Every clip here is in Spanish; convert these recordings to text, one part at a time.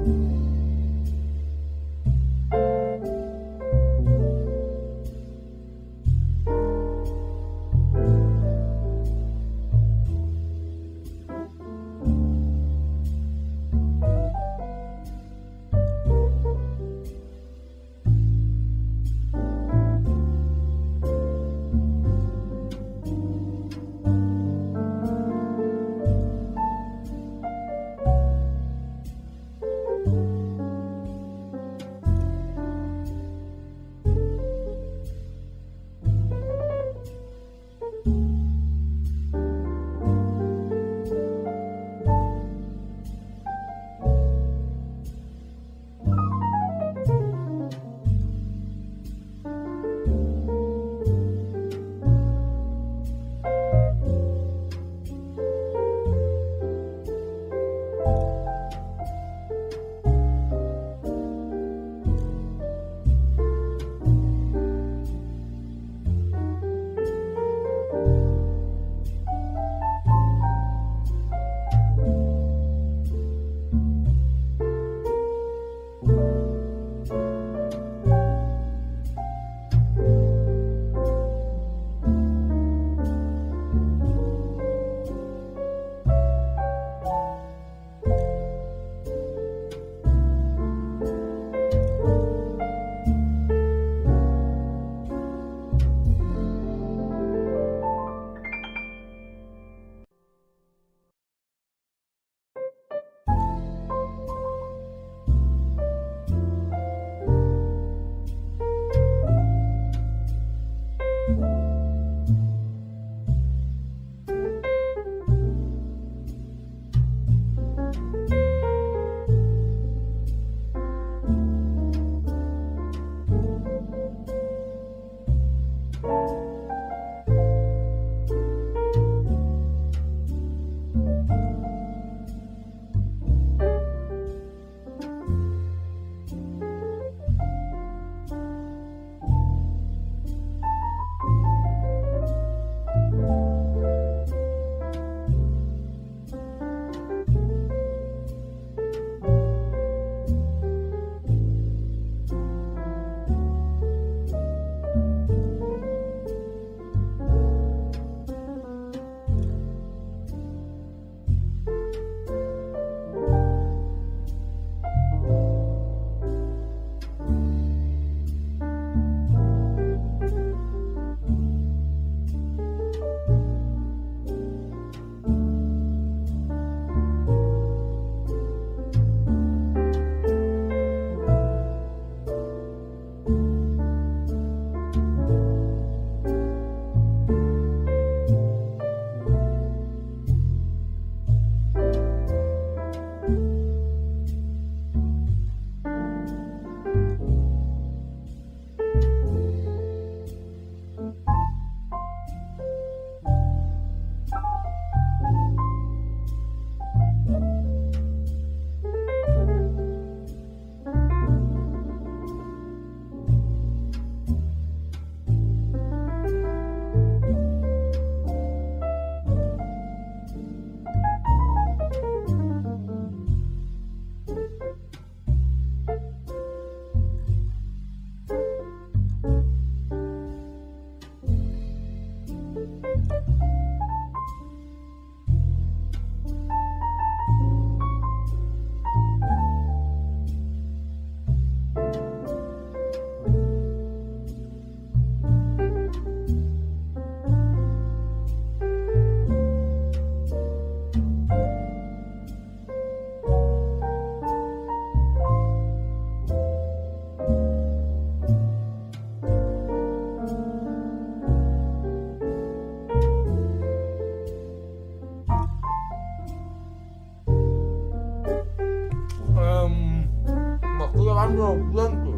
cambio cliente.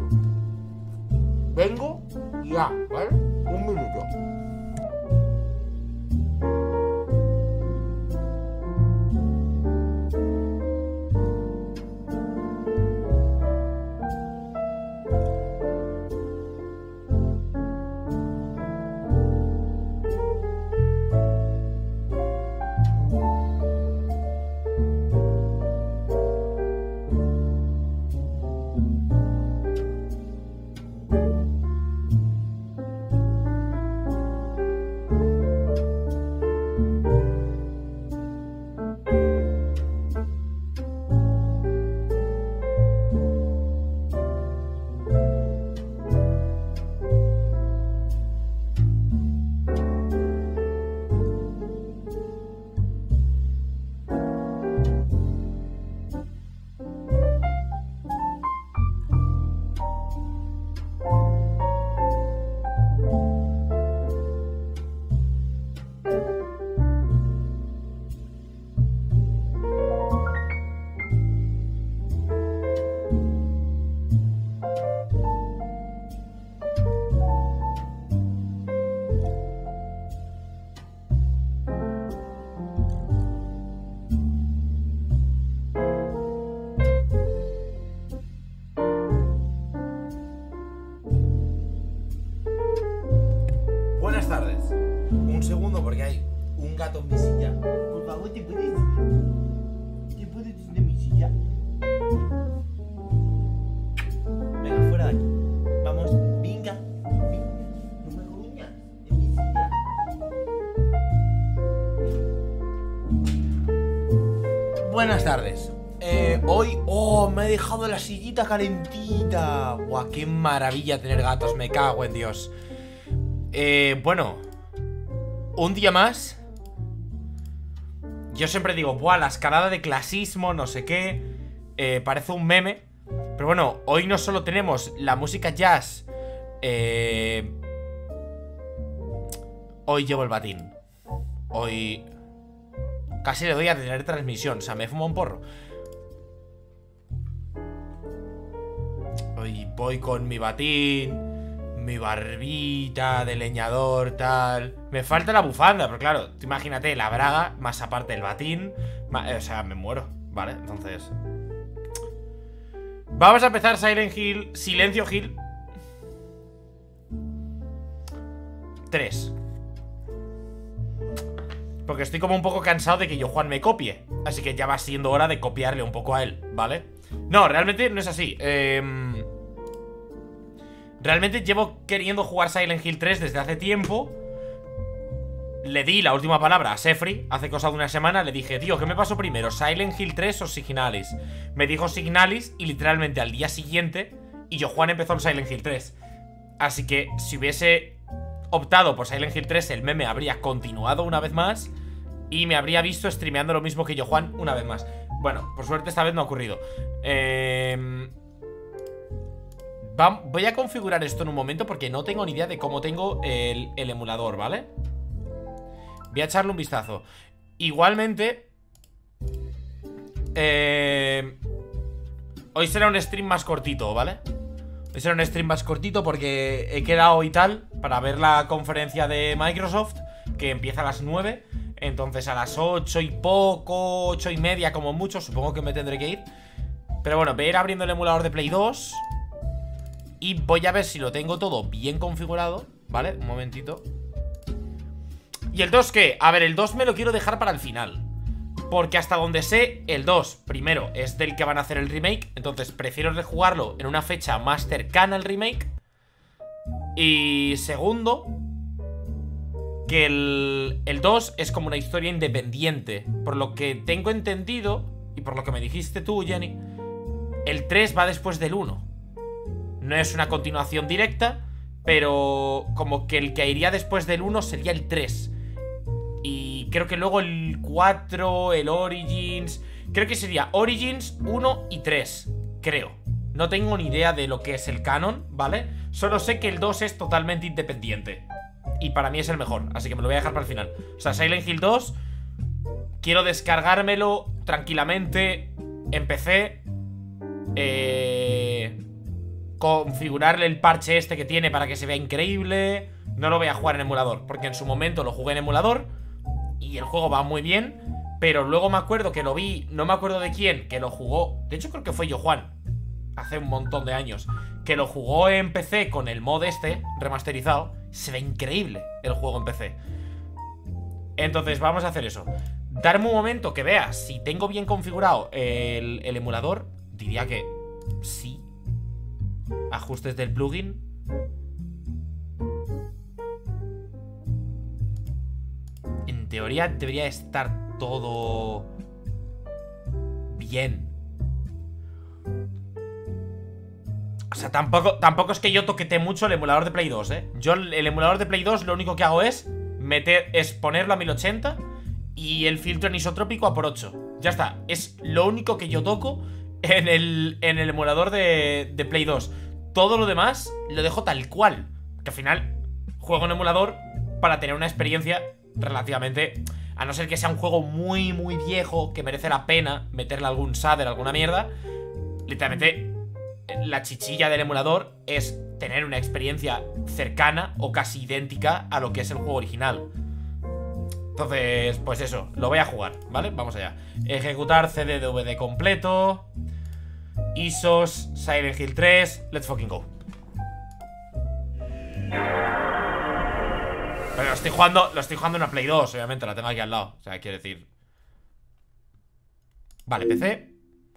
Vengo ya, ¿vale? Un minuto. gato en mi silla. Por favor, ¿te puedes ir? ¿Te puedes ir de mi silla? Venga, fuera de aquí. Vamos, venga. No me gruñas en mi silla. Buenas tardes. Hoy... ¡Oh! Me he dejado la sillita calentita. ¡Buah! ¡Qué maravilla tener gatos! Me cago en Dios. Bueno, un día más. Yo siempre digo, buah, la escalada de clasismo, no sé qué. Parece un meme. Pero bueno, hoy no solo tenemos la música jazz. Hoy llevo el batín. Hoy casi le doy a tener transmisión. O sea, me fumo un porro. Hoy voy con mi batín, mi barbita de leñador, tal. Me falta la bufanda, pero claro, tú imagínate la braga, más aparte el batín. O sea, me muero, ¿vale? Entonces vamos a empezar Silent Hill, Silencio Hill 3. Porque estoy como un poco cansado de que Yojuan me copie. Así que ya va siendo hora de copiarle un poco a él, ¿vale? No, realmente no es así. Realmente llevo queriendo jugar Silent Hill 3 desde hace tiempo. Le di la última palabra a Sefri hace cosa de una semana. Le dije, tío, ¿qué me pasó primero? ¿Silent Hill 3 o Signalis? Me dijo Signalis y literalmente al día siguiente y Yojuan empezó el Silent Hill 3. Así que si hubiese optado por Silent Hill 3, el meme habría continuado una vez más y me habría visto streameando lo mismo que Yojuan una vez más. Bueno, por suerte esta vez no ha ocurrido. Voy a configurar esto en un momento porque no tengo ni idea de cómo tengo el emulador, ¿vale? Voy a echarle un vistazo. Igualmente hoy será un stream más cortito, ¿vale? Hoy será un stream más cortito porque he quedado y tal para ver la conferencia de Microsoft, que empieza a las 9. Entonces a las 8 y poco, 8 y media como mucho, supongo que me tendré que ir. Pero bueno, voy a ir abriendo el emulador de Play 2 y voy a ver si lo tengo todo bien configurado, ¿vale? Un momentito. ¿Y el 2 qué? A ver, el 2 me lo quiero dejar para el final, porque hasta donde sé, el 2, primero, es del que van a hacer el remake. Entonces prefiero rejugarlo en una fecha más cercana al remake. Y segundo, que el 2 es como una historia independiente. Por lo que tengo entendido, y por lo que me dijiste tú, Jenny, el 3 va después del 1. No es una continuación directa, pero como que el que iría después del 1 sería el 3. Y creo que luego el 4, el Origins, creo que sería Origins 1 y 3, creo. No tengo ni idea de lo que es el canon, ¿vale? Solo sé que el 2 es totalmente independiente y para mí es el mejor, así que me lo voy a dejar para el final. O sea, Silent Hill 2 quiero descargármelo tranquilamente en PC, configurarle el parche este que tiene para que se vea increíble. No lo voy a jugar en emulador, porque en su momento lo jugué en emulador y el juego va muy bien, pero luego me acuerdo que lo vi, no me acuerdo de quién, que lo jugó. De hecho creo que fue Yojuan, hace un montón de años, que lo jugó en PC con el mod este remasterizado. Se ve increíble el juego en PC. Entonces vamos a hacer eso. Darme un momento que vea si tengo bien configurado el emulador. Diría que sí. Ajustes del plugin. En teoría debería estar todo bien. O sea, tampoco es que yo toquete mucho el emulador de Play 2, ¿eh? Yo el emulador de Play 2 lo único que hago es ponerlo a 1080 y el filtro anisotrópico a por 8. Ya está, es lo único que yo toco en el emulador de Play 2. Todo lo demás lo dejo tal cual, que al final juego en emulador para tener una experiencia relativamente... A no ser que sea un juego muy, muy viejo, que merece la pena meterle algún shader, alguna mierda. Literalmente, la chichilla del emulador es tener una experiencia cercana o casi idéntica a lo que es el juego original. Entonces, pues eso, lo voy a jugar, ¿vale? Vamos allá. Ejecutar CD-DVD completo. ISOs, Silent Hill 3. Let's fucking go. Pero lo estoy jugando en una Play 2, obviamente, la tengo aquí al lado. O sea, quiero decir. Vale, PC.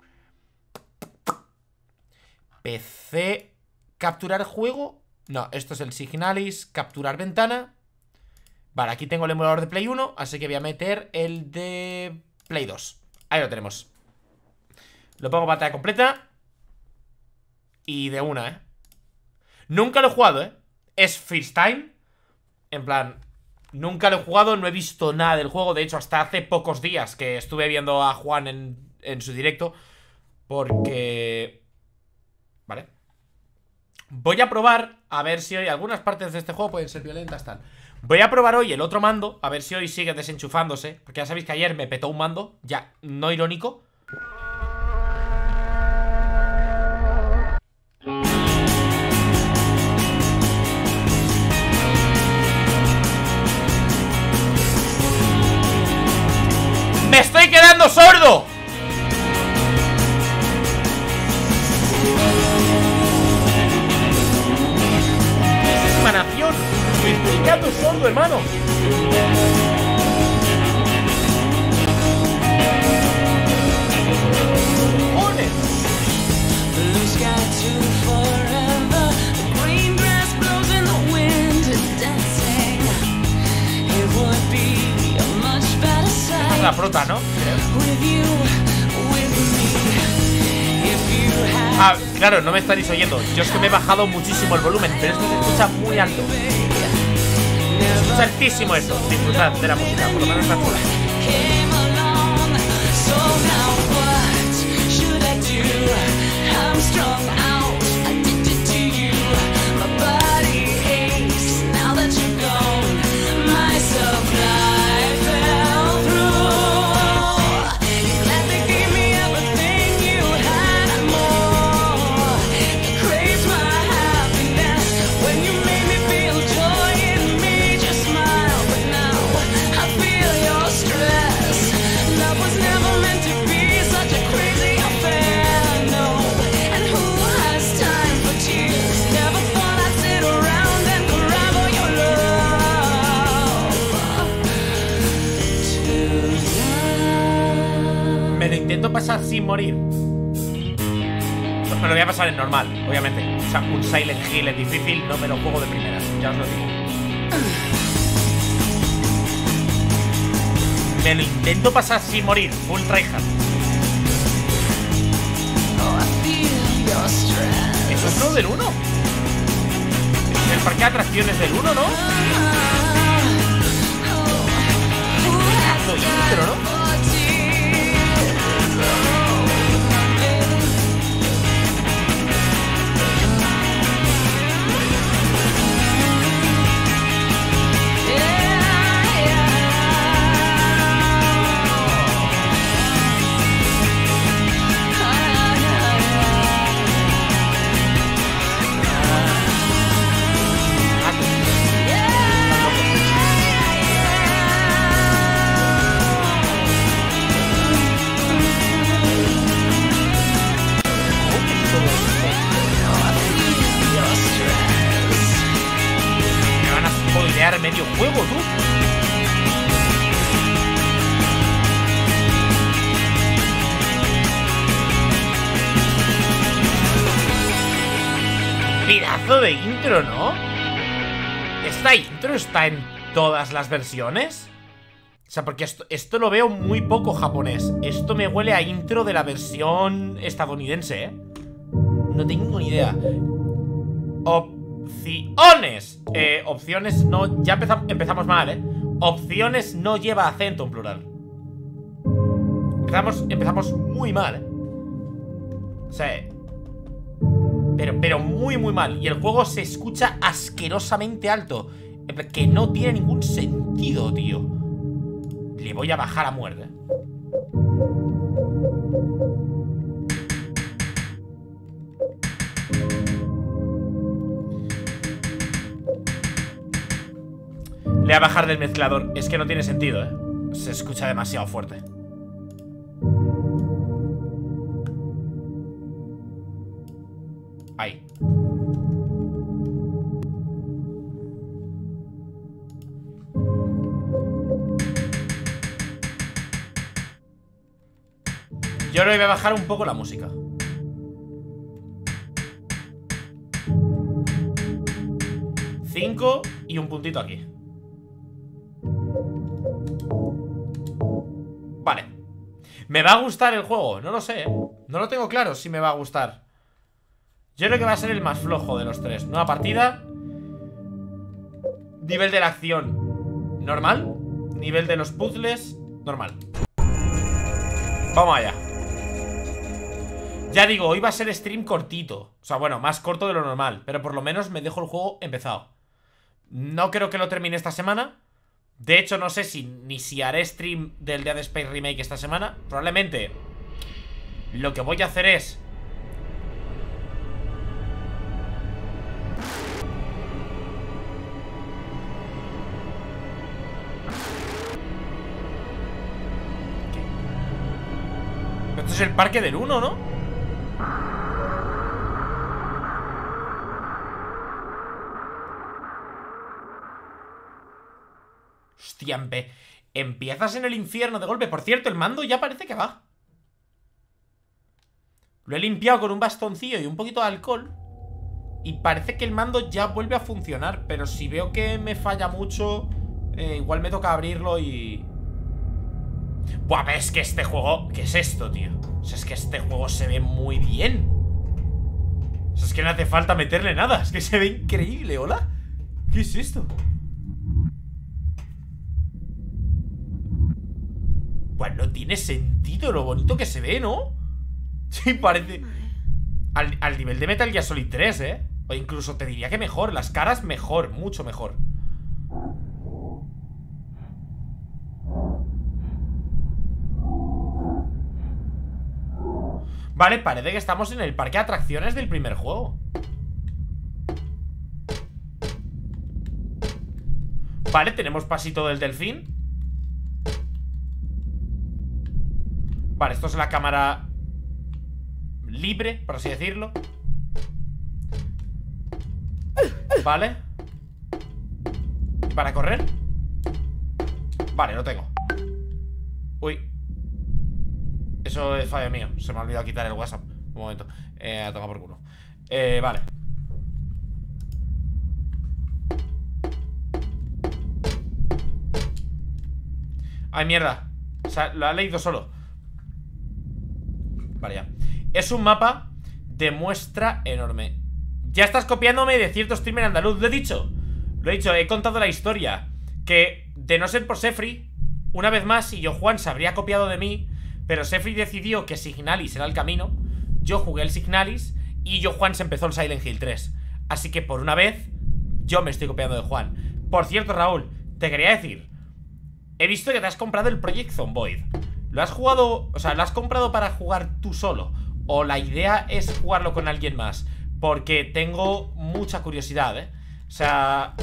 PC. Capturar juego. No, esto es el Signalis. Capturar ventana. Vale, aquí tengo el emulador de Play 1. Así que voy a meter el de Play 2. Ahí lo tenemos. Lo pongo pantalla completa. Y de una, Nunca lo he jugado, Es first time. En plan, nunca lo he jugado, no he visto nada del juego. De hecho, hasta hace pocos días que estuve viendo a Juan en su directo. Porque... Vale. Voy a probar a ver si hoy algunas partes de este juego pueden ser violentas, tal. Voy a probar hoy el otro mando, a ver si hoy sigue desenchufándose. Porque ya sabéis que ayer me petó un mando, ya no irónico. ¡Me estoy quedando sordo! ¡Nación! ¡Me estoy quedando sordo, hermano! ¡Joder! Esta es la prota, ¿no? Ah, claro, no me estaréis oyendo. Yo es que me he bajado muchísimo el volumen, pero esto se escucha muy alto. Se escucha altísimo esto. Disfrutad de la música, por lo menos está chula. Intento pasar sin morir. Pues me lo voy a pasar en normal, obviamente. O sea, un Silent Hill es difícil, no me lo juego de primeras, ya os lo digo. Me lo intento pasar sin morir, full tryhard. ¿Eso es lo del 1? El parque de atracciones del 1, ¿no? Lo intro, ¿no? Medio juego, tú. Pedazo de intro, ¿no? ¿Esta intro está en todas las versiones? O sea, porque esto lo veo muy poco japonés. Esto me huele a intro de la versión estadounidense, No tengo ni idea. Opciones. Opciones no... Ya empezamos mal, Opciones no lleva acento en plural. Empezamos muy mal, O sea... Pero muy, muy mal. Y el juego se escucha asquerosamente alto. Que no tiene ningún sentido, tío. Le voy a bajar a muerte. Le voy a bajar del mezclador. Es que no tiene sentido, Se escucha demasiado fuerte. Ahí. Yo le voy a bajar un poco la música. Cinco y un puntito aquí. Vale. ¿Me va a gustar el juego? No lo sé, ¿eh? No lo tengo claro si me va a gustar. Yo creo que va a ser el más flojo de los tres. Nueva partida. Nivel de la acción normal. Nivel de los puzzles normal. Vamos allá. Ya digo, hoy va a ser stream cortito. O sea, bueno, más corto de lo normal. Pero por lo menos me dejo el juego empezado. No creo que lo termine esta semana. De hecho, no sé ni si haré stream del Dead Space Remake esta semana. Probablemente lo que voy a hacer es... Esto es el parque del 1, ¿no? Hostia, empiezas en el infierno de golpe. Por cierto, el mando ya parece que va. Lo he limpiado con un bastoncillo y un poquito de alcohol y parece que el mando ya vuelve a funcionar. Pero si veo que me falla mucho, igual me toca abrirlo y... Buah, pero es que este juego... ¿Qué es esto, tío? O sea, es que este juego se ve muy bien. O sea, es que no hace falta meterle nada. Es que se ve increíble, ¿hola? ¿Qué es esto? Bueno, no tiene sentido lo bonito que se ve, ¿no? Sí, parece... Al nivel de Metal Gear Solid 3, ¿eh? O incluso te diría que mejor. Las caras mejor, mucho mejor. Vale, parece que estamos en el parque de atracciones del primer juego. Vale, tenemos pasito del delfín. Vale, esto es la cámara libre, por así decirlo. Vale. ¿Y para correr? Vale, lo tengo. Uy. Eso es fallo mío. Se me ha olvidado quitar el WhatsApp. Un momento. A tomar por culo. Vale. Ay, mierda. O sea, lo ha leído solo. Vale, ya. Es un mapa de muestra enorme. Ya estás copiándome de cierto streamer andaluz. Lo he dicho. Lo he dicho, he contado la historia. Que de no ser por Sefri, una vez más, y yo Juan se habría copiado de mí. Pero Sefri decidió que Signalis era el camino. Yo jugué el Signalis y yo Juan se empezó el Silent Hill 3. Así que por una vez yo me estoy copiando de Juan. Por cierto, Raúl, te quería decir, he visto que te has comprado el Project Zomboid. ¿Lo has jugado, o sea, lo has comprado para jugar tú solo? ¿O la idea es jugarlo con alguien más? Porque tengo mucha curiosidad, ¿eh? O sea...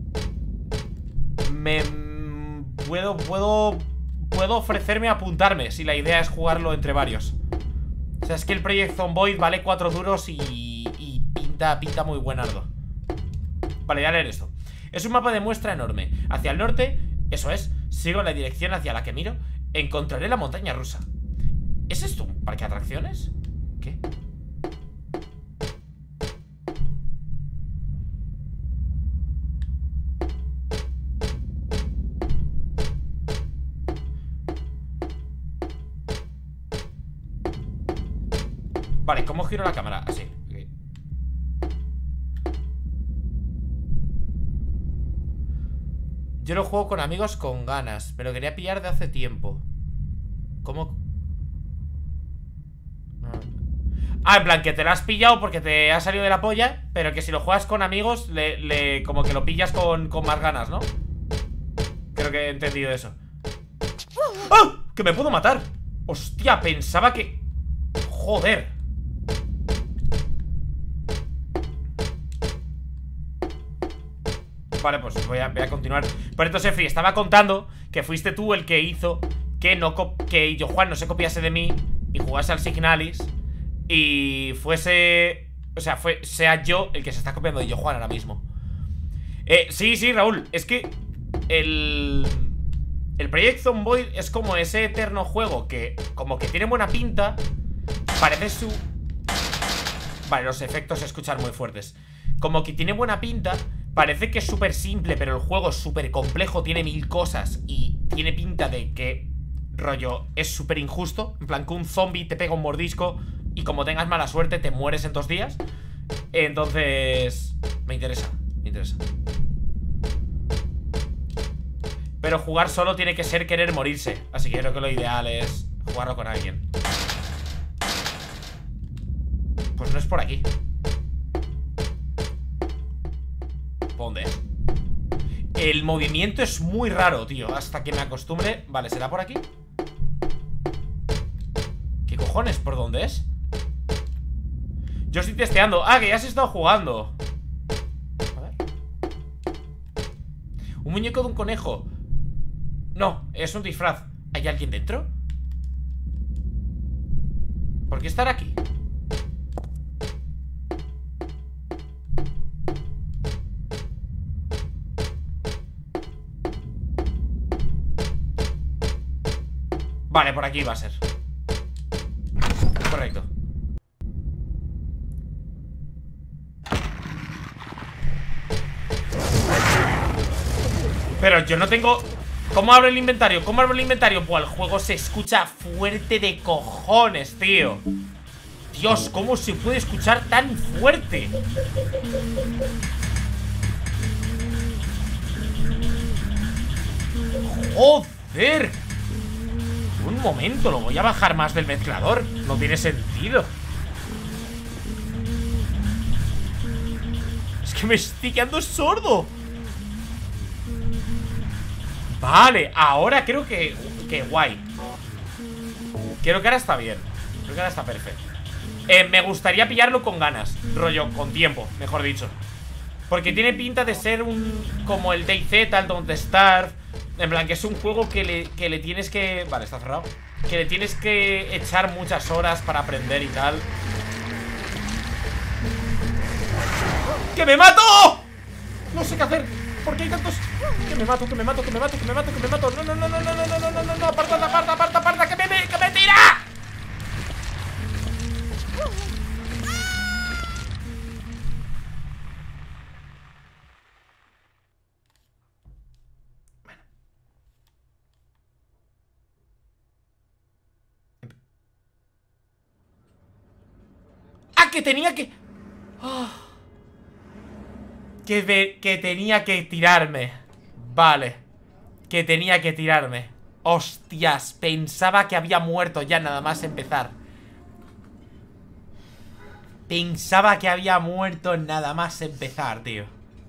Puedo ofrecerme a apuntarme si la idea es jugarlo entre varios. O sea, es que el Project Zomboid vale 4 duros y pinta muy buenardo. Vale, voy a leer esto. Es un mapa de muestra enorme. Hacia el norte, eso es, sigo la dirección hacia la que miro, encontraré la montaña rusa. ¿Es esto un parque de atracciones? ¿Qué? Vale, ¿cómo giro la cámara? Así, okay. Yo lo juego con amigos con ganas. Me lo quería pillar de hace tiempo. ¿Cómo? Ah, en plan, que te lo has pillado porque te ha salido de la polla. Pero que si lo juegas con amigos como que lo pillas con más ganas, ¿no? Creo que he entendido eso. ¡Ah! ¡Que me puedo matar! Hostia, pensaba que... Joder. Vale, pues voy a continuar. Por esto, Sefri, estaba contando que fuiste tú el que hizo que yo, Juan, no se copiase de mí y jugase al Signalis y fuese... O sea, sea yo el que se está copiando de yo, Juan, ahora mismo. Sí, Raúl, es que el Project Zomboid es como ese eterno juego que como que tiene buena pinta, Parece su... Vale, los efectos se escuchan muy fuertes. Como que tiene buena pinta. Parece que es súper simple, pero el juego es súper complejo, tiene 1000 cosas. Y tiene pinta de que, rollo, es súper injusto. En plan, que un zombie te pega un mordisco y como tengas mala suerte te mueres en 2 días. Entonces... me interesa, me interesa. Pero jugar solo tiene que ser querer morirse. Así que creo que lo ideal es jugarlo con alguien. Pues no es por aquí. ¿Dónde es? El movimiento es muy raro, tío. Hasta que me acostumbre. Vale, ¿será por aquí? ¿Qué cojones? ¿Por dónde es? Yo estoy testeando. Ah, que ya se ha estado jugando. A ver. Un muñeco de un conejo. No, es un disfraz. ¿Hay alguien dentro? ¿Por qué estar aquí? Vale, por aquí va a ser. Correcto. Pero yo no tengo... ¿Cómo abro el inventario? ¿Cómo abro el inventario? Pues el juego se escucha fuerte de cojones, tío. Dios, ¿cómo se puede escuchar tan fuerte? ¡Joder! Un momento, lo voy a bajar más del mezclador. No tiene sentido. Es que me estoy quedando sordo. Vale, ahora creo que guay. Creo que ahora está bien. Creo que ahora está perfecto. Me gustaría pillarlo con ganas. Rollo, con tiempo, mejor dicho. Porque tiene pinta de ser como el DayZ, el Don't Starve. En plan, que es un juego que le tienes que... Vale, está cerrado. Que le tienes que echar muchas horas para aprender y tal. ¡Que me mato! No sé qué hacer. ¿Por qué hay tantos? Que me mato, que me mato, que me mato, que me mato, que me mato. No, no, no, no, no, no, no, no, no, no. Aparta, aparta, aparta, aparta. Que me tira. ¡Ah, que tenía que... Oh. Que tenía que tirarme. Vale. Que tenía que tirarme. Hostias, pensaba que había muerto ya nada más empezar. Pensaba que había muerto nada más empezar, tío.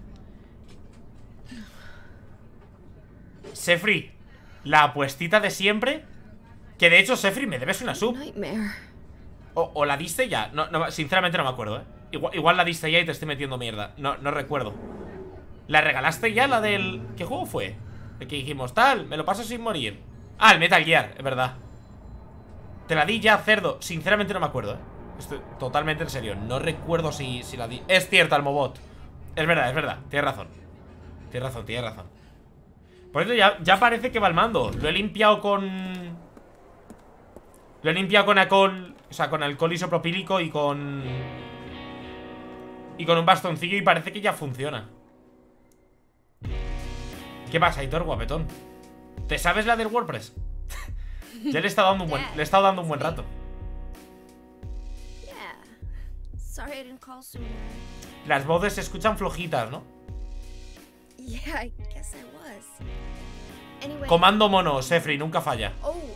Sefri, la apuestita de siempre. Que de hecho, Sefri, me debes una sub. O la diste ya. No, sinceramente no me acuerdo, Igual la diste ya y te estoy metiendo mierda. No recuerdo. ¿La regalaste ya, la del... ¿Qué juego fue? El que dijimos, tal, me lo paso sin morir. Ah, el Metal Gear, es verdad. Te la di ya, cerdo. Sinceramente no me acuerdo, Estoy totalmente en serio. No recuerdo si la di. Es cierto, Almobot. Es verdad. Tienes razón. Tienes razón. Por eso ya parece que va el mando. Lo he limpiado con... Lo he limpiado con alcohol. O sea, con alcohol isopropílico y con... Y con un bastoncillo y parece que ya funciona. ¿Qué pasa, Aitor, guapetón? ¿Te sabes la del WordPress? Ya le he estado dando un buen rato. Las voces se escuchan flojitas, ¿no? Comando mono, Sefri, nunca falla.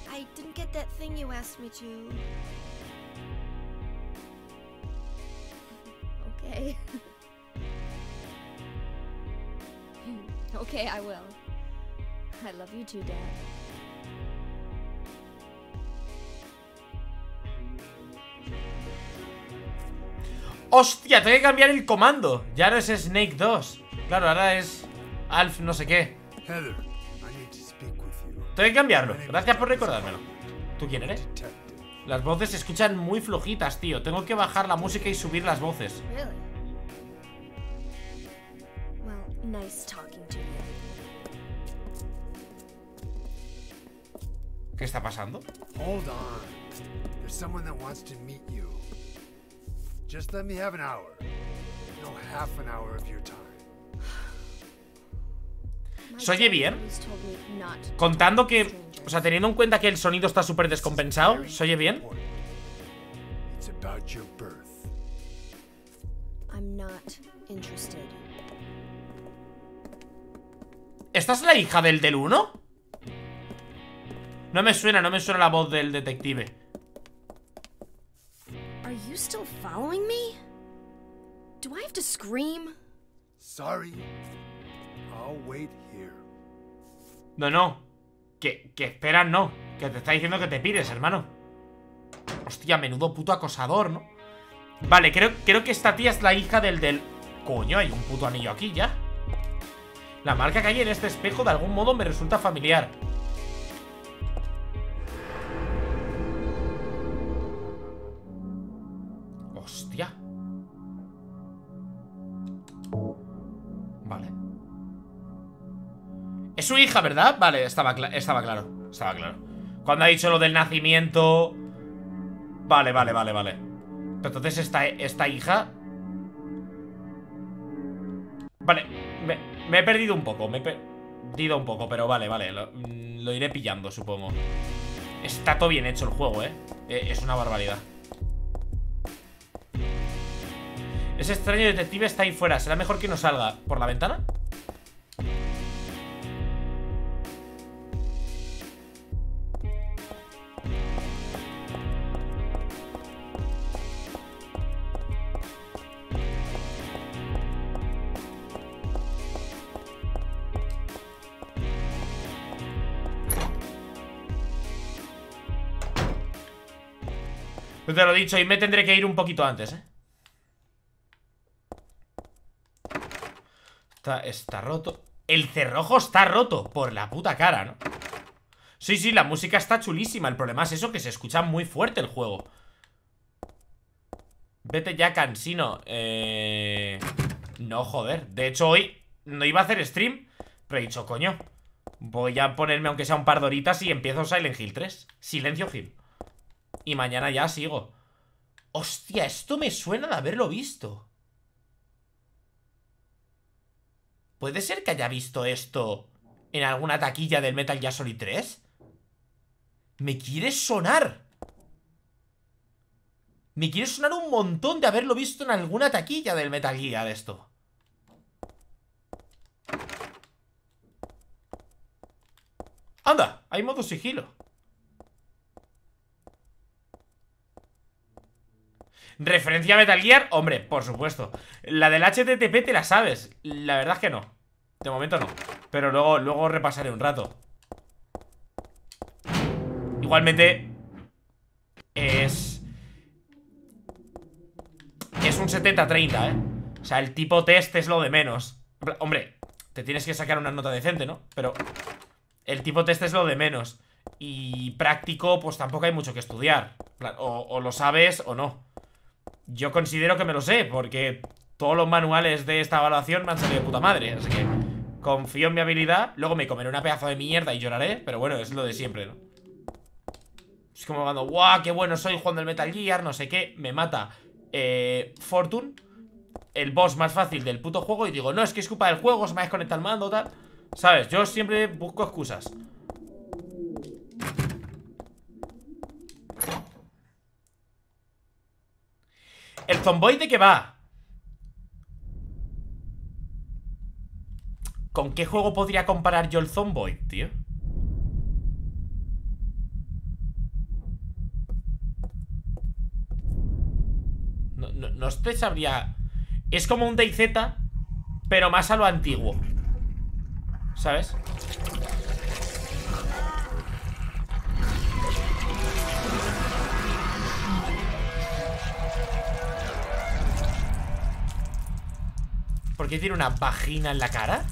Okay, I will. I love you too, Dad. ¡Hostia! Tengo que cambiar el comando. Ya no es Snake 2. Claro, ahora es Alf no sé qué. Heather, I need to speak with you. Tengo que cambiarlo. Gracias por recordármelo. ¿Tú quién eres? Las voces se escuchan muy flojitas, tío. Tengo que bajar la música y subir las voces. Really? Well, nice talking to you. ¿Qué está pasando? Hold on. There's someone that wants to meet you. Just let me have an hour. No, half an hour of your time. ¿Se oye bien? Contando que... O sea, teniendo en cuenta que el sonido está súper descompensado, ¿se oye bien? It's about your birth. I'm not interested. ¿Esta es la hija del 1? No me suena la voz del detective. Are you still following me? Do I have to scream? Sorry. I'll wait here. No. Que esperas, no. Que te está diciendo que te pires, hermano. Hostia, menudo puto acosador, ¿no? Vale, creo que esta tía es la hija del... Coño, hay un puto anillo aquí ya. La marca que hay en este espejo de algún modo me resulta familiar. Hostia. Vale. Es su hija, ¿verdad? Vale, estaba claro. Estaba claro. Cuando ha dicho lo del nacimiento... Vale. Pero entonces esta hija... Vale, me he perdido un poco. Pero vale. Lo iré pillando, supongo. Está todo bien hecho el juego, es una barbaridad. Ese extraño detective está ahí fuera. ¿Será mejor que no salga por la ventana? Pues te lo he dicho, y me tendré que ir un poquito antes, Está roto. El cerrojo está roto por la puta cara, ¿no? Sí, la música está chulísima. El problema es eso, que se escucha muy fuerte el juego. Vete ya, cansino. No, joder. De hecho, hoy no iba a hacer stream, pero he dicho, coño, voy a ponerme aunque sea un par de horitas y empiezo Silent Hill 3. Silencio Hill. Y mañana ya sigo. Hostia, esto me suena de haberlo visto. ¿Puede ser que haya visto esto en alguna taquilla del Metal Gear Solid 3? Me quiere sonar. Me quiere sonar un montón de haberlo visto en alguna taquilla del Metal Gear esto. Anda, hay modo sigilo. ¿Referencia a Metal Gear? Hombre, por supuesto. La del HTTP te la sabes. La verdad es que no. De momento no. Pero luego repasaré un rato. Igualmente es un 70-30, O sea, el tipo test es lo de menos. Hombre, te tienes que sacar una nota decente, ¿no? Pero el tipo test es lo de menos. Y práctico, pues tampoco hay mucho que estudiar. O lo sabes o no. Yo considero que me lo sé, porque todos los manuales de esta evaluación me han salido de puta madre. Así que confío en mi habilidad. Luego me comeré una pedazo de mierda y lloraré, pero bueno, es lo de siempre, ¿no? Es como cuando, guau, qué bueno soy jugando el Metal Gear, no sé qué. Me mata Fortune, el boss más fácil del puto juego, y digo, no, es que es culpa del juego, se me ha desconectado el mando, tal. ¿Sabes? Yo siempre busco excusas. ¿El Zomboid de qué va? ¿Con qué juego podría comparar yo el Zomboid, tío? No te sabría... Es como un DayZ, pero más a lo antiguo, ¿sabes? ¿Por qué tiene una vagina en la cara?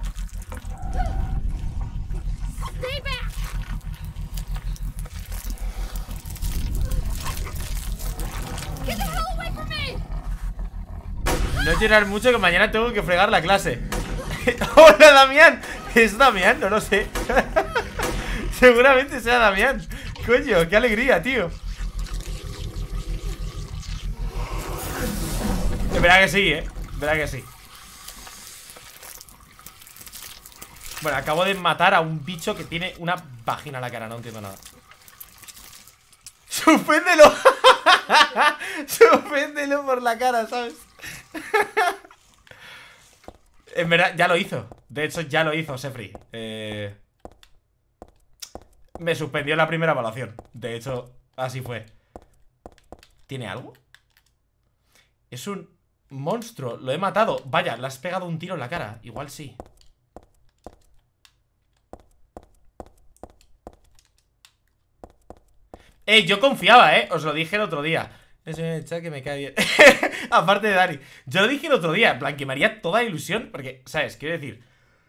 No llorar mucho, que mañana tengo que fregar la clase. ¡Hola, Damián! ¿Es Damián? No lo sé. Seguramente sea Damián. Coño, qué alegría, tío. Verá que sí, verá que sí. Bueno, acabo de matar a un bicho que tiene una vagina en la cara. No entiendo nada. ¡Suspéndelo! ¡Suspéndelo por la cara, ¿sabes? En verdad, ya lo hizo. De hecho, ya lo hizo Sefri. Me suspendió la primera evaluación. De hecho, así fue. ¿Tiene algo? Es un monstruo. Lo he matado. Vaya, le has pegado un tiro en la cara. Igual sí. Yo confiaba, os lo dije el otro día. Es un chat que me cae bien. Aparte de Dani. Yo lo dije el otro día. En plan, que me haría toda ilusión. Porque, ¿sabes? Quiero decir.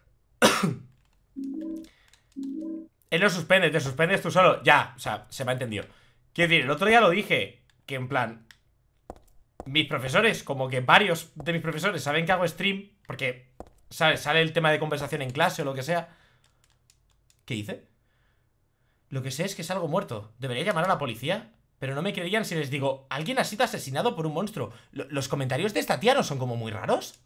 Él no suspende, te suspendes tú solo. Ya, o sea, se me ha entendido. Quiero decir, el otro día lo dije. Que en plan, mis profesores, como que varios de mis profesores saben que hago stream. Porque, ¿sabes? Sale el tema de conversación en clase o lo que sea. ¿Qué hice? Lo que sé es que salgo muerto. Debería llamar a la policía, pero no me creerían si les digo: alguien ha sido asesinado por un monstruo. Los comentarios de esta tía no son como muy raros.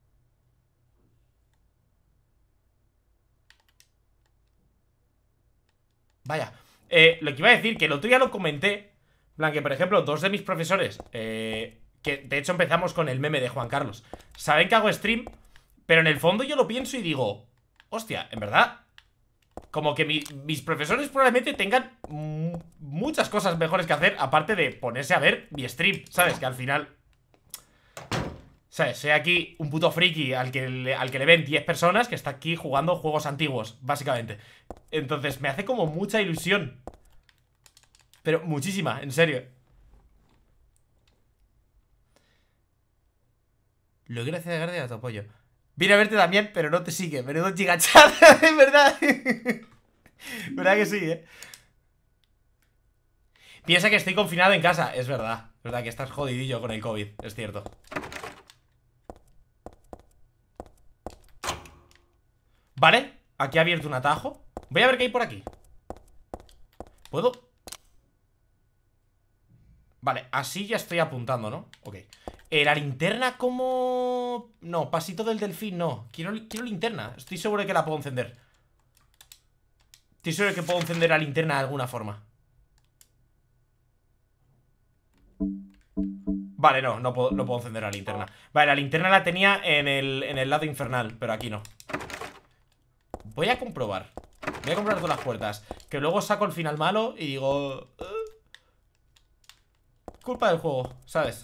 Vaya, lo que iba a decir, que el otro día lo comenté. En plan, que por ejemplo, dos de mis profesores, que de hecho empezamos con el meme de Juan Carlos, saben que hago stream, pero en el fondo yo lo pienso y digo: hostia, en verdad, como que mis profesores probablemente tengan muchas cosas mejores que hacer, aparte de ponerse a ver mi stream, ¿sabes? Que al final, ¿sabes? Soy aquí un puto friki al que le ven 10 personas que está aquí jugando juegos antiguos, básicamente. Entonces me hace como mucha ilusión. Pero muchísima, en serio. Lo quiero hacer de Guardia a tu apoyo. Vine a verte también, pero no te sigue. Menudo gigachat, es verdad. ¿Verdad que sí, Piensa que estoy confinado en casa. Es verdad. Es verdad que estás jodidillo con el COVID. Es cierto. Vale. Aquí ha abierto un atajo. Voy a ver qué hay por aquí. ¿Puedo? Vale, así ya estoy apuntando, ¿no? Ok. La linterna como... No, pasito del delfín, no. Quiero linterna. Estoy seguro de que la puedo encender. Estoy seguro de que puedo encender la linterna de alguna forma. Vale, no puedo encender la linterna. Vale, la linterna la tenía en el lado infernal, pero aquí no. Voy a comprobar. Voy a comprobar todas las puertas. Que luego saco el final malo y digo... culpa del juego, ¿sabes?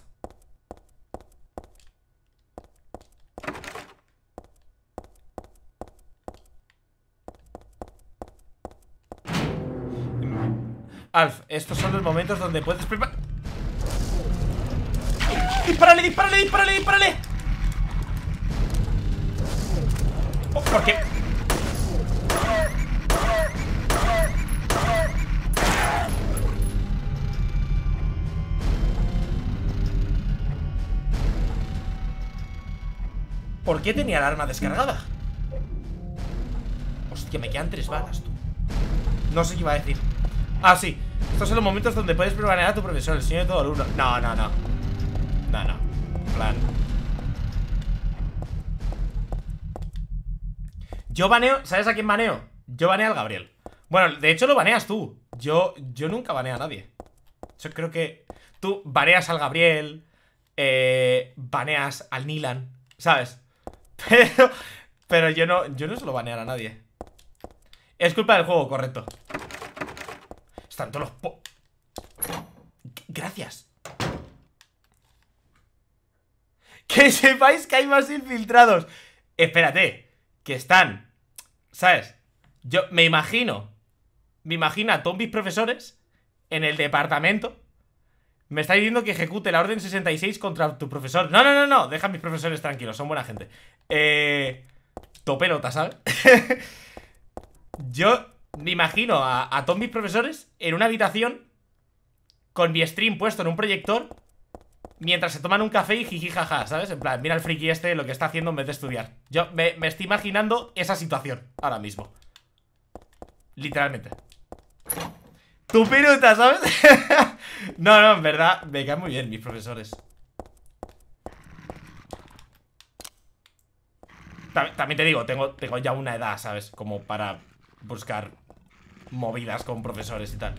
Alf, estos son los momentos donde puedes preparar... ¡Dispárale, dispárale, dispárale, dispárale! Oh, ¿por qué? ¿Por qué tenía el arma descargada? Hostia, me quedan 3 balas, tú. No sé qué iba a decir. Ah, sí. Estos son los momentos donde puedes planear a tu profesor, el señor de todo alumno. No. No. Plan. Yo baneo. ¿Sabes a quién baneo? Yo baneo al Gabriel. Bueno, de hecho lo baneas tú. Yo nunca baneo a nadie. Yo creo que tú baneas al Gabriel. Baneas al Nilan, ¿sabes? Pero yo no suelo banear a nadie. Es culpa del juego, correcto. Están todos los Gracias. Que sepáis que hay más infiltrados. Espérate, que están, ¿sabes? Yo me imagino a todos mis profesores en el departamento. Me está diciendo que ejecute la orden 66 contra tu profesor. No, deja a mis profesores tranquilos, son buena gente. Topelota, ¿sabes? Yo me imagino a todos mis profesores en una habitación con mi stream puesto en un proyector mientras se toman un café y jiji jaja, ¿sabes? En plan, mira el friki este lo que está haciendo en vez de estudiar. Yo me estoy imaginando esa situación ahora mismo. Literalmente. Tu piruta, ¿sabes? No, en verdad, me caen muy bien mis profesores. También te digo, tengo ya una edad, ¿sabes? Como para buscar movidas con profesores y tal.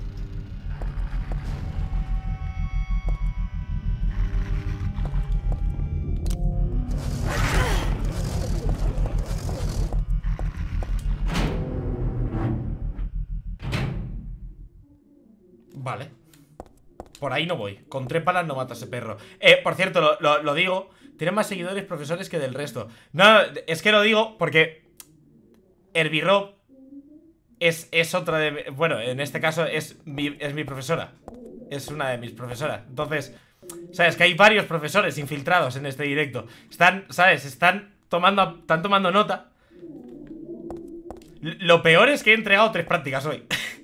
Vale. Por ahí no voy. Con 3 balas no mato a ese perro. Por cierto, lo digo. Tienen más seguidores profesores que del resto. No, es que lo digo porque Herbie es otra de... Bueno, en este caso es mi profesora. Es una de mis profesoras. Entonces, sabes que hay varios profesores infiltrados en este directo. Están, ¿sabes? Están tomando nota. Lo peor es que he entregado 3 prácticas hoy.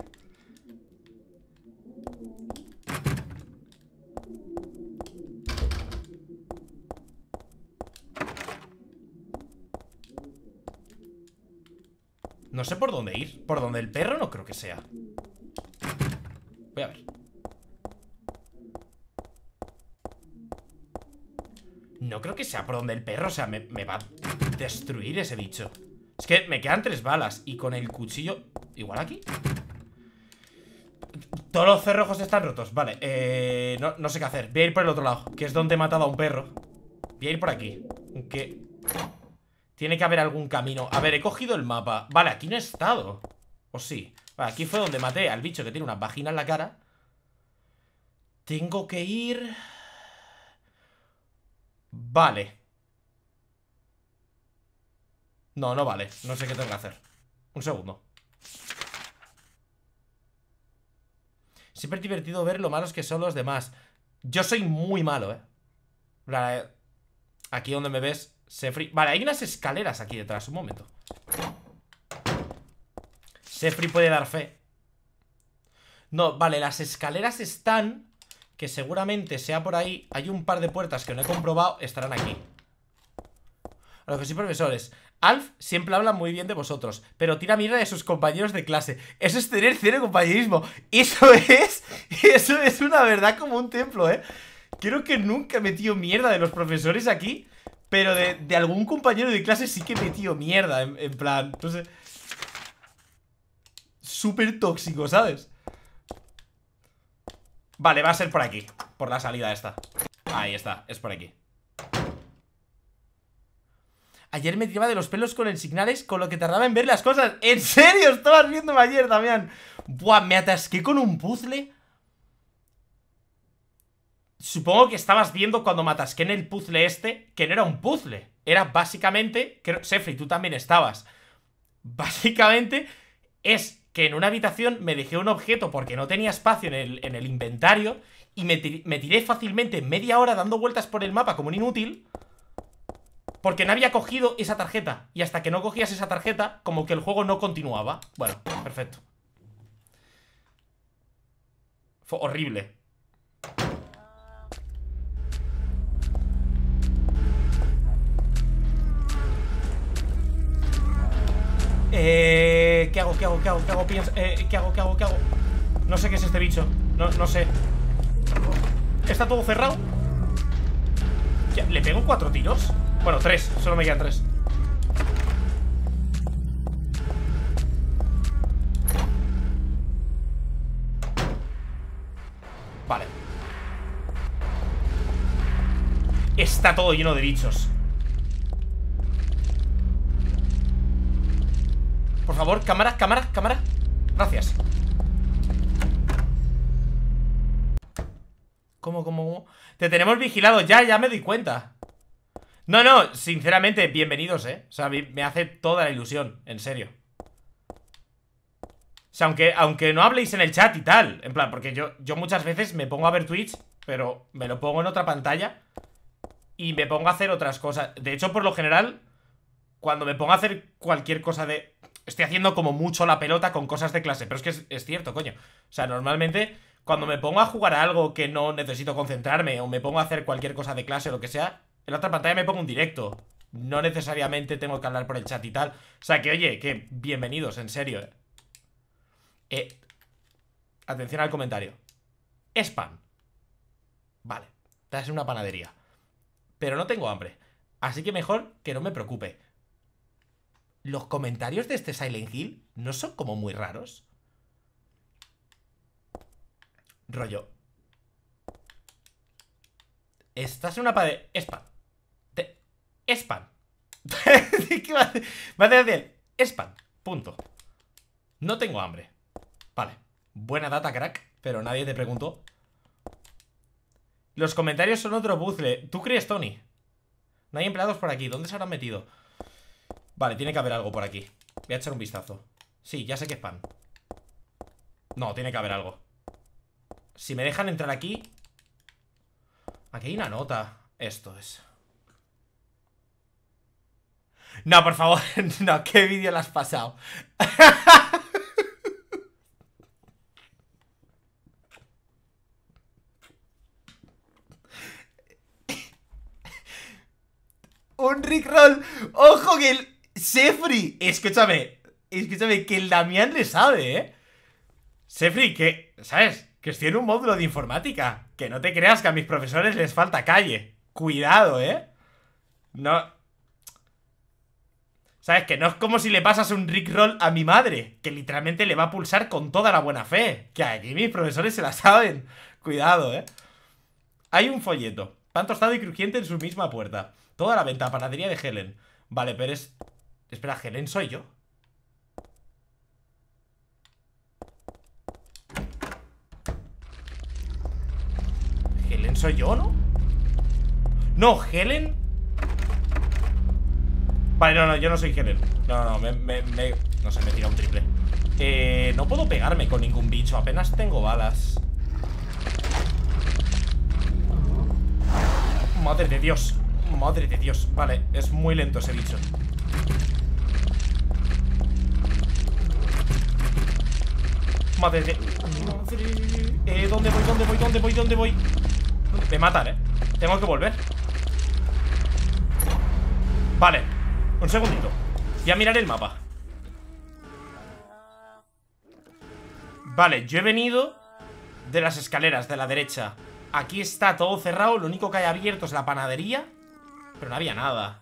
No sé por dónde ir. Por donde el perro no creo que sea. Voy a ver. No creo que sea por donde el perro. O sea, me va a destruir ese bicho. Es que me quedan 3 balas. Y con el cuchillo... ¿Igual aquí? Todos los cerrojos están rotos. Vale, no sé qué hacer. Voy a ir por el otro lado, que es donde he matado a un perro. Voy a ir por aquí. Aunque... tiene que haber algún camino. A ver, he cogido el mapa. Vale, aquí no he estado. ¿O sí? Vale, aquí fue donde maté al bicho que tiene una vagina en la cara. Tengo que ir... Vale. No vale. No sé qué tengo que hacer. Un segundo. Siempre es divertido ver lo malos que son los demás. Yo soy muy malo, Aquí donde me ves... Sefri... Vale, hay unas escaleras aquí detrás. Un momento. Sefri puede dar fe. No, vale, las escaleras están... Que seguramente sea por ahí. Hay un par de puertas que no he comprobado. Estarán aquí. A lo que sí, profesores. Alf siempre habla muy bien de vosotros, pero tira mierda de sus compañeros de clase. Eso es tener cero compañerismo. Eso es una verdad como un templo, Creo que nunca he metido mierda de los profesores aquí, pero de algún compañero de clase sí que he metido mierda, en plan, no sé. Súper tóxico, ¿sabes? Vale, va a ser por aquí. Por la salida esta. Ahí está, es por aquí. Ayer me tiraba de los pelos con el Signales, con lo que tardaba en ver las cosas. ¿En serio? Estabas viéndome ayer, Damián. Buah, me atasqué con un puzzle. Supongo que estabas viendo cuando me atasqué en el puzzle este, que no era un puzzle. Era básicamente... Sefri, tú también estabas. Básicamente es que en una habitación me dejé un objeto porque no tenía espacio en el inventario y me tiré fácilmente media hora dando vueltas por el mapa como un inútil porque no había cogido esa tarjeta. Y hasta que no cogías esa tarjeta, como que el juego no continuaba. Bueno, perfecto. Fue horrible. ¿Qué hago? ¿Qué hago? ¿Qué hago? ¿Qué hago? ¿Qué hago? ¿Qué hago? ¿Qué hago? No sé qué es este bicho. No sé. ¿Está todo cerrado? ¿Le pego 4 tiros? Bueno, 3, solo me quedan 3. Vale. Está todo lleno de bichos. Por favor, cámara, cámara, cámara. Gracias. ¿Cómo? Te tenemos vigilado, ya me doy cuenta. No, sinceramente, bienvenidos, O sea, me hace toda la ilusión, en serio. O sea, aunque no habléis en el chat y tal, en plan, porque yo muchas veces me pongo a ver Twitch, pero me lo pongo en otra pantalla y me pongo a hacer otras cosas. De hecho, por lo general, cuando me pongo a hacer cualquier cosa de... Estoy haciendo como mucho la pelota con cosas de clase, pero es que es cierto, coño. O sea, normalmente, cuando me pongo a jugar a algo que no necesito concentrarme o me pongo a hacer cualquier cosa de clase o lo que sea, en la otra pantalla me pongo un directo. No necesariamente tengo que hablar por el chat y tal. O sea, que oye, que bienvenidos, en serio. Atención al comentario. Es pan. Vale, estás en una panadería, pero no tengo hambre, así que mejor que no me preocupe. los comentarios de este Silent Hill no son como muy raros. Rollo. Estás en una pared. Spam. Spam. ¿Qué va a hacer? Va a decir spam. Punto. No tengo hambre. Vale. Buena data, crack. Pero nadie te preguntó. Los comentarios son otro puzzle. ¿Tú crees, Tony? No hay empleados por aquí. ¿Dónde se habrán metido? Vale, tiene que haber algo por aquí. Voy a echar un vistazo. Sí, ya sé que es pan. No, tiene que haber algo. Si me dejan entrar aquí. Aquí hay una nota. Esto es. No, por favor. No, ¿qué vídeo le has pasado? Un Rickroll. Ojo que el Sefri. Escúchame, que el Damián le sabe, Sefri, que, ¿sabes? Que estoy en un módulo de informática. Que no te creas que a mis profesores les falta calle. Cuidado, No. ¿Sabes? Que no es como si le pasas un Rickroll a mi madre, que literalmente le va a pulsar con toda la buena fe. Que aquí mis profesores se la saben. Cuidado, Hay un folleto. Pan tostado y crujiente en su misma puerta. Toda la venta, panadería de Helen. Vale, pero es... Espera, ¿Helen soy yo? ¿Helen soy yo, no? No, Helen... Vale, no, yo no soy Helen. No, no sé, me tira un triple. No puedo pegarme con ningún bicho. Apenas tengo balas. Madre de Dios. Madre de Dios. Vale, es muy lento ese bicho. Madre de... Madre... ¿Dónde voy? Me matan, Tengo que volver. Vale, un segundito. Voy a mirar el mapa. Vale, yo he venido de las escaleras, de la derecha. Aquí está todo cerrado. Lo único que hay abierto es la panadería. Pero no había nada.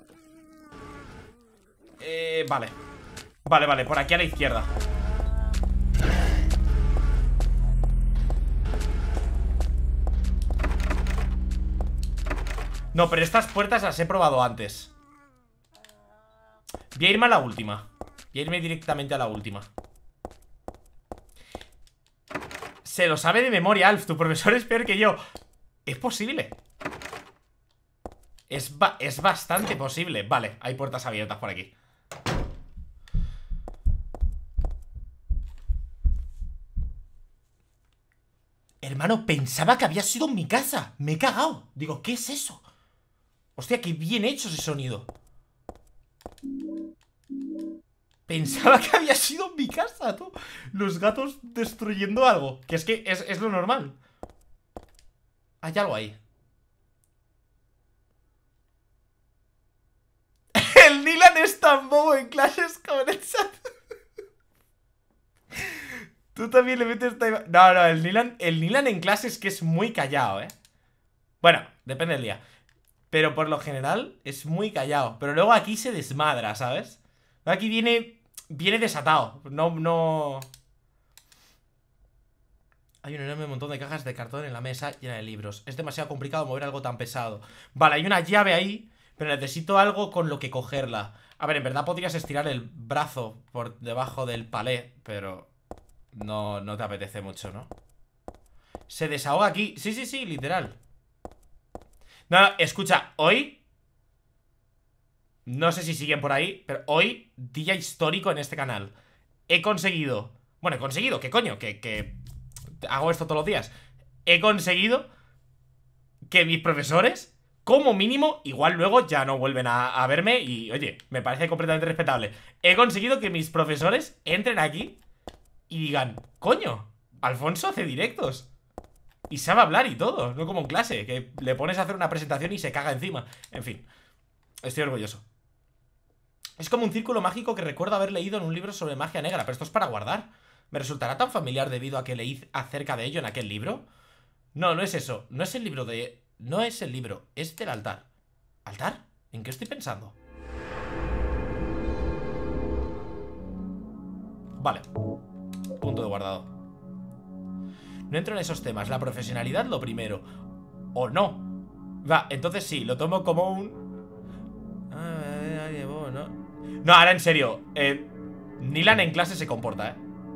Vale, por aquí a la izquierda. No, pero estas puertas las he probado antes. Voy a irme a la última. Voy a irme directamente a la última. Se lo sabe de memoria, Alf. Tu profesor es peor que yo. Es posible. Es bastante posible. Vale, hay puertas abiertas por aquí. Hermano, pensaba que había sido en mi casa. Me he cagado. Digo, ¿qué es eso? Hostia, qué bien hecho ese sonido. Pensaba que había sido en mi casa, tú. Los gatos destruyendo algo. Que es lo normal. Hay algo ahí. El Nilan es tan bobo en clases como en el chat. Tú también le metes... No, el Nilan en clases que es muy callado, Bueno, depende del día. Pero por lo general es muy callado. Pero luego aquí se desmadra, ¿sabes? Aquí viene desatado. No. Hay un enorme montón de cajas de cartón en la mesa llena de libros. Es demasiado complicado mover algo tan pesado. Vale, hay una llave ahí, pero necesito algo con lo que cogerla. A ver, en verdad podrías estirar el brazo por debajo del palé, pero no te apetece mucho, ¿no? Se desahoga aquí. Sí, literal. No, escucha, hoy... No sé si siguen por ahí, pero hoy, día histórico en este canal. He conseguido... Bueno, he conseguido, ¿qué coño? Que hago esto todos los días. He conseguido que mis profesores, como mínimo, igual luego ya no vuelven a verme y, oye, me parece completamente respetable. He conseguido que mis profesores entren aquí y digan, coño, Alfonso hace directos y sabe hablar y todo, no como en clase, que le pones a hacer una presentación y se caga encima. En fin, estoy orgulloso. Es como un círculo mágico que recuerdo haber leído en un libro sobre magia negra, pero esto es para guardar. ¿Me resultará tan familiar debido a que leí acerca de ello en aquel libro? No, no es eso. No es el libro de... No es el libro, es del altar. ¿Altar? ¿En qué estoy pensando? Vale. Punto de guardado. No entro en esos temas. La profesionalidad lo primero. O no. Va, entonces sí, lo tomo como un... No, ahora en serio. Nilan en clase se comporta,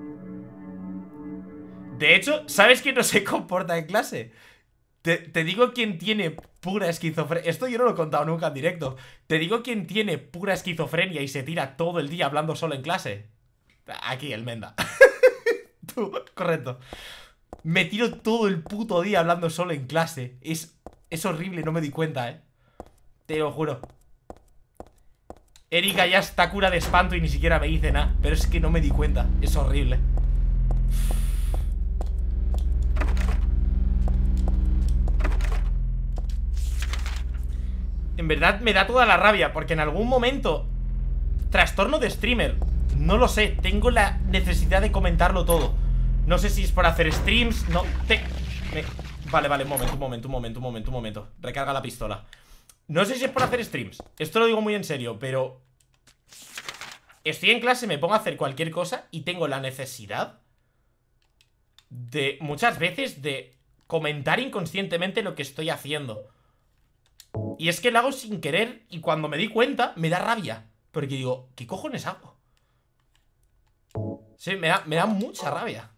De hecho, ¿sabes quién no se comporta en clase? Te digo quién tiene pura esquizofrenia. Esto yo no lo he contado nunca en directo. Te digo quién tiene pura esquizofrenia y se tira todo el día hablando solo en clase. Aquí, el Menda. Tú, correcto. Me tiro todo el puto día hablando solo en clase. Es horrible, no me di cuenta, Te lo juro. Erika ya está cura de espanto y ni siquiera me dice nada. Pero es que no me di cuenta. Es horrible. En verdad me da toda la rabia, porque en algún momento... Trastorno de streamer. No lo sé, tengo la necesidad de comentarlo todo. No sé si es por hacer streams. No, Vale, un momento. Recarga la pistola. No sé si es por hacer streams. Esto lo digo muy en serio, pero... Estoy en clase, me pongo a hacer cualquier cosa y tengo la necesidad de, muchas veces, de comentar inconscientemente lo que estoy haciendo. Y es que lo hago sin querer y cuando me di cuenta me da rabia. Porque digo, ¿qué cojones hago? Sí, me da mucha rabia.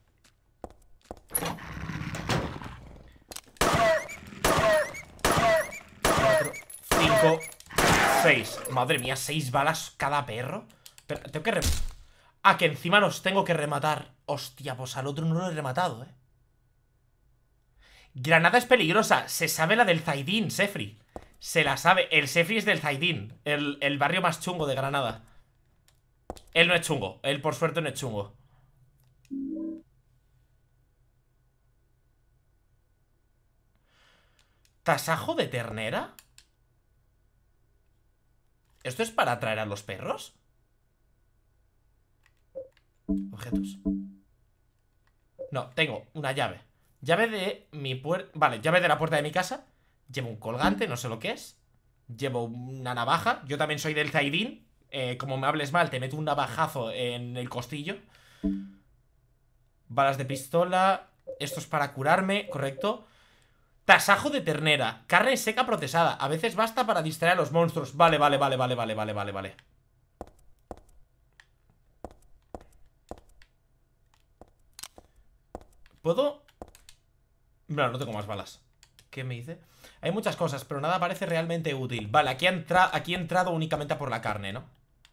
4, 5, 6. Madre mía, 6 balas cada perro. Pero tengo que Ah, que encima los tengo que rematar. Hostia, pues al otro no lo he rematado, Granada es peligrosa. Se sabe la del Zaidín, Sefri. Se la sabe. El Sefri es del Zaidín, el barrio más chungo de Granada. Él no es chungo. Él por suerte no es chungo. ¿Tasajo de ternera? ¿Esto es para atraer a los perros? Objetos. No, tengo una llave. Llave de mi puerta. Vale, llave de la puerta de mi casa. Llevo un colgante, no sé lo que es. Llevo una navaja. Yo también soy del Zaidín. Como me hables mal, te meto un navajazo en el costillo. Balas de pistola. Esto es para curarme, correcto. Tasajo de ternera. Carne seca procesada. A veces basta para distraer a los monstruos. Vale. ¿Puedo? No tengo más balas. ¿Qué me dice? Hay muchas cosas, pero nada parece realmente útil. Vale, aquí he entrado únicamente a por la carne, ¿no?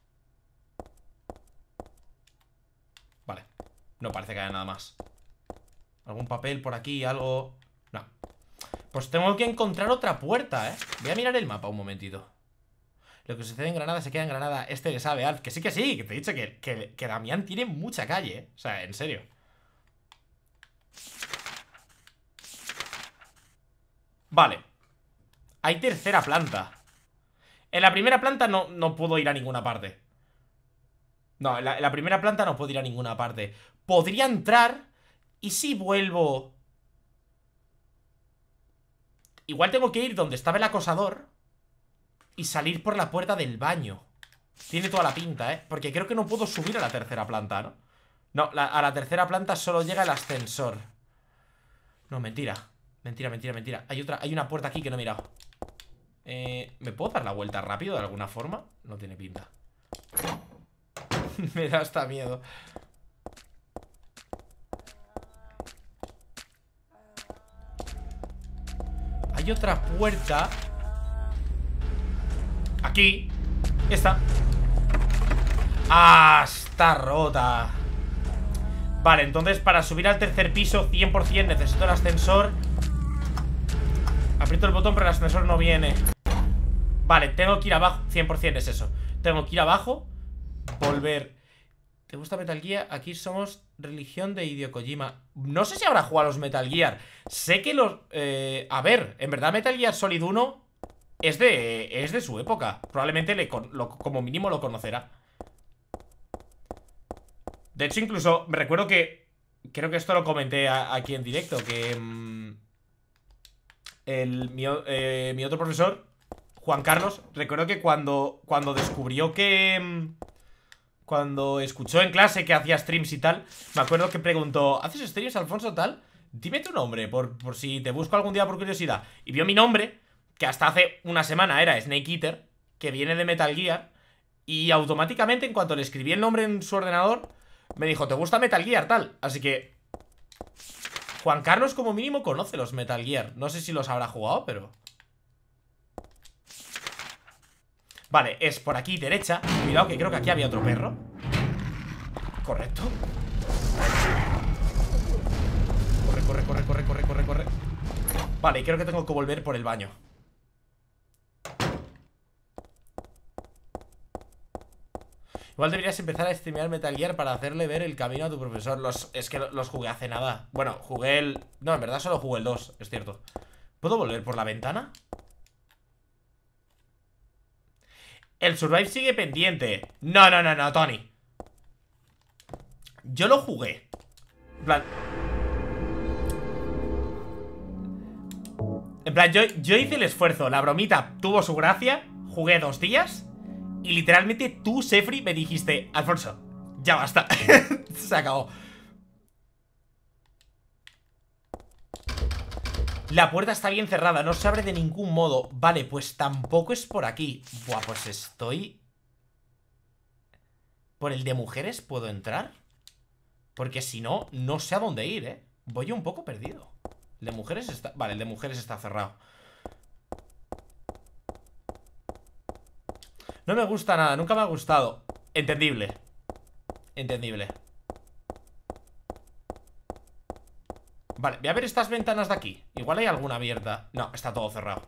Vale, no parece que haya nada más. ¿Algún papel por aquí? ¿Algo? No. Pues tengo que encontrar otra puerta, Voy a mirar el mapa un momentito. Lo que sucede en Granada se queda en Granada. Este le sabe, Alf. Que sí, que te he dicho que Damián tiene mucha calle, O sea, en serio. Vale. Hay tercera planta. En la primera planta no puedo ir a ninguna parte. No, en la primera planta no puedo ir a ninguna parte. Podría entrar. ¿Y si vuelvo? Igual tengo que ir donde estaba el acosador y salir por la puerta del baño. Tiene toda la pinta, Porque creo que no puedo subir a la tercera planta, ¿no? No, a la tercera planta solo llega el ascensor. No, mentira. Mentira. Hay una puerta aquí que no he mirado. ¿Me puedo dar la vuelta rápido de alguna forma? No tiene pinta. Me da hasta miedo. Hay otra puerta. Aquí. Esta. ¡Ah! Está rota. Vale, entonces para subir al tercer piso 100% necesito el ascensor. Aprieto el botón pero el ascensor no viene. Vale, tengo que ir abajo. 100% es eso. Tengo que ir abajo. Volver. ¿Te gusta Metal Gear? Aquí somos religión de Hideo Kojima. No sé si habrá jugado a los Metal Gear. Sé que los... a ver, en verdad Metal Gear Solid 1 es de su época. Probablemente como mínimo lo conocerá. De hecho, incluso me recuerdo que... Creo que esto lo comenté aquí en directo. Que... mi otro profesor, Juan Carlos, recuerdo que cuando descubrió que cuando escuchó en clase que hacía streams y tal, me acuerdo que preguntó: ¿haces streams, Alfonso, tal? Dime tu nombre, por si te busco algún día por curiosidad. Y vio mi nombre, que hasta hace una semana era Snake Eater, que viene de Metal Gear. Y automáticamente, en cuanto le escribí el nombre en su ordenador, me dijo: ¿te gusta Metal Gear, tal? Así que Juan Carlos como mínimo conoce los Metal Gear. No sé si los habrá jugado, pero... Vale, es por aquí, derecha. Cuidado que creo que aquí había otro perro. Correcto. Corre. Vale, creo que tengo que volver por el baño. Igual deberías empezar a streamear Metal Gear para hacerle ver el camino a tu profesor. Es que los jugué hace nada. Bueno, jugué el... No, en verdad solo jugué el 2, es cierto. ¿Puedo volver por la ventana? El Survive sigue pendiente. No, Tony. Yo lo jugué. En plan, yo hice el esfuerzo. La bromita tuvo su gracia. Jugué 2 días. Y literalmente tú, Sefri, me dijiste: Alfonso, ya basta. Se acabó. La puerta está bien cerrada, no se abre de ningún modo. Vale, pues tampoco es por aquí. Buah, pues estoy... ¿Por el de mujeres puedo entrar? Porque si no, no sé a dónde ir, ¿eh? Voy un poco perdido. El de mujeres está... Vale, el de mujeres está cerrado. No me gusta nada, nunca me ha gustado. Entendible. Entendible. Vale, voy a ver estas ventanas de aquí. Igual hay alguna abierta. No, está todo cerrado.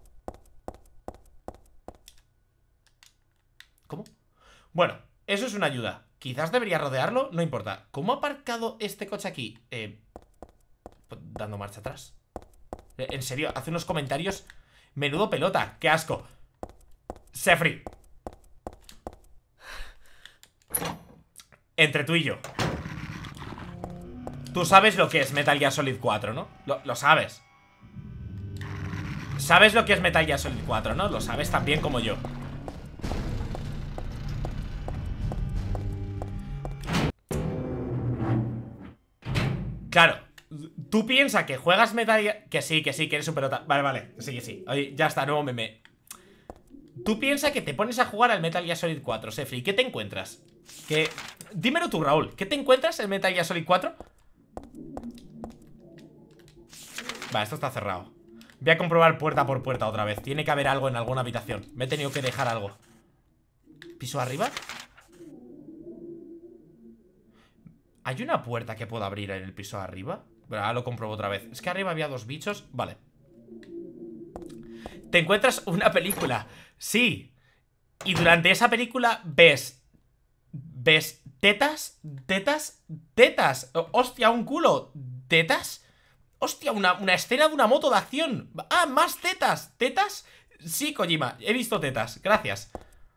¿Cómo? Bueno, eso es una ayuda. Quizás debería rodearlo, no importa. ¿Cómo ha aparcado este coche aquí? Dando marcha atrás. En serio, hace unos comentarios. Menudo pelota, qué asco. Sefri. Entre tú y yo, tú sabes lo que es Metal Gear Solid 4, ¿no? Lo sabes. Sabes lo que es Metal Gear Solid 4, ¿no? Lo sabes tan bien como yo. Claro, tú piensas que juegas Metal Gear... Que sí, que eres un pelota. Vale, sí. Oye, ya está, nuevo meme. Tú piensas que te pones a jugar al Metal Gear Solid 4, Sefri. ¿Qué te encuentras? Dímelo tú, Raúl. ¿Qué te encuentras en Metal Gear Solid 4? Vale, esto está cerrado. Voy a comprobar puerta por puerta otra vez. Tiene que haber algo en alguna habitación. Me he tenido que dejar algo. ¿Piso arriba? ¿Hay una puerta que puedo abrir en el piso arriba? Bueno, ahora lo compruebo otra vez. Es que arriba había 2 bichos. Vale. Te encuentras una película. Sí. Y durante esa película ves tetas. Hostia, un culo. ¿Tetas? Hostia, una escena de una moto de acción. Ah, más tetas. ¿Tetas? Sí, Kojima, he visto tetas, gracias.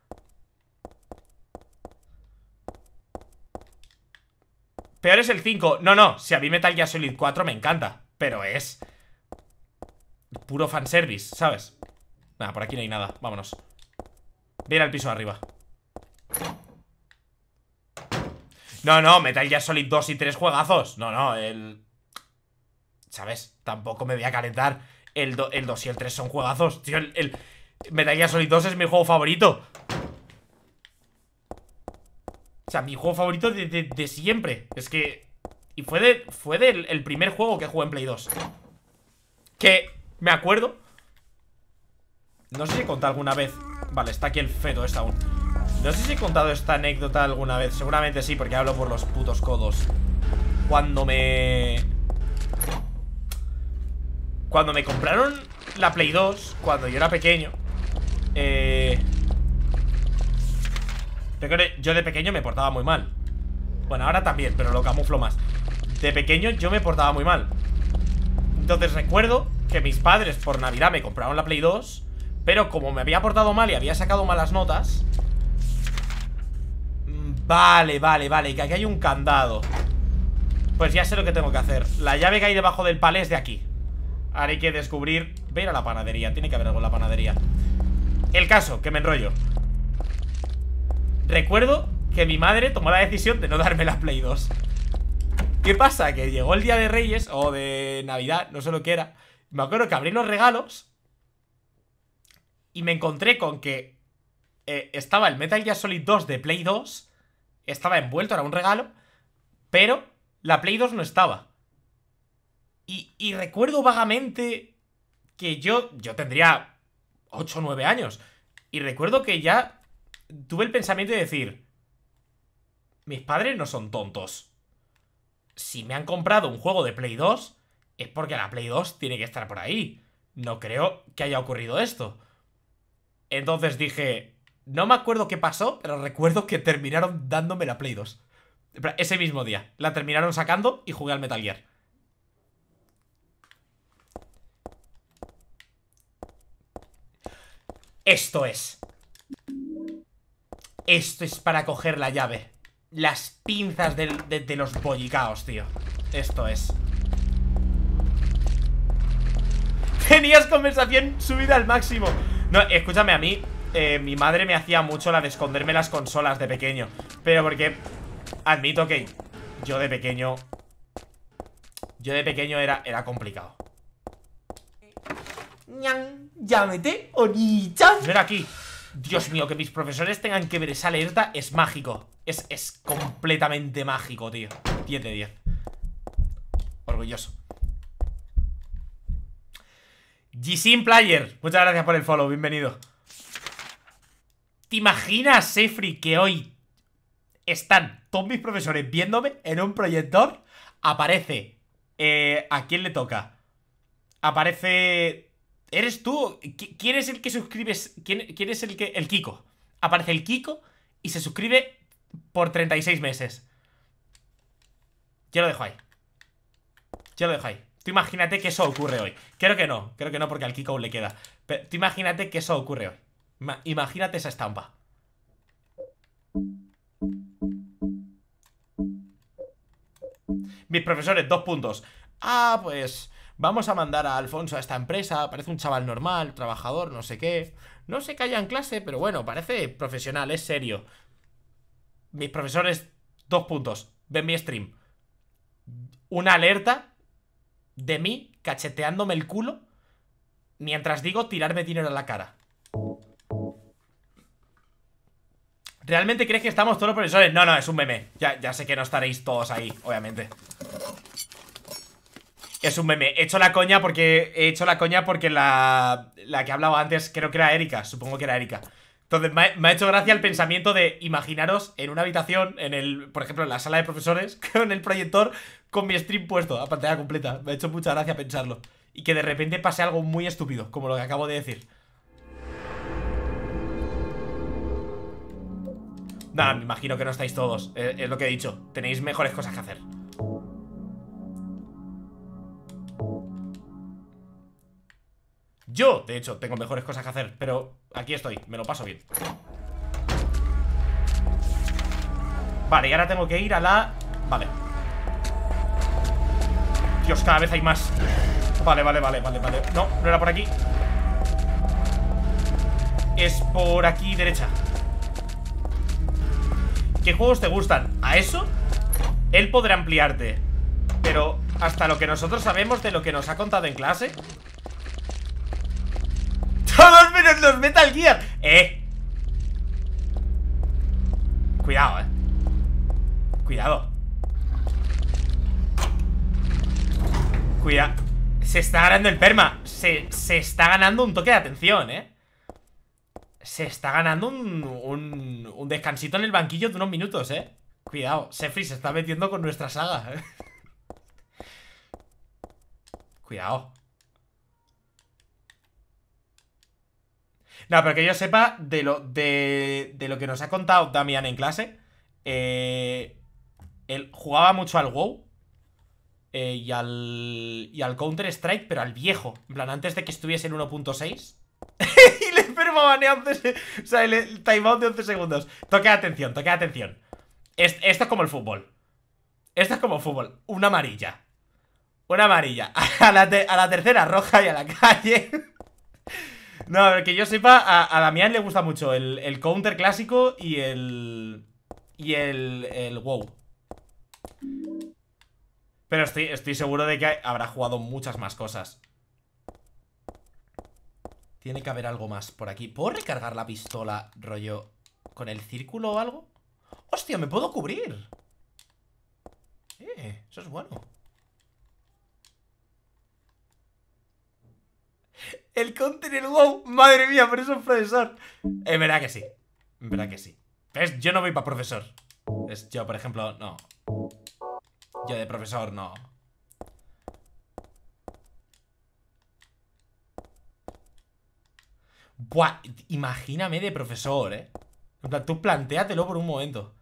Peor es el 5. No, si a mí Metal Gear Solid 4 me encanta, pero es puro fanservice, ¿sabes? Nada, por aquí no hay nada, vámonos. Voy a ir al piso de arriba. No, Metal Gear Solid 2 y 3 juegazos. No, ¿sabes? Tampoco me voy a calentar. El 2 y el 3 son juegazos. Tío, el Metal Gear Solid 2 es mi juego favorito. O sea, mi juego favorito de siempre. Es que... Y fue el primer juego que jugué en Play 2. Que me acuerdo. No sé si he contado alguna vez. Vale, está aquí el feto este aún. No sé si he contado esta anécdota alguna vez. Seguramente sí, porque hablo por los putos codos. Cuando me compraron la Play 2, cuando yo era pequeño, yo de pequeño me portaba muy mal. Bueno, ahora también, pero lo camuflo más. De pequeño yo me portaba muy mal. Entonces recuerdo que mis padres por Navidad me compraron la Play 2, pero como me había portado mal y había sacado malas notas... Vale, que aquí hay un candado. Pues ya sé lo que tengo que hacer. La llave que hay debajo del palé es de aquí. Ahora hay que descubrir... Ve a ir a la panadería, tiene que haber algo en la panadería. El caso, que me enrollo. Recuerdo que mi madre tomó la decisión de no darme la Play 2. ¿Qué pasa? Que llegó el día de Reyes o de Navidad, no sé lo que era. Me acuerdo que abrí los regalos y me encontré con que estaba el Metal Gear Solid 2 de Play 2. Estaba envuelto, era un regalo, pero la Play 2 no estaba. Y recuerdo vagamente que yo tendría 8 o 9 años. Y recuerdo que ya tuve el pensamiento de decir: mis padres no son tontos. Si me han comprado un juego de Play 2, es porque la Play 2 tiene que estar por ahí. No creo que haya ocurrido esto. Entonces dije, no me acuerdo qué pasó, pero recuerdo que terminaron dándome la Play 2. Ese mismo día. La terminaron sacando y jugué al Metal Gear. Esto es. Esto es para coger la llave. Las pinzas de los bollicaos, tío. Esto es. Tenías conversación subida al máximo. No, escúchame, a mí mi madre me hacía mucho la de esconderme las consolas de pequeño. Pero porque admito que yo de pequeño era complicado. Llámete, Onita. Ven aquí. Dios mío, que mis profesores tengan que ver esa alerta es mágico. Es completamente mágico, tío. 10 de 10. Orgulloso. G-Sim Player, muchas gracias por el follow, bienvenido. ¿Te imaginas, Sefri, que hoy están todos mis profesores viéndome en un proyector? Aparece ¿a quién le toca? Aparece... ¿Eres tú? ¿Quién es el que suscribes? ¿Quién es el que...? El Kiko. Aparece el Kiko y se suscribe por 36 meses. Yo lo dejo ahí. Yo lo dejo ahí. Tú imagínate que eso ocurre hoy. Creo que no porque al Kiko aún le queda. Pero tú imagínate que eso ocurre hoy. Imagínate esa estampa. Mis profesores, 2 puntos. Ah, pues vamos a mandar a Alfonso a esta empresa. Parece un chaval normal, trabajador, no sé qué. No se calla en clase, pero bueno, parece profesional, es serio. Mis profesores, 2 puntos. Ven mi stream. Una alerta de mí cacheteándome el culo mientras digo tirarme dinero a la cara. ¿Realmente crees que estamos todos los profesores? No, es un meme. Ya sé que no estaréis todos ahí, obviamente. Es un meme. He hecho la coña porque la que hablaba antes creo que era Erika. Supongo que era Erika. Entonces me ha hecho gracia el pensamiento de imaginaros en una habitación, por ejemplo, en la sala de profesores, con el proyector, con mi stream puesto a pantalla completa. Me ha hecho mucha gracia pensarlo. Y que de repente pase algo muy estúpido, como lo que acabo de decir. Nada, me imagino que no estáis todos. Es lo que he dicho. Tenéis mejores cosas que hacer. Yo, de hecho, tengo mejores cosas que hacer. Pero aquí estoy, me lo paso bien. Vale, y ahora tengo que ir a la... Vale. Dios, cada vez hay más. Vale. No era por aquí. Es por aquí, derecha. ¿Qué juegos te gustan? ¿A eso? Él podrá ampliarte. Pero hasta lo que nosotros sabemos de lo que nos ha contado en clase, todos menos los Metal Gear. Cuidado, Cuidado. Cuidado. Se está ganando el perma. Se está ganando un toque de atención, Se está ganando un descansito en el banquillo de unos minutos, Cuidado, Sefri se está metiendo con nuestra saga, Cuidado. No, pero que yo sepa de lo que nos ha contado Damián en clase. Él jugaba mucho al WoW y al Counter Strike, pero al viejo. En plan, antes de que estuviese en 1.6. Y le permabanea 11. O sea, el timeout de 11 segundos. Toque de atención, toque de atención. Esto es como el fútbol. Esto es como el fútbol. Una amarilla. Una amarilla. A la tercera roja y a la calle. No, que yo sepa, a Damián le gusta mucho el counter clásico y el y el WoW. Pero estoy seguro de que habrá jugado muchas más cosas. Tiene que haber algo más por aquí. ¿Puedo recargar la pistola, rollo, con el círculo o algo? ¡Hostia, me puedo cubrir! Eso es bueno. El counter en el WoW. Madre mía, por eso es profesor. En verdad que sí. En verdad que sí. ¿Ves? Yo no voy para profesor. Yo, por ejemplo, no. Yo de profesor no. Buah, imagíname de profesor, En plan, tú plantéatelo por un momento.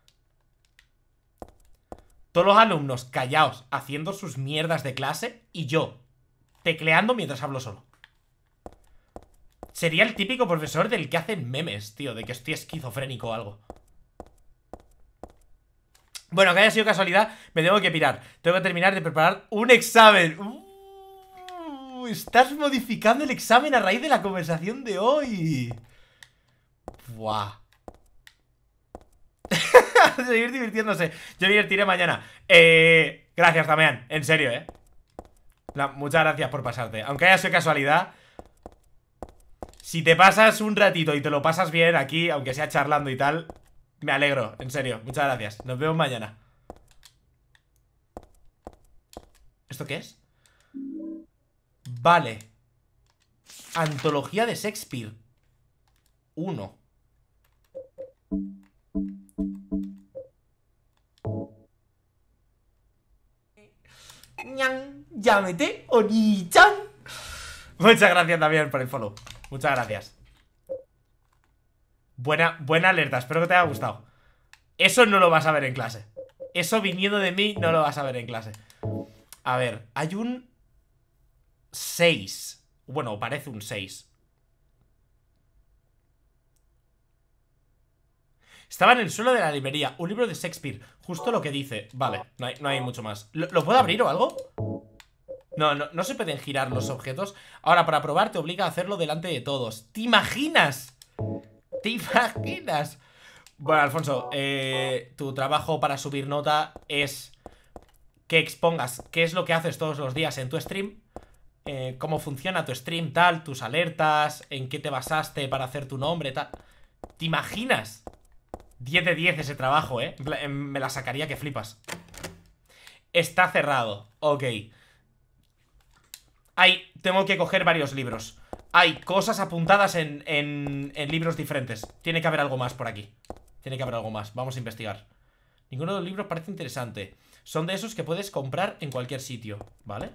Todos los alumnos callados haciendo sus mierdas de clase y yo tecleando mientras hablo solo. Sería el típico profesor del que hacen memes, tío, de que estoy esquizofrénico o algo. Bueno, que haya sido casualidad, me tengo que pirar. Tengo que terminar de preparar un examen. Estás modificando el examen a raíz de la conversación de hoy. Buah. Seguir divirtiéndose. Yo me divertiré mañana. Gracias, Damián. En serio, muchas gracias por pasarte. Aunque haya sido casualidad, si te pasas un ratito y te lo pasas bien aquí, aunque sea charlando y tal, me alegro, en serio. Muchas gracias. Nos vemos mañana. ¿Esto qué es? Vale. Antología de Shakespeare 1. Llámete Oni-chan. Muchas gracias también por el follow. Muchas gracias. Buena alerta, espero que te haya gustado. Eso no lo vas a ver en clase. Eso viniendo de mí no lo vas a ver en clase. A ver, hay un 6. Bueno, parece un 6. Estaba en el suelo de la librería. Un libro de Shakespeare. Justo lo que dice. Vale, no hay mucho más. ¿Lo puedo abrir o algo? No se pueden girar los objetos. Ahora, para probar te obliga a hacerlo delante de todos. ¿Te imaginas? ¿Te imaginas? Bueno, Alfonso, tu trabajo para subir nota es que expongas qué es lo que haces todos los días en tu stream, cómo funciona tu stream, tal, tus alertas, en qué te basaste para hacer tu nombre, tal. ¿Te imaginas? 10 de 10 ese trabajo, me la sacaría que flipas. Está cerrado, ok. Tengo que coger varios libros. Hay cosas apuntadas en libros diferentes. Tiene que haber algo más por aquí. Tiene que haber algo más, vamos a investigar. Ninguno de los libros parece interesante. Son de esos que puedes comprar en cualquier sitio, ¿vale?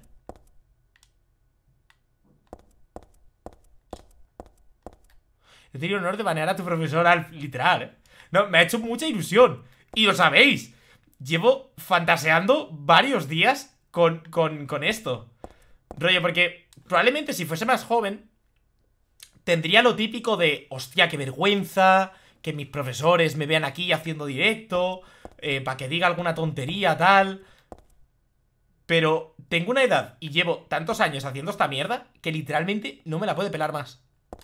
He tenido el honor de banear a tu profesor, literal, No, me ha hecho mucha ilusión. Y lo sabéis. Llevo fantaseando varios días con esto. Rollo, porque probablemente si fuese más joven tendría lo típico de, hostia, qué vergüenza que mis profesores me vean aquí haciendo directo, para que diga alguna tontería, tal. Pero tengo una edad y llevo tantos años haciendo esta mierda que literalmente no me la puede pelar más.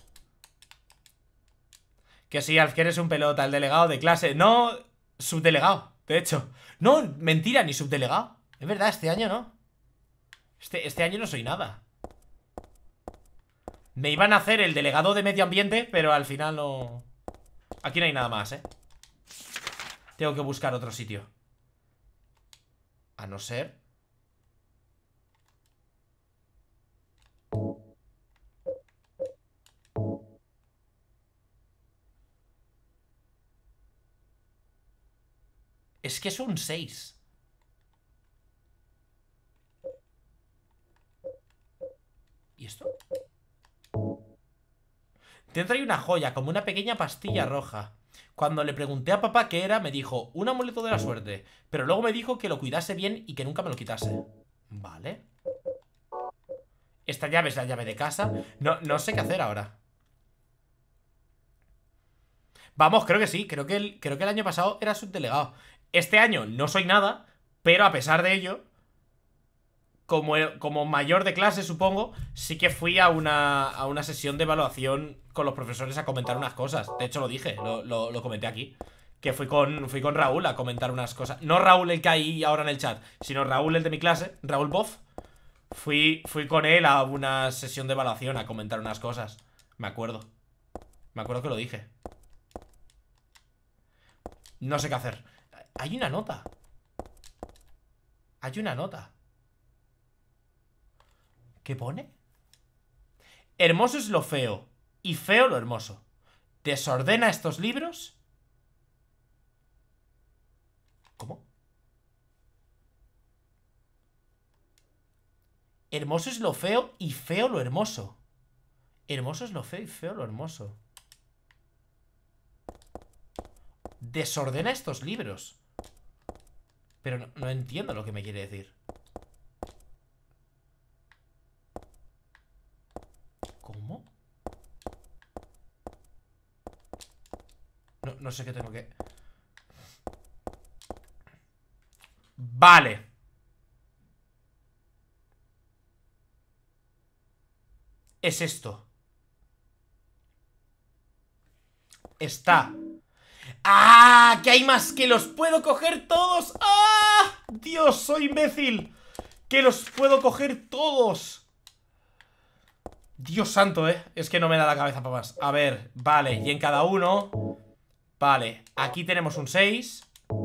Que sí, Alf, que eres un pelota, el delegado de clase. No, subdelegado, de hecho. No, mentira, ni subdelegado. Es verdad, este año no. Este año no soy nada. Me iban a hacer el delegado de medio ambiente, pero al final no. Aquí no hay nada más, Tengo que buscar otro sitio. A no ser... Es que es un 6. ¿Y esto? Dentro hay una joya, como una pequeña pastilla roja. Cuando le pregunté a papá qué era, me dijo, un amuleto de la suerte. Pero luego me dijo que lo cuidase bien y que nunca me lo quitase. Vale. Esta llave es la llave de casa. No sé qué hacer ahora. Vamos, creo que sí. Creo que el año pasado era subdelegado. Este año no soy nada, pero a pesar de ello, como mayor de clase, supongo, sí que fui a una sesión de evaluación con los profesores a comentar unas cosas. De hecho, lo dije, lo comenté aquí. que fui con Raúl a comentar unas cosas. No Raúl el que hay ahora en el chat, sino Raúl el de mi clase, Raúl Boff. Fui con él a una sesión de evaluación a comentar unas cosas. Me acuerdo que lo dije. No sé qué hacer. Hay una nota. Hay una nota. ¿Qué pone? Hermoso es lo feo y feo lo hermoso. ¿Desordena estos libros? ¿Cómo? Hermoso es lo feo y feo lo hermoso. Hermoso es lo feo y feo lo hermoso. Desordena estos libros. Pero no entiendo lo que me quiere decir. ¿Cómo? No sé qué tengo que... Vale. Es esto. Está. ¡Ah! ¡Que hay más! ¡Que los puedo coger todos! ¡Ah! ¡Dios, soy imbécil! ¡Que los puedo coger todos! Dios santo, es que no me da la cabeza para más. A ver, vale, y en cada uno. Vale, aquí tenemos un 6.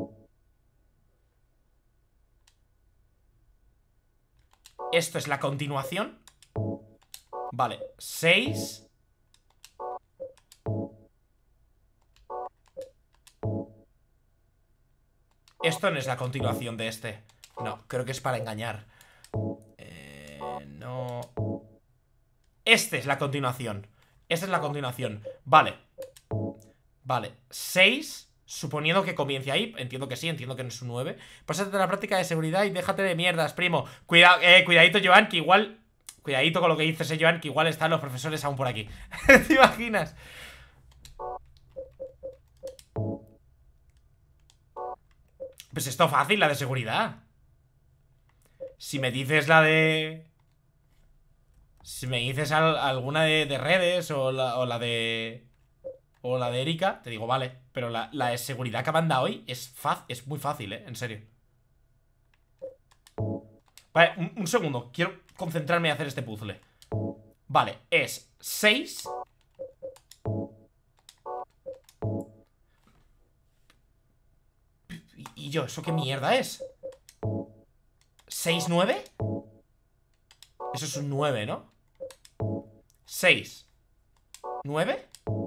Esto es la continuación. Vale, 6. Esto no es la continuación de este. No, creo que es para engañar. No. Este es la continuación. Esta es la continuación. Vale. Vale, 6. Suponiendo que comience ahí. Entiendo que sí, entiendo que no es un 9. Pásate a la práctica de seguridad y déjate de mierdas, primo. Cuidadito, Joan, que igual... Cuidadito con lo que dices, Joan, que igual están los profesores aún por aquí. ¿Te imaginas? Pues esto fácil, la de seguridad. Si me dices la de... Si me dices alguna de redes o la de... O la de Erika, te digo, vale. Pero la de seguridad que me han dado hoy es muy fácil, en serio. Vale, un segundo. Quiero concentrarme en hacer este puzzle. Vale, es 6. ¿Y yo? ¿Eso qué mierda es? ¿6, 9? Eso es un 9, ¿no? 6 9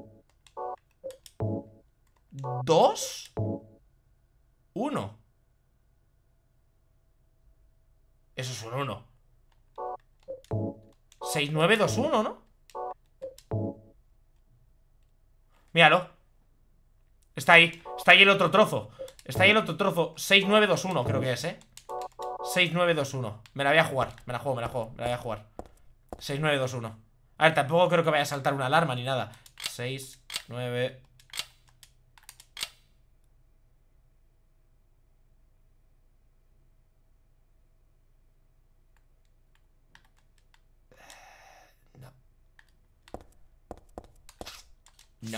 2 1. Eso es un 1. 6, 9, 2, 1, ¿no? Míralo. Está ahí el otro trozo. Está ahí el otro trozo. 6, 9, 2, 1 creo que es, 6, 9, 2, 1. Me la voy a jugar. Me la voy a jugar. 6, 9, 2, 1. A ver, tampoco creo que vaya a saltar una alarma ni nada. 6, 9. No.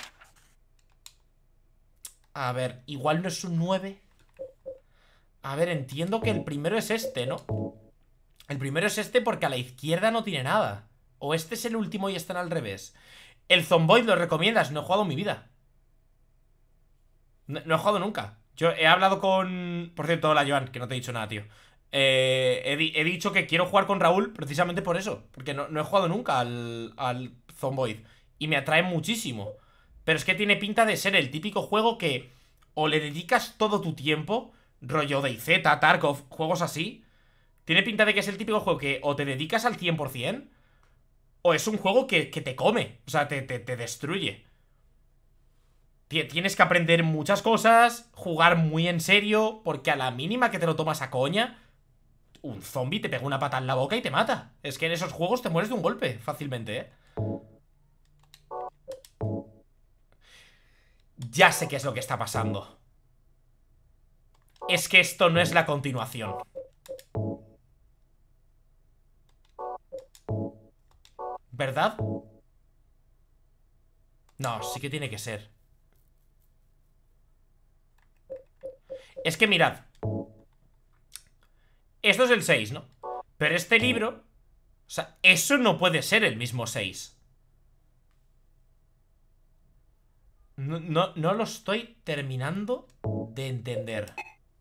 A ver, igual no es un 9. A ver, entiendo que el primero es este, ¿no? El primero es este porque a la izquierda no tiene nada. O este es el último y están al revés. El Zomboid lo recomiendas. No he jugado en mi vida. No he jugado nunca. Yo he hablado con... Por cierto, hola Joan, que no te he dicho nada, tío. He dicho que quiero jugar con Raúl precisamente por eso. Porque no he jugado nunca al Zomboid. Y me atrae muchísimo. Pero es que tiene pinta de ser el típico juego que o le dedicas todo tu tiempo, rollo DayZ, Tarkov, juegos así. Tiene pinta de que es el típico juego que o te dedicas al 100% o es un juego que te come. O sea, te destruye. Tienes que aprender muchas cosas, jugar muy en serio, porque a la mínima que te lo tomas a coña, un zombie te pega una pata en la boca y te mata. Es que en esos juegos te mueres de un golpe fácilmente, Ya sé qué es lo que está pasando. Es que esto no es la continuación. ¿Verdad? No, sí que tiene que ser. Es que mirad. Esto es el 6, ¿no? Pero este libro... O sea, eso no puede ser el mismo 6. No lo estoy terminando de entender.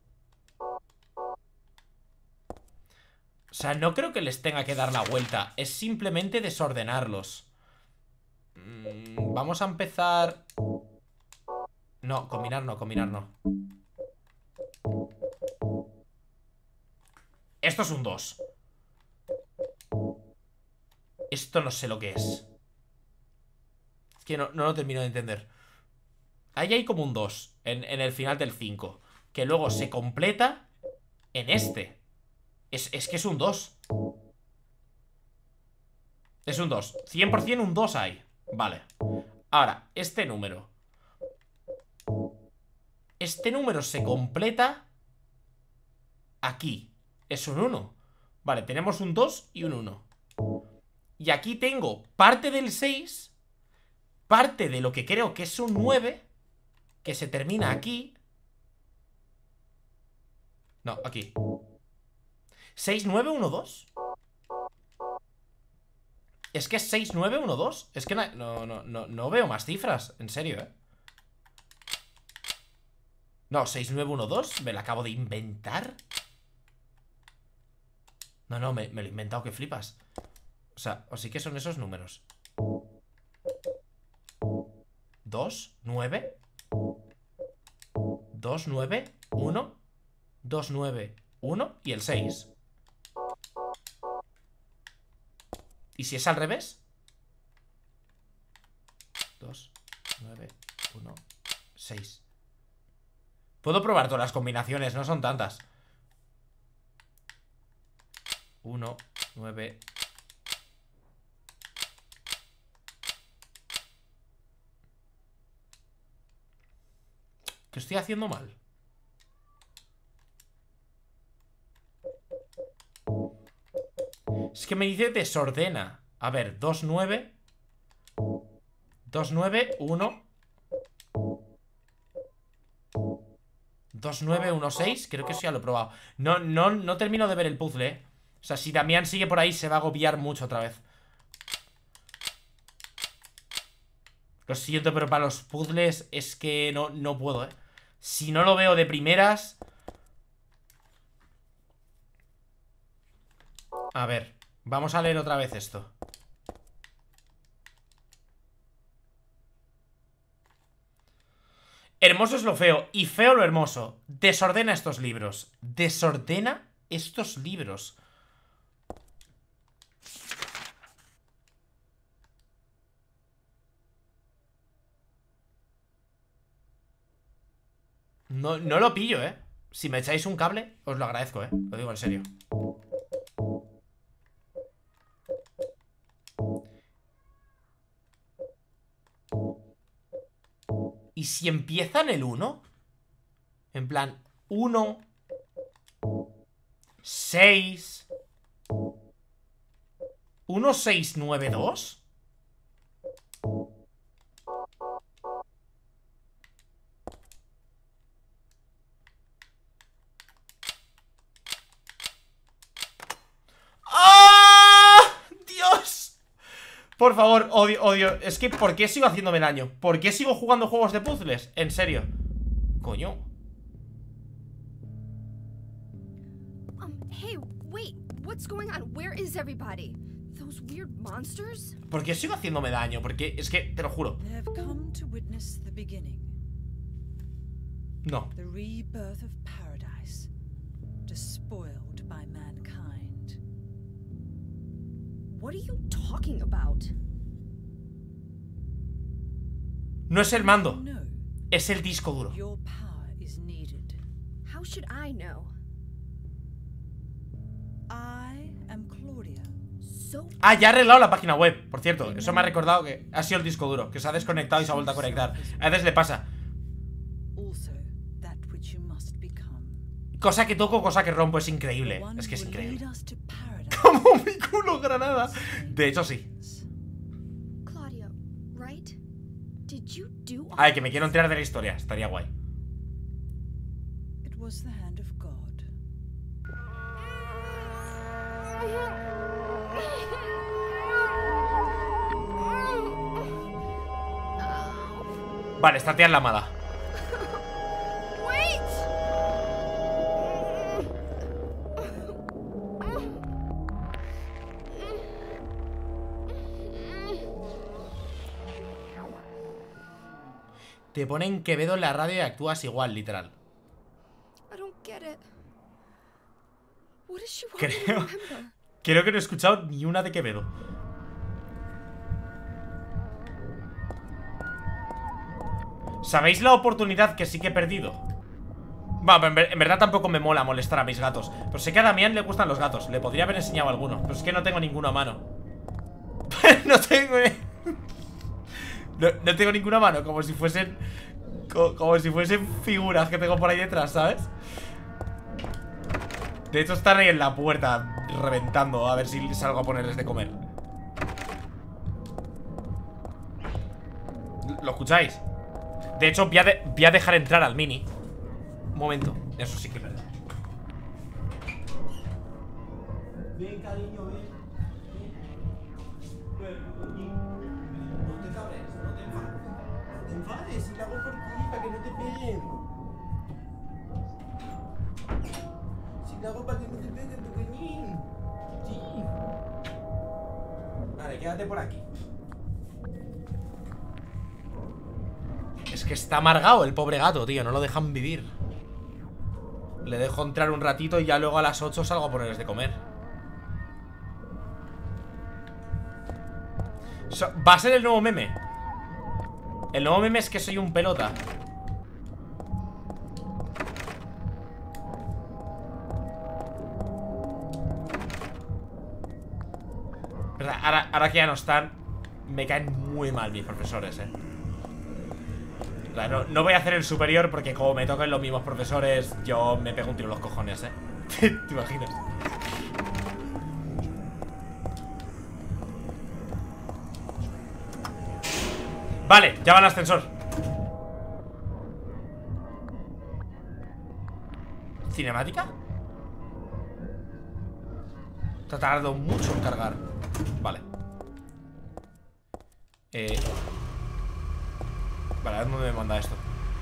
O sea, no creo que les tenga que dar la vuelta. Es simplemente desordenarlos. Vamos a empezar... No, combinar no, combinar no. Esto es un 2. Esto no sé lo que es. Es que no lo termino de entender. Ahí hay como un 2 en el final del 5, que luego se completa en este. Es que es un 2. Es un 2. 100% un 2 hay. Vale. Ahora, este número. Este número se completa aquí. Es un 1. Vale, tenemos un 2 y un 1. Y aquí tengo parte del 6, parte de lo que creo que es un 9, que se termina aquí. No, aquí. 6, 9, 1, 2. Es que es 6, 9, 1, 2. Es que no veo más cifras. En serio, ¿eh? No, 6, 9, 1, 2. Me lo acabo de inventar. No, me lo he inventado, que flipas. O sea, o sí que son esos números. 2, 9 2, 9, 1 2, 9, 1 y el 6. ¿Y si es al revés? 2, 9, 1, 6. Puedo probar todas las combinaciones, no son tantas. 1, 9. ¿Qué estoy haciendo mal? Es que me dice desordena. A ver, 2, 9 2, 9, 1 2, 9, 1, 6. Creo que eso ya lo he probado. No termino de ver el puzzle, ¿eh? O sea, si Damián sigue por ahí se va a agobiar mucho otra vez. Lo siento, pero para los puzzles es que no puedo, ¿eh? Si no lo veo de primeras... A ver, vamos a leer otra vez esto. Hermoso es lo feo y feo lo hermoso. Desordena estos libros. Desordena estos libros. No lo pillo, ¿eh? Si me echáis un cable, os lo agradezco, ¿eh? Lo digo en serio. ¿Y si empieza en el 1? En plan, 1 6 1, 6, 9, 2. ¡Ah! ¡Dios! Por favor, odio. Es que, ¿por qué sigo haciéndome daño? ¿Por qué sigo jugando juegos de puzzles? En serio. Coño. Hey, wait. What's going on? Where is everybody? Those weird monsters? ¿Por qué sigo haciéndome daño? Porque es que, te lo juro. They have come to witness the beginning. No. The rebirth of paradise, despoiled by mankind. What are you talking about? No es el mando. No, Es el disco duro. your power is needed. How should I know? I am Claudia. So Ah, ya he arreglado la página web. Por cierto, eso me ha recordado que ha sido el disco duro, que se ha desconectado y se ha vuelto a conectar. A veces le pasa. Also, that which you must become. Cosa que toco, cosa que rompo, es increíble. The one Es que es who will increíble. lead us to paradise. Como mi culo granada. De hecho, sí. Claudia, right? Did you do all Ay, que me quiero enterar de la historia. Estaría guay. It was the hand of God. Vale, esta tía es la mala. Wait! Te ponen Quevedo en la radio y actúas igual, literal. I don't get it. What does she want me to Creo, remember? creo que no he escuchado ni una de Quevedo. ¿Sabéis la oportunidad que sí que he perdido? Va, en verdad tampoco me mola molestar a mis gatos. Pero sé que a Damián le gustan los gatos. Le podría haber enseñado alguno. Pero es que no tengo ninguno a mano. No tengo... No tengo ninguna a mano. Como si fuesen... Como si fuesen figuras que tengo por ahí detrás, ¿sabes? De hecho están ahí en la puerta reventando. A ver si salgo a ponerles de comer. ¿Lo escucháis? De hecho voy a dejar entrar al mini. Un momento. Eso sí que es verdad. Ven, cariño, ven. No te cabres, no te enfades. No te enfades, si lo hago por ti, para que no te peguen. Si lo hago para que no te peguen, pequeñín. Sí. Vale, quédate por aquí. Es que está amargado el pobre gato, tío. No lo dejan vivir. Le dejo entrar un ratito y ya luego a las 8 salgo a ponerles de comer. Va a ser el nuevo meme. El nuevo meme es que soy un pelota. ¿Verdad? Ahora que ya no están, me caen muy mal mis profesores, No voy a hacer el superior porque como me toquen los mismos profesores, yo me pego un tiro en los cojones, ¿Te imaginas? Vale, ya va el ascensor. ¿Cinemática? Te ha tardado mucho en cargar. Vale. Vale, a ver dónde me manda esto.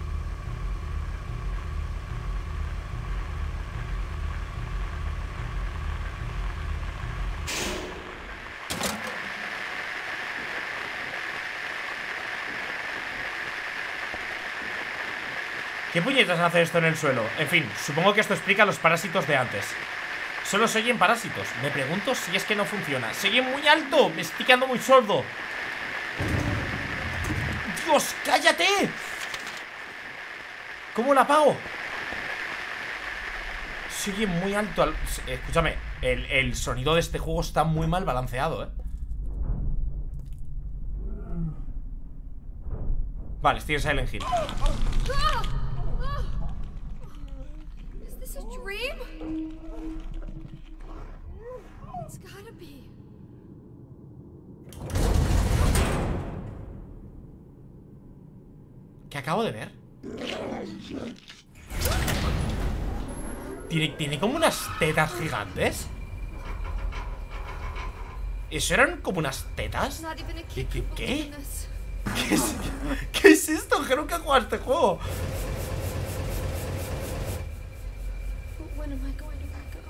¿Qué puñetas hace esto en el suelo? En fin, supongo que esto explica los parásitos de antes. Solo se oyen parásitos. Me pregunto si es que no funciona. Se oye muy alto. Me estoy quedando muy sordo. ¡Dios, cállate! ¿Cómo la apago? Se oye muy alto. Escúchame, el sonido de este juego está muy mal balanceado, Vale, estoy en Silent Hill. Is this a dream? It's gotta be. ¿Qué acabo de ver? Tiene como unas tetas gigantes. ¿Eso eran como unas tetas? Not even a kid ¿Qué? could believe in this. ¿Qué es esto? Que nunca he jugado a este juego. But when am I going to wake up?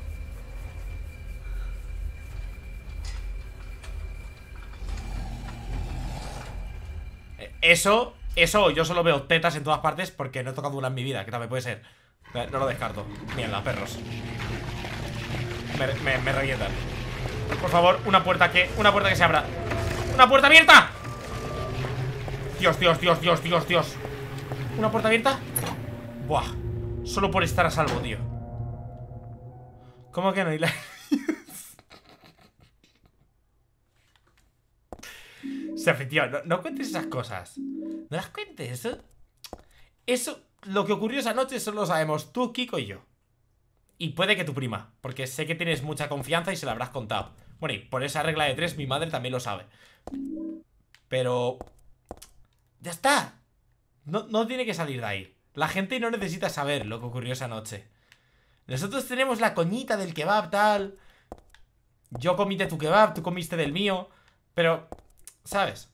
Eso, yo solo veo tetas en todas partes porque no he tocado una en mi vida, que también puede ser. No lo descarto. Mierda, perros. Me revientan. Por favor, una puerta que se abra. ¡Una puerta abierta! Dios. ¿Una puerta abierta? Buah. Solo por estar a salvo, tío. ¿Cómo que no? O sea, tío, no cuentes esas cosas. No las cuentes. Eso, lo que ocurrió esa noche, solo lo sabemos tú, Kiko y yo. Y puede que tu prima, porque sé que tienes mucha confianza y se la habrás contado. Bueno, y por esa regla de 3 mi madre también lo sabe. Pero... ya está. No tiene que salir de ahí. La gente no necesita saber lo que ocurrió esa noche. Nosotros tenemos la coñita del kebab, tal. Yo comí de tu kebab, tú comiste del mío. Pero, ¿sabes?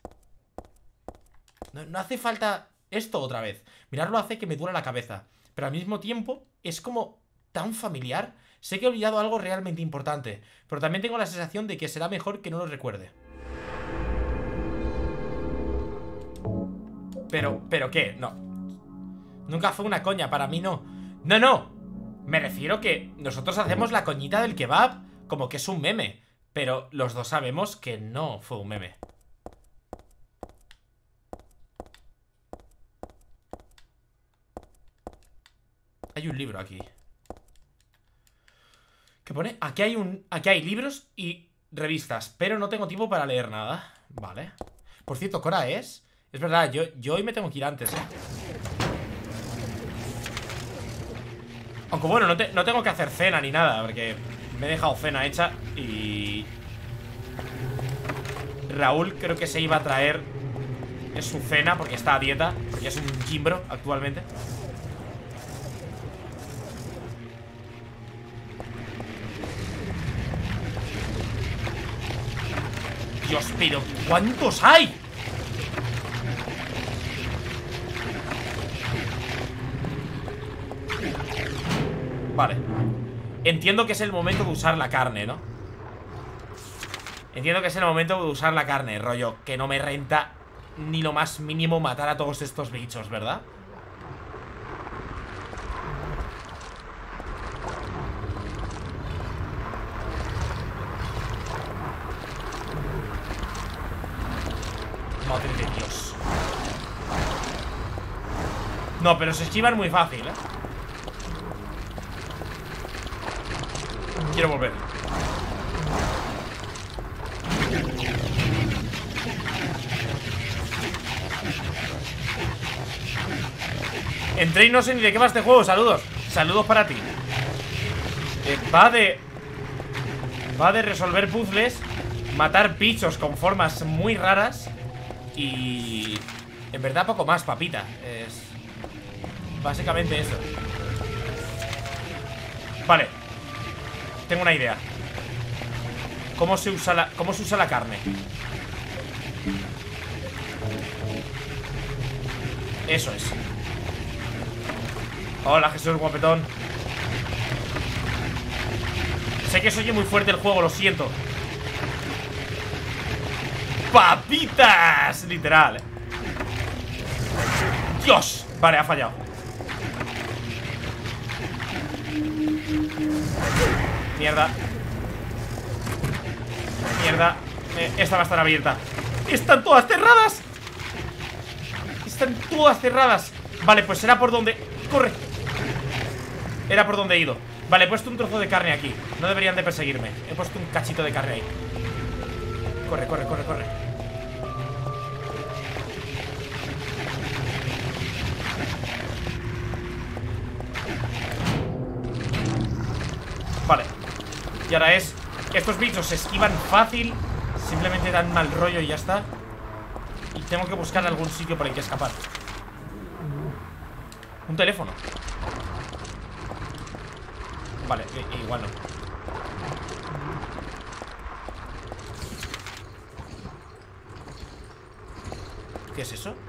No hace falta esto otra vez. Mirarlo hace que me duela la cabeza. Pero al mismo tiempo es como tan familiar. Sé que he olvidado algo realmente importante, pero también tengo la sensación de que será mejor que no lo recuerde. ¿Pero qué? No. Nunca fue una coña, para mí no. No. Me refiero que nosotros hacemos la coñita del kebab como que es un meme, pero los dos sabemos que no fue un meme. Hay un libro aquí. ¿Qué pone? Aquí hay libros y revistas, pero no tengo tiempo para leer nada. Vale. Por cierto, ¿qué hora es? Es verdad, yo hoy me tengo que ir antes, Aunque bueno, no tengo que hacer cena ni nada, porque me he dejado cena hecha y... Raúl creo que se iba a traer su cena porque está a dieta, porque es un gimbro actualmente. Dios, pero ¿cuántos hay? Vale. Entiendo que es el momento de usar la carne, ¿no? Entiendo que es el momento de usar la carne, rollo. Que no me renta ni lo más mínimo matar a todos estos bichos, ¿verdad? Madre de Dios. No, pero se esquivan muy fácil, ¿eh? Quiero volver. Entré y no sé ni de qué va este juego. Saludos. Saludos para ti. Va de resolver puzzles, matar bichos con formas muy raras. Y... en verdad poco más, papita. Es... básicamente eso. Vale. Tengo una idea. ¿Cómo se usa la carne? Eso es. Hola, Jesús guapetón. Sé que se oye muy fuerte el juego, lo siento. ¡Papitas! Literal, ¡Dios! Vale, ha fallado. Mierda. Mierda. Esta va a estar abierta. ¡Están todas cerradas! Están todas cerradas. Vale, pues será por donde... ¡Corre! Era por donde he ido. Vale, he puesto un trozo de carne aquí. No deberían de perseguirme. He puesto un cachito de carne ahí. Corre, corre, corre, corre. Vale. Y ahora es... estos bichos se esquivan fácil. Simplemente dan mal rollo y ya está. Y tengo que buscar algún sitio por el que escapar. Un teléfono. Vale, igual no. ¿Qué es eso?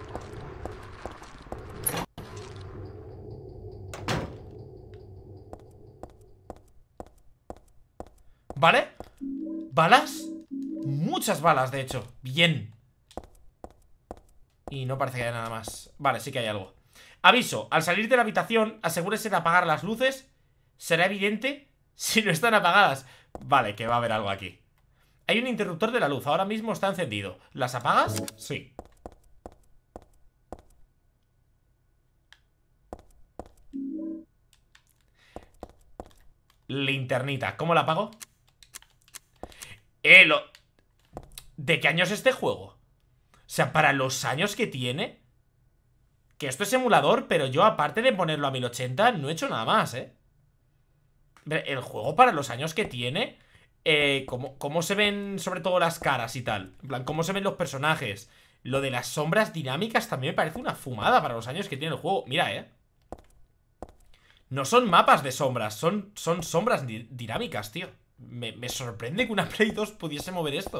¿Vale? ¿Balas? Muchas balas, de hecho. Bien. Y no parece que haya nada más. Vale, sí que hay algo. Aviso, al salir de la habitación, asegúrese de apagar las luces. Será evidente si no están apagadas. Vale, que va a haber algo aquí. Hay un interruptor de la luz, ahora mismo está encendido. ¿Las apagas? Sí. Linternita, ¿cómo la apago? ¿De qué año es este juego? O sea, para los años que tiene. Que esto es emulador, pero yo aparte de ponerlo a 1080 no he hecho nada más, El juego para los años que tiene, cómo se ven sobre todo las caras y tal. En plan, cómo se ven los personajes, Lo de las sombras dinámicas también me parece una fumada para los años que tiene el juego. Mira, no son mapas de sombras, son sombras dinámicas, tío. Me sorprende que una Play 2 pudiese mover esto.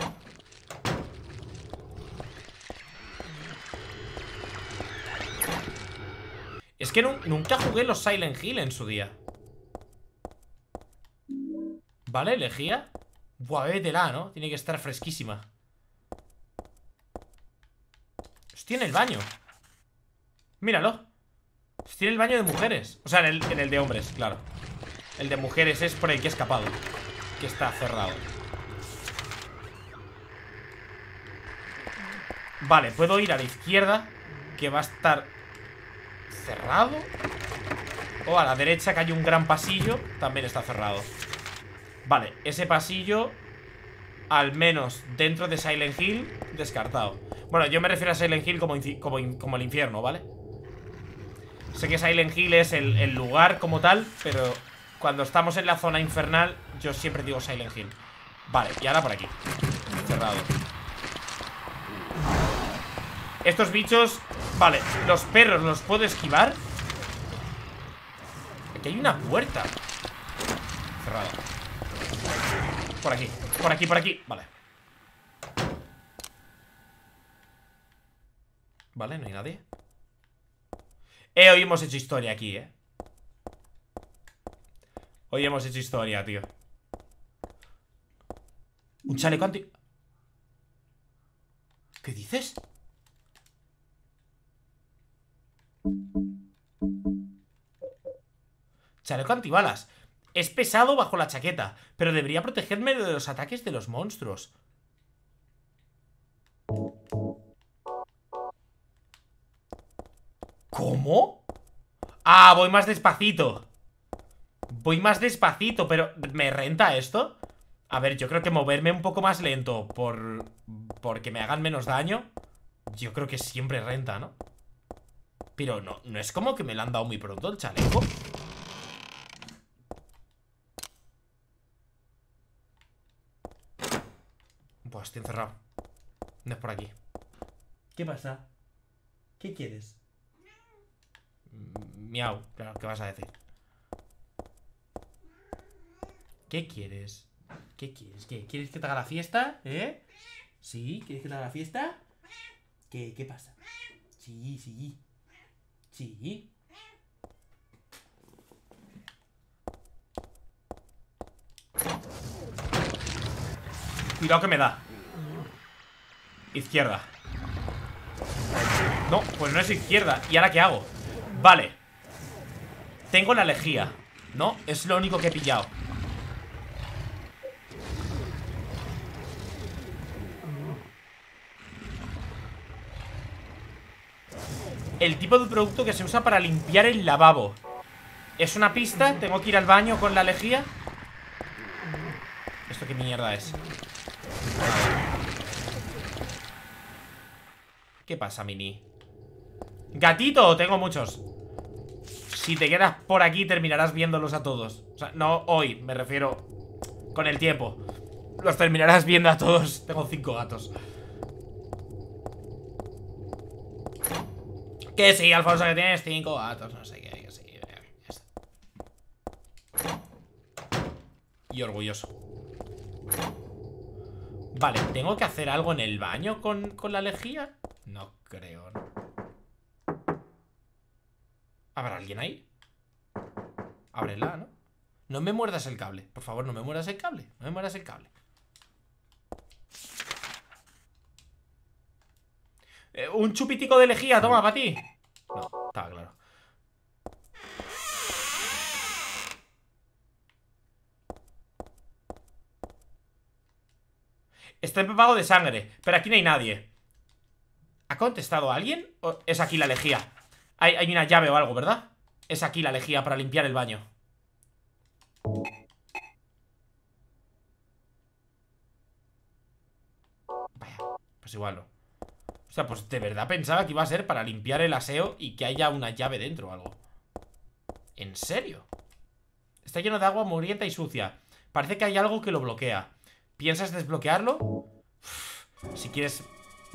Es que nunca jugué los Silent Hill en su día. Vale, lejía. Buah, bébetela, ¿no? Tiene que estar fresquísima. Hostia, en el baño. Míralo. Hostia, en el baño de mujeres. O sea, en el de hombres, claro. El de mujeres es por el que he escapado, que está cerrado. Vale, puedo ir a la izquierda, que va a estar cerrado. O a la derecha, que hay un gran pasillo, también está cerrado. Vale, ese pasillo, al menos dentro de Silent Hill, descartado. Bueno, yo me refiero a Silent Hill como el infierno, ¿vale? Sé que Silent Hill es el lugar como tal, pero cuando estamos en la zona infernal, yo siempre digo Silent Hill. Vale, y ahora por aquí. Cerrado. Estos bichos... Vale, los perros los puedo esquivar. Aquí hay una puerta. Cerrado. Por aquí, por aquí, por aquí. Vale. Vale, no hay nadie. Hoy hemos hecho historia aquí, Hoy hemos hecho historia, tío. Un chaleco anti... ¿Qué dices? Chaleco antibalas. Es pesado bajo la chaqueta, pero debería protegerme de los ataques de los monstruos. ¿Cómo? Ah, voy más despacito. Voy más despacito, pero ¿me renta esto? A ver, yo creo que moverme un poco más lento porque me hagan menos daño, yo creo que siempre renta, ¿no? Pero no es como que me lo han dado muy pronto el chaleco. Buah, estoy encerrado. No es por aquí. ¿Qué pasa? ¿Qué quieres? Miau, claro, ¿qué vas a decir? ¿Qué quieres? ¿Qué quieres? ¿Qué? ¿Quieres que te haga la fiesta? ¿Sí? ¿Quieres que te haga la fiesta? ¿Qué pasa? Sí. Sí. Cuidado que me da. Izquierda. No, pues no es izquierda. ¿Y ahora qué hago? Vale. Tengo la lejía, ¿no? Es lo único que he pillado. El tipo de producto que se usa para limpiar el lavabo. ¿Es una pista? ¿Tengo que ir al baño con la lejía? ¿Esto qué mierda es? ¿Qué pasa, Mini? ¡Gatito! Tengo muchos. Si te quedas por aquí terminarás viéndolos a todos. O sea, no hoy, me refiero con el tiempo. Los terminarás viendo a todos. Tengo 5 gatos. Que sí, Alfonso, que tienes 5 gatos. No sé qué, que sí. Ya está. Y orgulloso. Vale, ¿tengo que hacer algo en el baño con la lejía? No creo, ¿no? ¿Habrá alguien ahí? Ábrela, ¿no? No me muerdas el cable. Por favor, no me muerdas el cable. No me muerdas el cable. Un chupitico de lejía, toma, para ti. No, estaba claro. Está empapado de sangre, pero aquí no hay nadie. ¿Ha contestado alguien? ¿O es aquí la lejía? Hay una llave o algo, ¿verdad? Es aquí la lejía para limpiar el baño. Vaya, pues igual no. O sea, pues de verdad pensaba que iba a ser para limpiar el aseo y que haya una llave dentro o algo. ¿En serio? Está lleno de agua mugrienta y sucia. Parece que hay algo que lo bloquea. ¿Piensas desbloquearlo? Uf, si quieres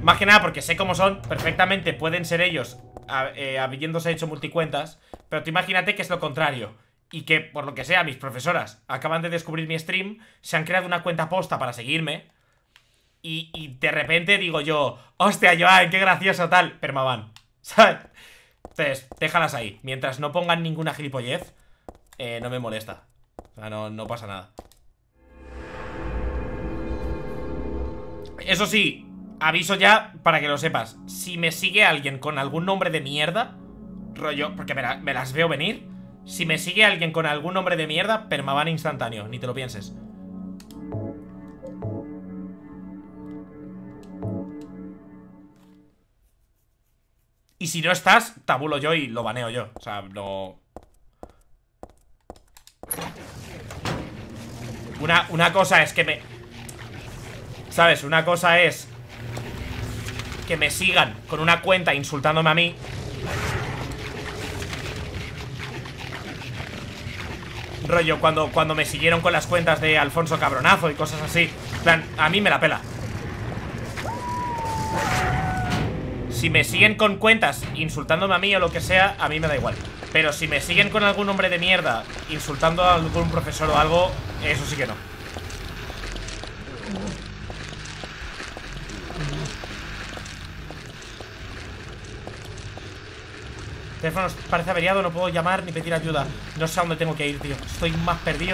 Más que nada porque sé cómo son. Perfectamente pueden ser ellos habiéndose hecho multicuentas. Pero tú imagínate que es lo contrario. Y que, por lo que sea, mis profesoras acaban de descubrir mi stream, se han creado una cuenta posta para seguirme. Y de repente digo yo, hostia, Joan, qué gracioso tal. Permaban, ¿sabes? Entonces, déjalas ahí. Mientras no pongan ninguna gilipollez, no me molesta. O sea, no pasa nada. Eso sí, aviso ya para que lo sepas. Si me sigue alguien con algún nombre de mierda, rollo, porque me las veo venir. Si me sigue alguien con algún nombre de mierda, permaban instantáneo, ni te lo pienses. Y si no estás, tabulo yo y lo baneo yo. O sea, no... Una cosa es que me... ¿Sabes? Una cosa es que me sigan con una cuenta insultándome a mí. Rollo, cuando me siguieron con las cuentas de Alfonso Cabronazo y cosas así. En plan, a mí me la pela. Si me siguen con cuentas insultándome a mí o lo que sea, a mí me da igual. Pero si me siguen con algún nombre de mierda insultando a algún profesor o algo, eso sí que no. El teléfono parece averiado, no puedo llamar ni pedir ayuda. No sé a dónde tengo que ir, tío. Estoy más perdido.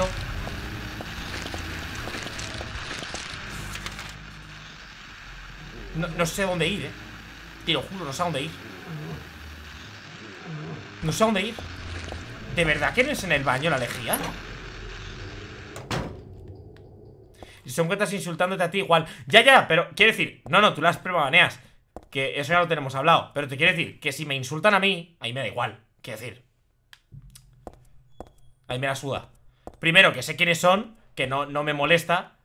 No sé a dónde ir, Te lo juro, no sé a dónde ir. No sé a dónde ir. ¿De verdad que no es en el baño la lejía? Si son cuentas insultándote a ti, igual. Ya, pero quiero decir, no, tú las permabaneas. Que eso ya lo tenemos hablado. Pero te quiero decir que si me insultan a mí, ahí me da igual. Quiero decir, ahí me la suda. Primero, que sé quiénes son, que no me molesta.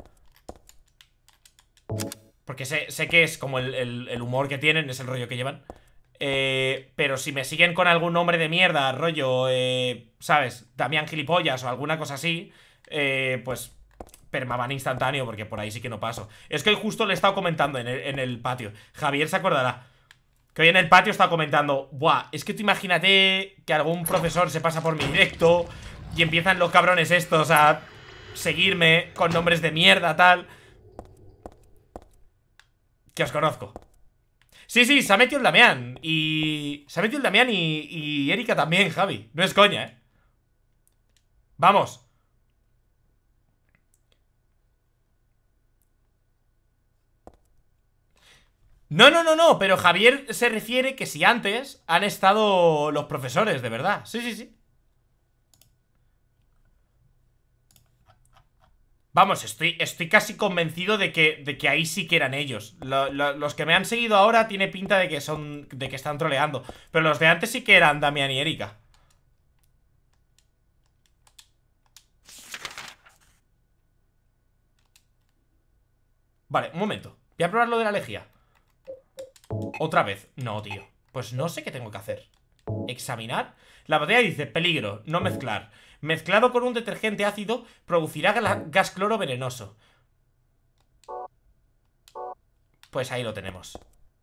Porque sé que es como el humor que tienen, es el rollo que llevan. Pero si me siguen con algún nombre de mierda, rollo, ¿sabes? Damián Gilipollas o alguna cosa así, pues permaban instantáneo, porque por ahí sí que no paso. Es que hoy justo le he estado comentando en el patio. Javier se acordará que hoy en el patio estaba comentando, buah, es que tú imagínate que algún profesor se pasa por mi directo y empiezan los cabrones estos a seguirme con nombres de mierda, tal. Que os conozco. Sí, se ha metido el Damián. Y... se ha metido el Damián y Erika también, Javi. No es coña, Vamos. No, pero Javier se refiere que si antes han estado los profesores, de verdad. Sí. Vamos, estoy casi convencido de que ahí sí que eran ellos. Los que me han seguido ahora tiene pinta de que están troleando. Pero los de antes sí que eran Damián y Erika. Vale, un momento. Voy a probar lo de la lejía. Otra vez. No, tío. Pues no sé qué tengo que hacer. Examinar. La botella dice peligro, no mezclar. Mezclado con un detergente ácido producirá gas cloro venenoso. Pues ahí lo tenemos.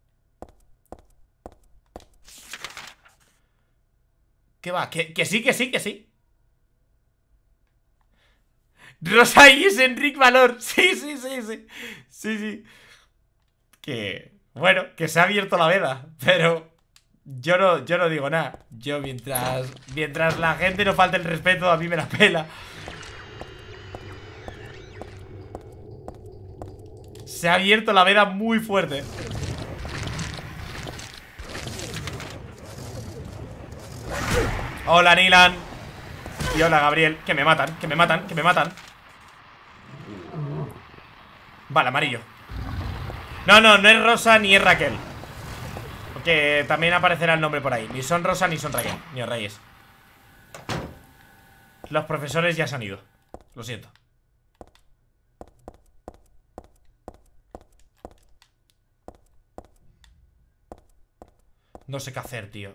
¿Qué va? Que sí. Rosa y es Enric Valor. Sí. Que... bueno, que se ha abierto la veda. Pero... yo no digo nada. Yo mientras la gente no falte el respeto, a mí me la pela. Se ha abierto la veda muy fuerte. Hola, Nilan. Y hola, Gabriel. Que me matan. Vale, amarillo. No es Rosa ni es Raquel. Porque también aparecerá el nombre por ahí. Ni son Rosa ni son Raquel, ni os Reyes. Los profesores ya se han ido. Lo siento. No sé qué hacer, tío.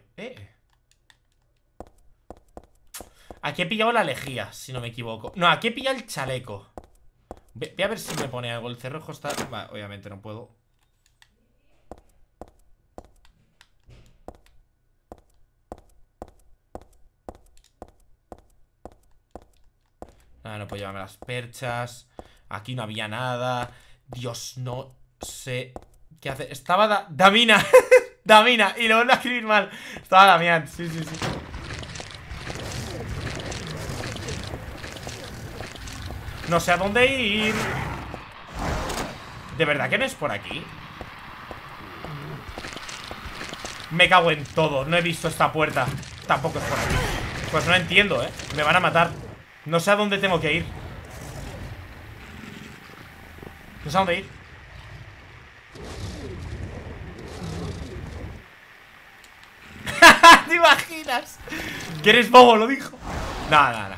Aquí he pillado la lejía, si no me equivoco. No, aquí he pillado el chaleco. Voy a ver si me pone algo. El cerrojo está... vale, obviamente no puedo. Nada, no puedo llevarme las perchas. Aquí no había nada. Dios, no sé qué hacer. Estaba Damina. Damina, y lo vuelvo a escribir mal. Estaba Damián, sí. No sé a dónde ir. ¿De verdad que no es por aquí? Me cago en todo, no he visto esta puerta. Tampoco es por aquí. Pues no entiendo, me van a matar. No sé a dónde tengo que ir. No sé a dónde ir. ¿Te imaginas? Que eres bobo, lo dijo. Nada.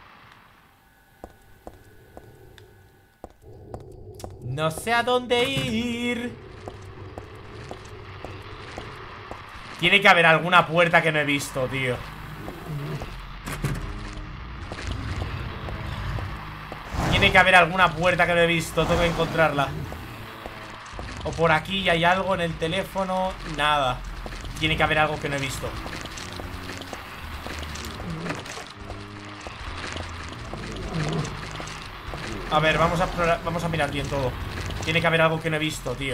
No sé a dónde ir. Tiene que haber alguna puerta que no he visto, tío. Tiene que haber alguna puerta que no he visto. Tengo que encontrarla. O por aquí hay algo en el teléfono. Nada. Tiene que haber algo que no he visto. A ver, vamos a explorar, vamos a mirar bien todo. Tiene que haber algo que no he visto, tío.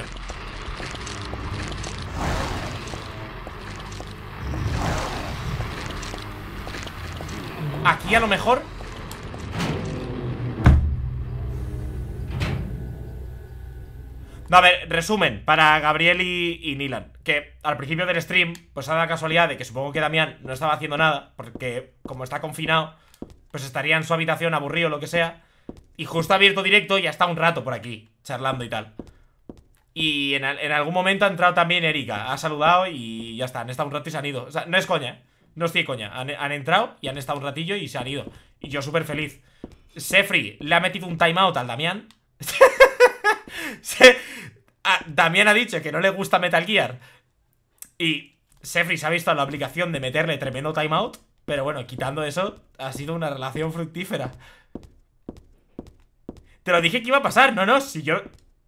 Aquí a lo mejor. No, a ver, resumen para Gabriel y Nilan. Que al principio del stream, pues ha dado la casualidad de que supongo que Damián no estaba haciendo nada, porque como está confinado, pues estaría en su habitación aburrido o lo que sea. Y justo ha abierto directo y ya está un rato por aquí, charlando y tal. Y en algún momento ha entrado también Erika. Ha saludado y ya está, han estado un rato y se han ido. O sea, no es coña, no estoy coña. Han entrado y han estado un ratillo y se han ido. Y yo súper feliz. Sefri le ha metido un timeout al Damián. Damián ha dicho que no le gusta Metal Gear. Y Sefri se ha visto en la obligación de meterle tremendo timeout. Pero bueno, quitando eso, ha sido una relación fructífera. Te lo dije que iba a pasar, no, si yo...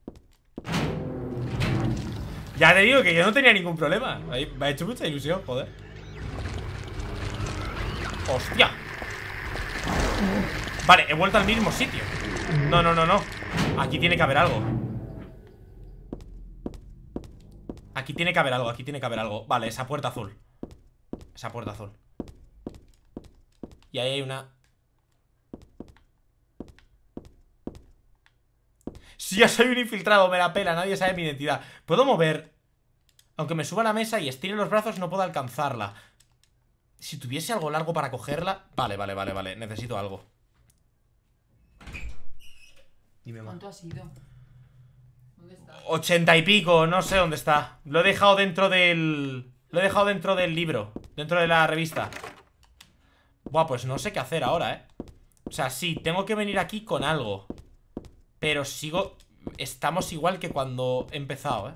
Ya te digo que yo no tenía ningún problema. Me ha hecho mucha ilusión, joder. ¡Hostia! Vale, he vuelto al mismo sitio. No. Aquí tiene que haber algo. Aquí tiene que haber algo. Vale, esa puerta azul. Y ahí hay una... Si ya soy un infiltrado, me la pela, nadie sabe mi identidad. ¿Puedo mover? Aunque me suba a la mesa y estire los brazos, no puedo alcanzarla. Si tuviese algo largo para cogerla... Vale, necesito algo. Dime más. ¿Cuánto ha sido? ¿Dónde está? 80 y pico, no sé dónde está. Lo he dejado dentro del... libro. Dentro de la revista. Buah, pues no sé qué hacer ahora, O sea, sí, tengo que venir aquí con algo. Pero sigo... Estamos igual que cuando he empezado,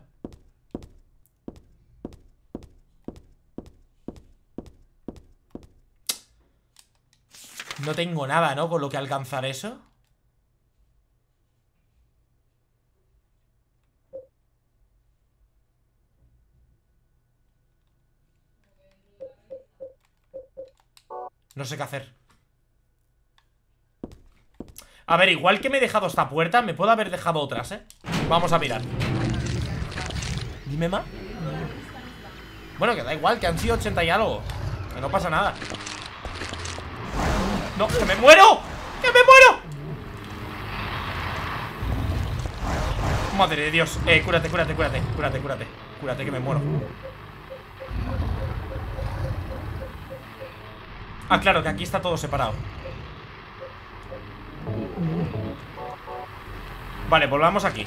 No tengo nada, ¿no? Con lo que alcanzar eso. No sé qué hacer. A ver, igual que me he dejado esta puerta, me puedo haber dejado otras, Vamos a mirar. Dime más. Bueno, que da igual, que han sido 80 y algo. Que no pasa nada. ¡No! ¡Que me muero! ¡Que me muero! Madre de Dios. Cúrate. Cúrate que me muero. Ah, claro, que aquí está todo separado. Vale, volvamos aquí.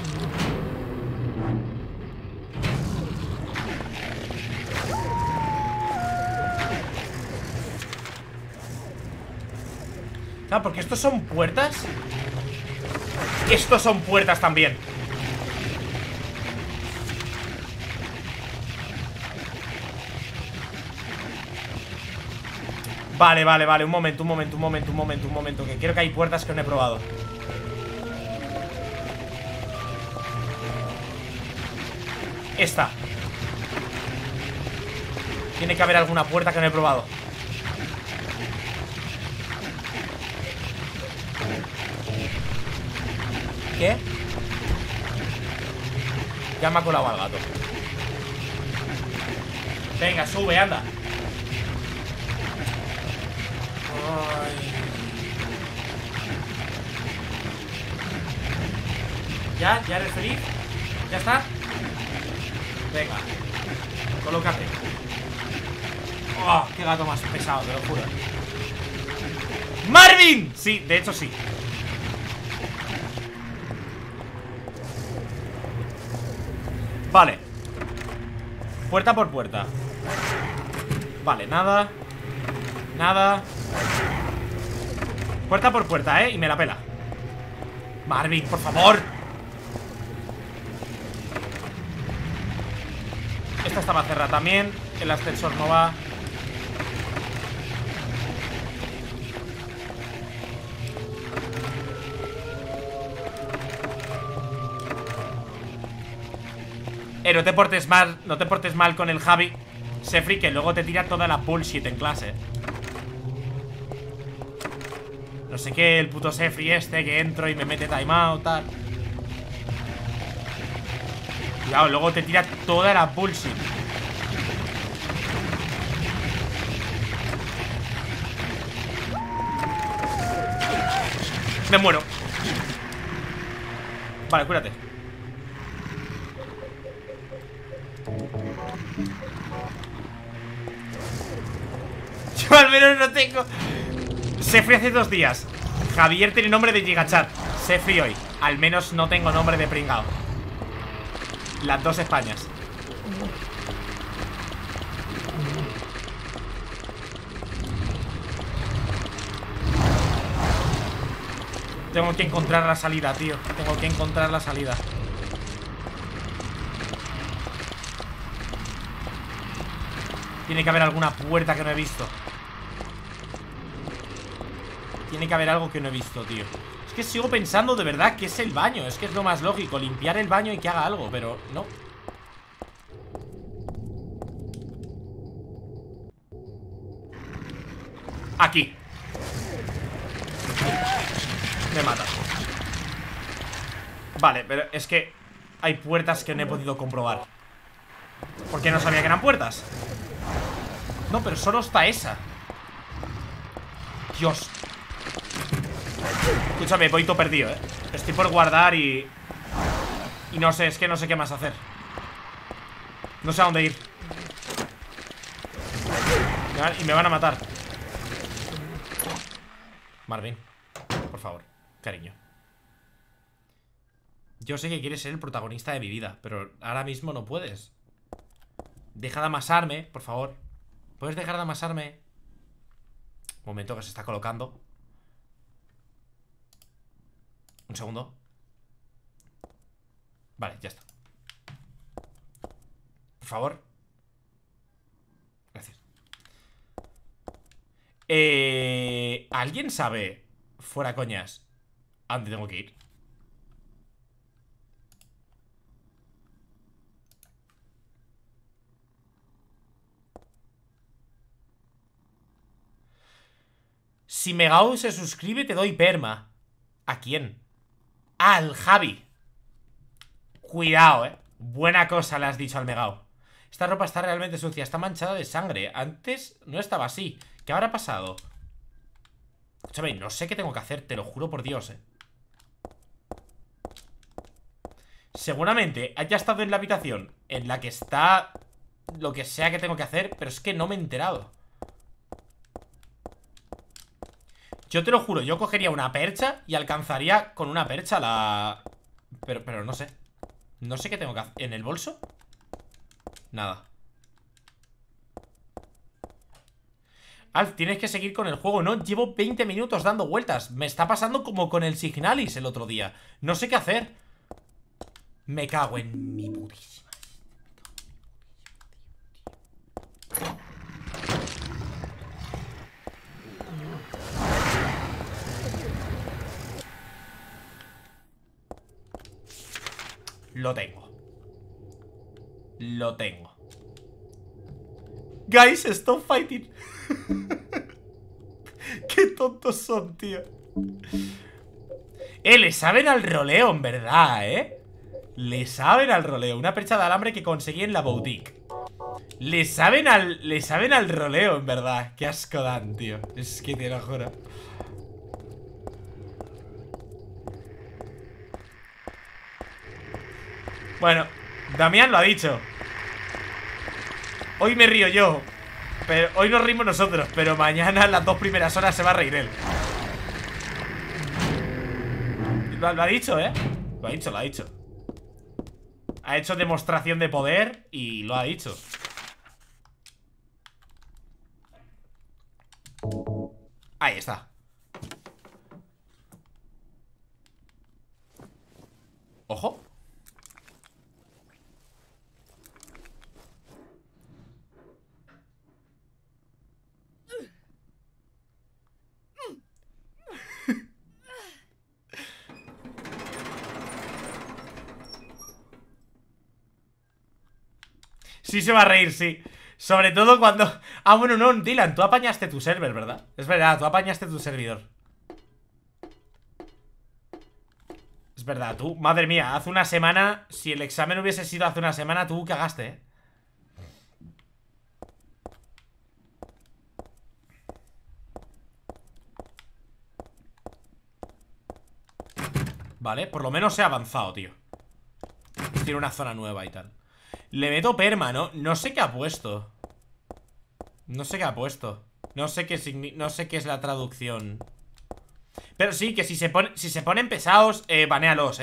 Ah, porque estos son puertas. Estos son puertas también. Vale, un momento. Que quiero que hay puertas que no he probado. Esta. Tiene que haber alguna puerta que no he probado. ¿Qué? Ya me ha colado al gato. Venga, sube, anda. Ay. ¿Ya? ¿Ya eres feliz? ¿Ya está? Venga. Colócate. ¡Oh! ¡Qué gato más pesado, te lo juro! ¡Marvin! Sí, de hecho sí. Vale. Puerta por puerta. Vale, nada. Nada. Puerta por puerta, y me la pela. Marvin, por favor. Esta estaba cerrada también. El ascensor no va. No te portes mal con el Javi Sefri, que luego te tira toda la bullshit en clase. No sé qué, el puto Sefri este que entro y me mete timeout, tal. Cuidado, luego te tira toda la bullshit. Me muero. Vale, cúrate. Yo al menos no tengo. Sefri hace 2 días. Javier tiene nombre de Gigachat. Sefri hoy. Al menos no tengo nombre de pringao. Las 2 Españas. Tengo que encontrar la salida, tío. Tengo que encontrar la salida. Tiene que haber alguna puerta que no he visto. Tiene que haber algo que no he visto, tío. Es que sigo pensando de verdad que es el baño. Es que es lo más lógico, limpiar el baño y que haga algo, pero no. Aquí. Me mata. Vale, pero es que hay puertas que no he podido comprobar porque no sabía que eran puertas. No, pero solo está esa. Dios. Escúchame, voy todo perdido, Estoy por guardar y no sé, es que no sé qué más hacer. No sé a dónde ir. Y me van a matar. Marvin, por favor, cariño. Yo sé que quieres ser el protagonista de mi vida, pero ahora mismo no puedes. Deja de amasarme, por favor. ¿Puedes dejar de amasarme? Un momento, que se está colocando. Un segundo. Vale, ya está. Por favor. Gracias. ¿Alguien sabe, fuera coñas, a dónde tengo que ir? Si Megao se suscribe, te doy perma. ¿A quién? Ah, al Javi. Cuidado, Buena cosa le has dicho al Megao. Esta ropa está realmente sucia, está manchada de sangre. Antes no estaba así. ¿Qué habrá pasado? Escúchame, no sé qué tengo que hacer, te lo juro por Dios, Seguramente haya estado en la habitación en la que está lo que sea que tengo que hacer, pero es que no me he enterado. Yo te lo juro, yo cogería una percha y alcanzaría con una percha la... Pero no sé. No sé qué tengo que hacer. ¿En el bolso? Nada. Alf, tienes que seguir con el juego, ¿no? Llevo 20 minutos dando vueltas. Me está pasando como con el Signalis el otro día. No sé qué hacer. Me cago en mi putísima. Lo tengo. Lo tengo. Guys, stop fighting. Qué tontos son, tío. Le saben al roleo, en verdad, Le saben al roleo. Una percha de alambre que conseguí en la boutique. Le saben al roleo, en verdad. Qué asco dan, tío. Es que te lo juro. Bueno, Damián lo ha dicho. Hoy me río yo, pero hoy nos rimos nosotros, pero mañana las 2 primeras horas se va a reír él. Lo ha dicho, Lo ha dicho. Ha hecho demostración de poder y lo ha dicho. Ahí está. Ojo. Sí se va a reír, sí. Sobre todo cuando... Ah, bueno, no, Dylan, tú apañaste tu server, ¿verdad? Es verdad, tú apañaste tu servidor. Es verdad, tú, madre mía, hace una semana... Si el examen hubiese sido hace una semana, tú cagaste, Vale, por lo menos se ha avanzado, tío. Tiene una zona nueva y tal. Le meto perma, ¿no? No sé qué ha puesto. No sé qué ha puesto. No sé qué es la traducción. Pero sí, que si se ponen pesados, banéalos,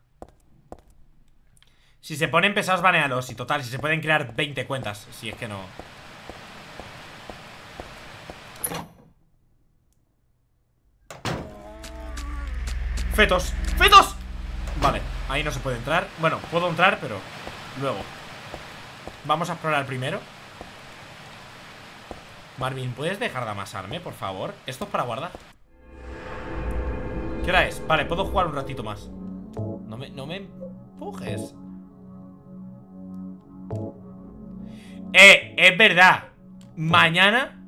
Si se ponen pesados, banéalos. Y total, si se pueden crear 20 cuentas. Si es que no... ¡Fetos! ¡Fetos! Vale, ahí no se puede entrar. Bueno, puedo entrar, pero luego. Vamos a explorar primero. Marvin, ¿puedes dejar de amasarme, por favor? Esto es para guardar. ¿Qué hora es? Vale, puedo jugar un ratito más. No me empujes. Es verdad. Mañana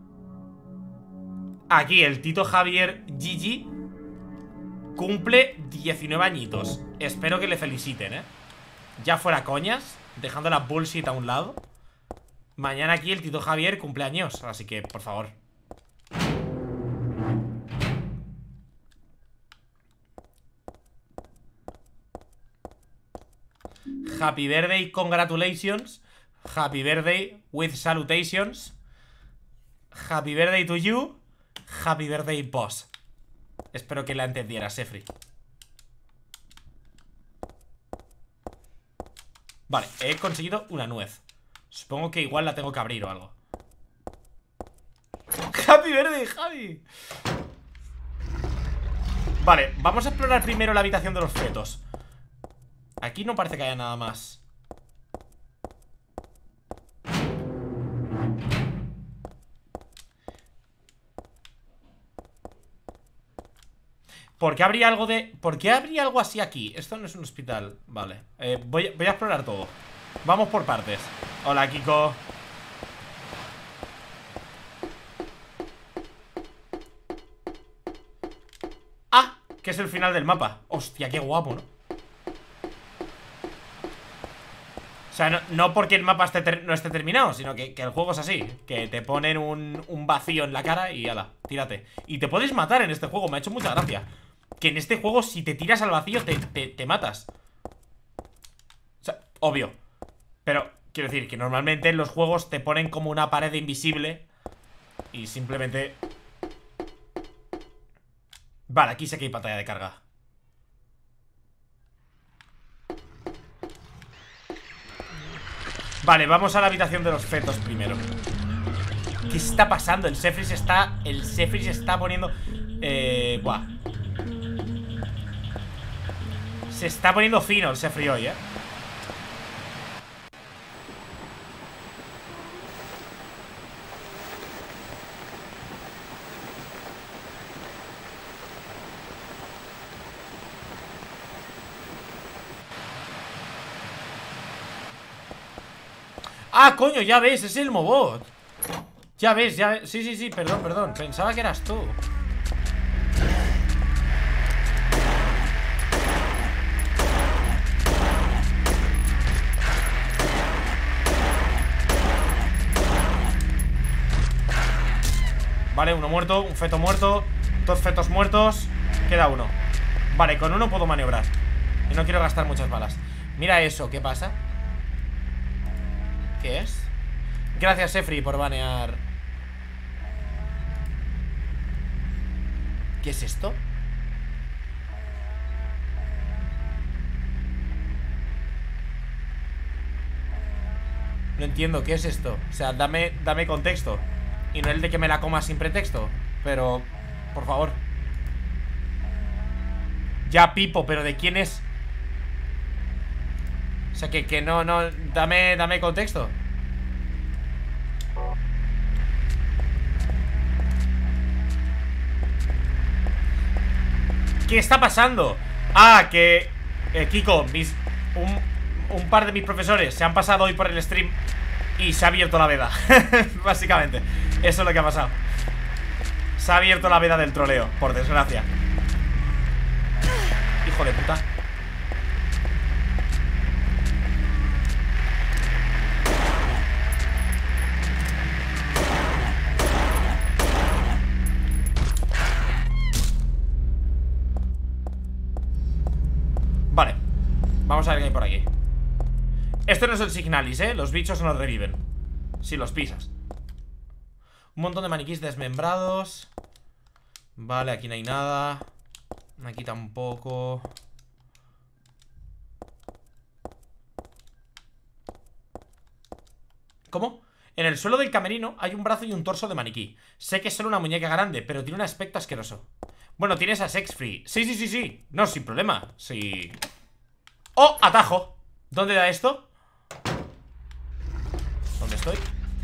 aquí el Tito Javier Gigi cumple 19 añitos. Espero que le feliciten, Ya fuera coñas, dejando la bullshit a un lado. Mañana aquí el Tito Javier cumple años, así que, por favor. Happy birthday, congratulations. Happy birthday with salutations. Happy birthday to you. Happy birthday, boss. Espero que la entendieras, Sefri. Vale, he conseguido una nuez. Supongo que igual la tengo que abrir o algo. Happy birthday, Javi. Vale, vamos a explorar primero la habitación de los fetos. Aquí no parece que haya nada más. ¿Por qué habría algo de...? ¿Por qué habría algo así aquí? Esto no es un hospital. Vale, voy a explorar todo. Vamos por partes. Hola, Kiko. Ah, que es el final del mapa. Hostia, qué guapo, ¿no? O sea, no porque el mapa no esté terminado, sino que el juego es así. Que te ponen un vacío en la cara y ala, tírate. Y te puedes matar en este juego, me ha hecho mucha gracia. Que en este juego si te tiras al vacío te matas. O sea, obvio. Pero, quiero decir, que normalmente en los juegos te ponen como una pared invisible y simplemente... Vale, aquí sé que hay pantalla de carga. Vale, vamos a la habitación de los fetos primero. ¿Qué está pasando? El Sefri se está poniendo... Buah. Se está poniendo fino el Sefri hoy, Ah, coño, ya ves, es el Mobot. Ya ves, sí, perdón,, perdón. Pensaba que eras tú. Vale, uno muerto, un feto muerto. 2 fetos muertos. Queda uno. Vale, con uno puedo maniobrar. Y no quiero gastar muchas balas. Mira eso, ¿qué pasa? ¿Qué es? Gracias, Efri, por banear. ¿Qué es esto? No entiendo, ¿qué es esto? O sea, dame contexto. Y no el de que me la coma sin pretexto. Pero, por favor. Ya, Pipo, pero ¿de quién es? O sea, que no, dame contexto. ¿Qué está pasando? Ah, que Kiko, un par de mis profesores se han pasado hoy por el stream y se ha abierto la veda. Básicamente, eso es lo que ha pasado. Se ha abierto la veda del troleo, por desgracia. Hijo de puta. Vale, vamos a ver qué hay por aquí. Esto no es el Signalis, los bichos no reviven si los pisas. Un montón de maniquís desmembrados. Vale, aquí no hay nada. Aquí tampoco. ¿Cómo? En el suelo del camerino hay un brazo y un torso de maniquí. Sé que es solo una muñeca grande, pero tiene un aspecto asqueroso. Bueno, tienes a Sex Free. Sí. No, sin problema. Sí. ¡Oh! Atajo. ¿Dónde da esto? ¿Dónde estoy?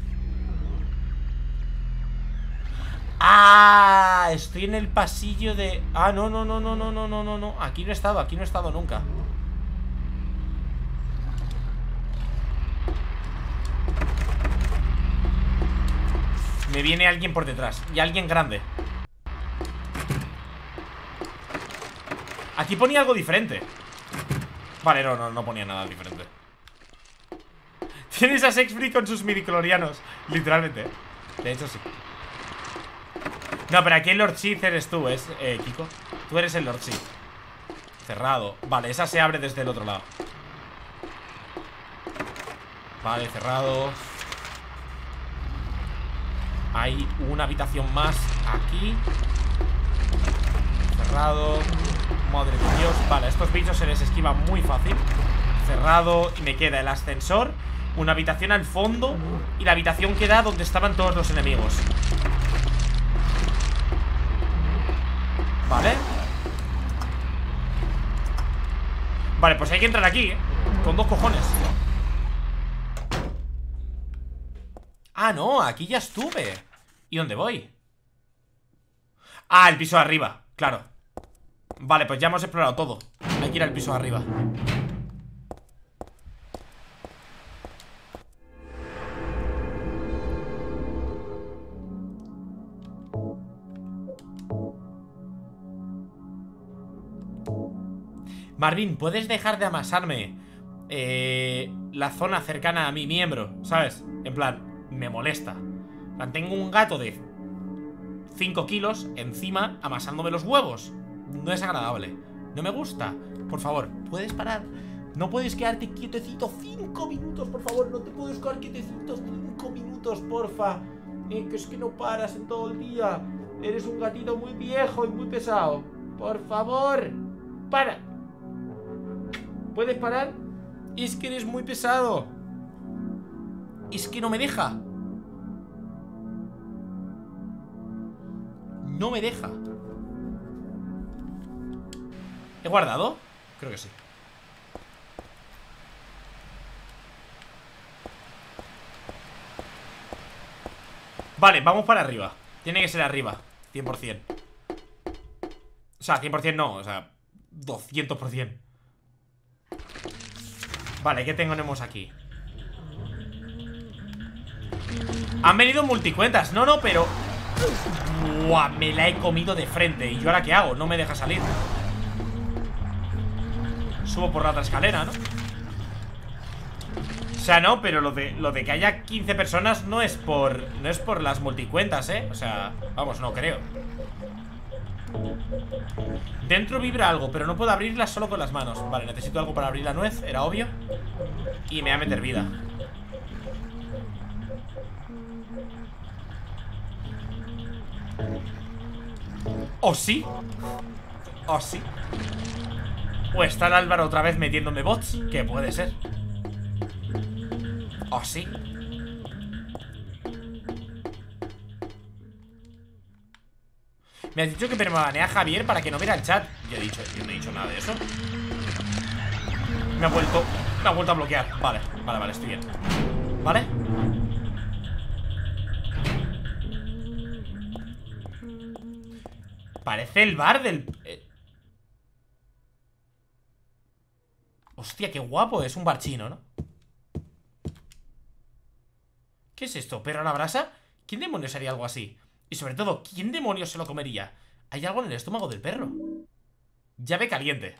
¡Ah! Estoy en el pasillo de... Ah, no. Aquí no he estado nunca. Me viene alguien por detrás. Y alguien grande. Aquí ponía algo diferente. Vale, no ponía nada diferente. Tienes a Sex Free con sus midichlorianos. Literalmente, de hecho sí. No, pero aquí el Lord Sith eres tú, Kiko. Tú eres el Lord Sith. Cerrado. Vale, esa se abre desde el otro lado. Vale, cerrado. Hay una habitación más aquí. Cerrado. Madre de Dios. Vale, a estos bichos se les esquiva muy fácil. Cerrado. Y me queda el ascensor, una habitación al fondo y la habitación que da donde estaban todos los enemigos. Vale. Vale, pues hay que entrar aquí, con 2 cojones. Ah, no, aquí ya estuve. ¿Y dónde voy? Ah, el piso de arriba, claro. Vale, pues ya hemos explorado todo. Hay que ir al piso de arriba. Marvin, ¿puedes dejar de amasarme la zona cercana a mi miembro? ¿Sabes? En plan, me molesta. Tengo un gato de 5 kilos encima amasándome los huevos. No es agradable. No me gusta. Por favor, ¿puedes parar? No puedes quedarte quietecito 5 minutos, por favor. No te puedes quedar quietecito 5 minutos, porfa. Que es que no paras en todo el día. Eres un gatito muy viejo y muy pesado. Por favor, para. ¿Puedes parar? Es que eres muy pesado. Es que no me deja. No me deja. ¿He guardado? Creo que sí. Vale, vamos para arriba. Tiene que ser arriba, 100%. O sea, 100% no, o sea 200%. Vale, ¿qué tenemos aquí? Han venido multicuentas. No, pero... ¡Buah! Me la he comido de frente. ¿Y yo ahora qué hago? No me deja salir. Subo por la otra escalera, ¿no? sea, no, pero lo de que haya 15 personas no es por las multicuentas, ¿eh? O sea, vamos, no creo. Dentro vibra algo, pero no puedo abrirla solo con las manos. Vale, necesito algo para abrir la nuez, era obvio. Y me va a meter vida. ¿O sí? ¿O sí? ¿O está el Álvaro otra vez metiéndome bots? Que puede ser. ¿O sí? Me has dicho que permanea a Javier para que no viera el chat. Yo no he dicho nada de eso. Me ha vuelto a bloquear. Vale, estoy bien. ¿Vale? Parece el bar del... Hostia, qué guapo. Es un bar chino, ¿no? ¿Qué es esto? ¿Perro a la brasa? ¿Quién demonios haría algo así? Y sobre todo, ¿quién demonios se lo comería? Hay algo en el estómago del perro. Llave caliente.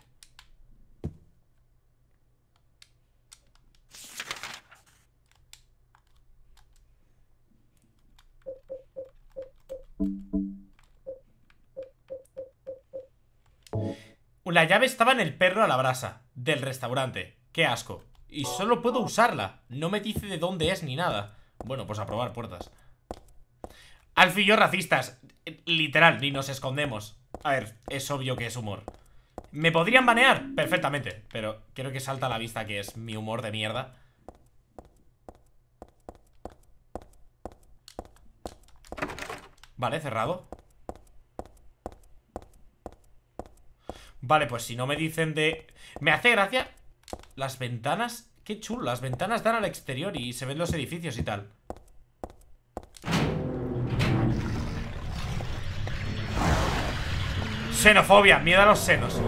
La llave estaba en el perro a la brasa del restaurante. Qué asco. Y solo puedo usarla. No me dice de dónde es ni nada. Bueno, pues a probar puertas. Alfie y yo racistas. Literal, ni nos escondemos. A ver, es obvio que es humor. ¿Me podrían banear? Perfectamente. Pero creo que salta a la vista que es mi humor de mierda. Vale, cerrado. Vale, pues si no me dicen de... Me hace gracia. Las ventanas... Qué chulo, las ventanas dan al exterior y se ven los edificios y tal. Xenofobia, miedo a los senos.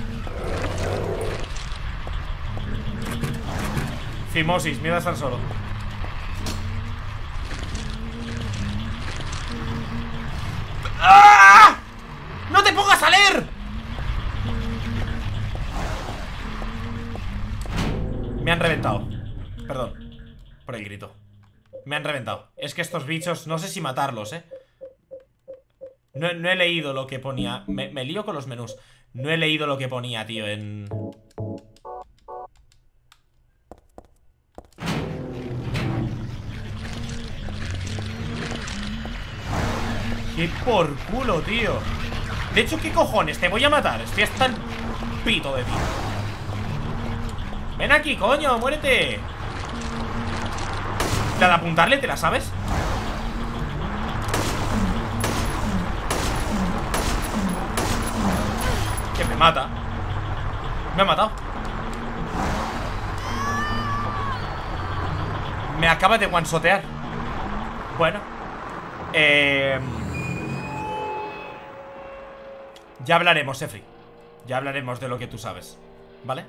Fimosis, miedo a estar solo. ¡Ah! ¡No te pongas a leer! Me han reventado. Perdón por el grito. Me han reventado. Es que estos bichos, no sé si matarlos, No he leído lo que ponía. Me lío con los menús. No he leído lo que ponía, tío, en... ¡Qué por culo, tío! De hecho, ¿qué cojones? Te voy a matar. Estoy hasta el pito de ti. ¡Ven aquí, coño! ¡Muérete! La de apuntarle, ¿te la sabes? Que me mata. Me ha matado. Me acaba de one-shotear. Bueno. Ya hablaremos, Efri. Ya hablaremos de lo que tú sabes. ¿Vale?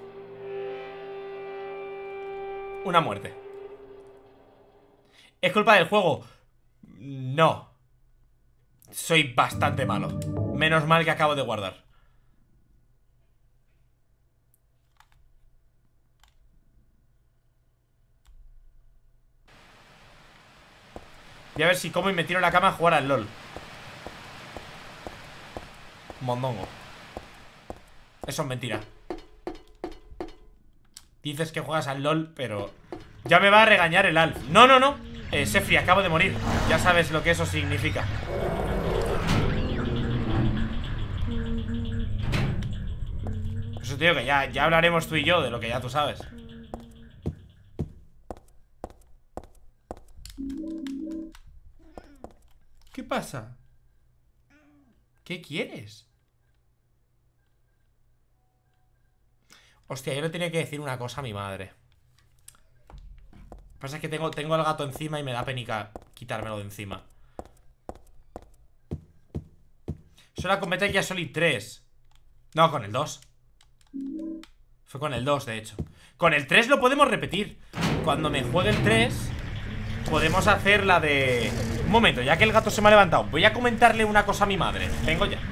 Una muerte. ¿Es culpa del juego? No. Soy bastante malo. Menos mal que acabo de guardar. Voy a ver si como y me tiro en la cama a jugar al LOL. Mondongo. Eso es mentira. Dices que juegas al LOL, pero... Ya me va a regañar el Alf. No, no, no. Sefri, acabo de morir. Ya sabes lo que eso significa. Eso, tío, que ya hablaremos tú y yo de lo que ya tú sabes. ¿Qué pasa? ¿Qué quieres? Hostia, yo le tenía que decir una cosa a mi madre. Lo que pasa es que tengo al gato encima y me da penica quitármelo de encima. Eso era con Metal Gear Solid 3. No, con el 2. Fue con el 2, de hecho. Con el 3 lo podemos repetir. Cuando me juegue el 3 podemos hacer la de... Un momento, ya que el gato se me ha levantado, voy a comentarle una cosa a mi madre. Vengo ya.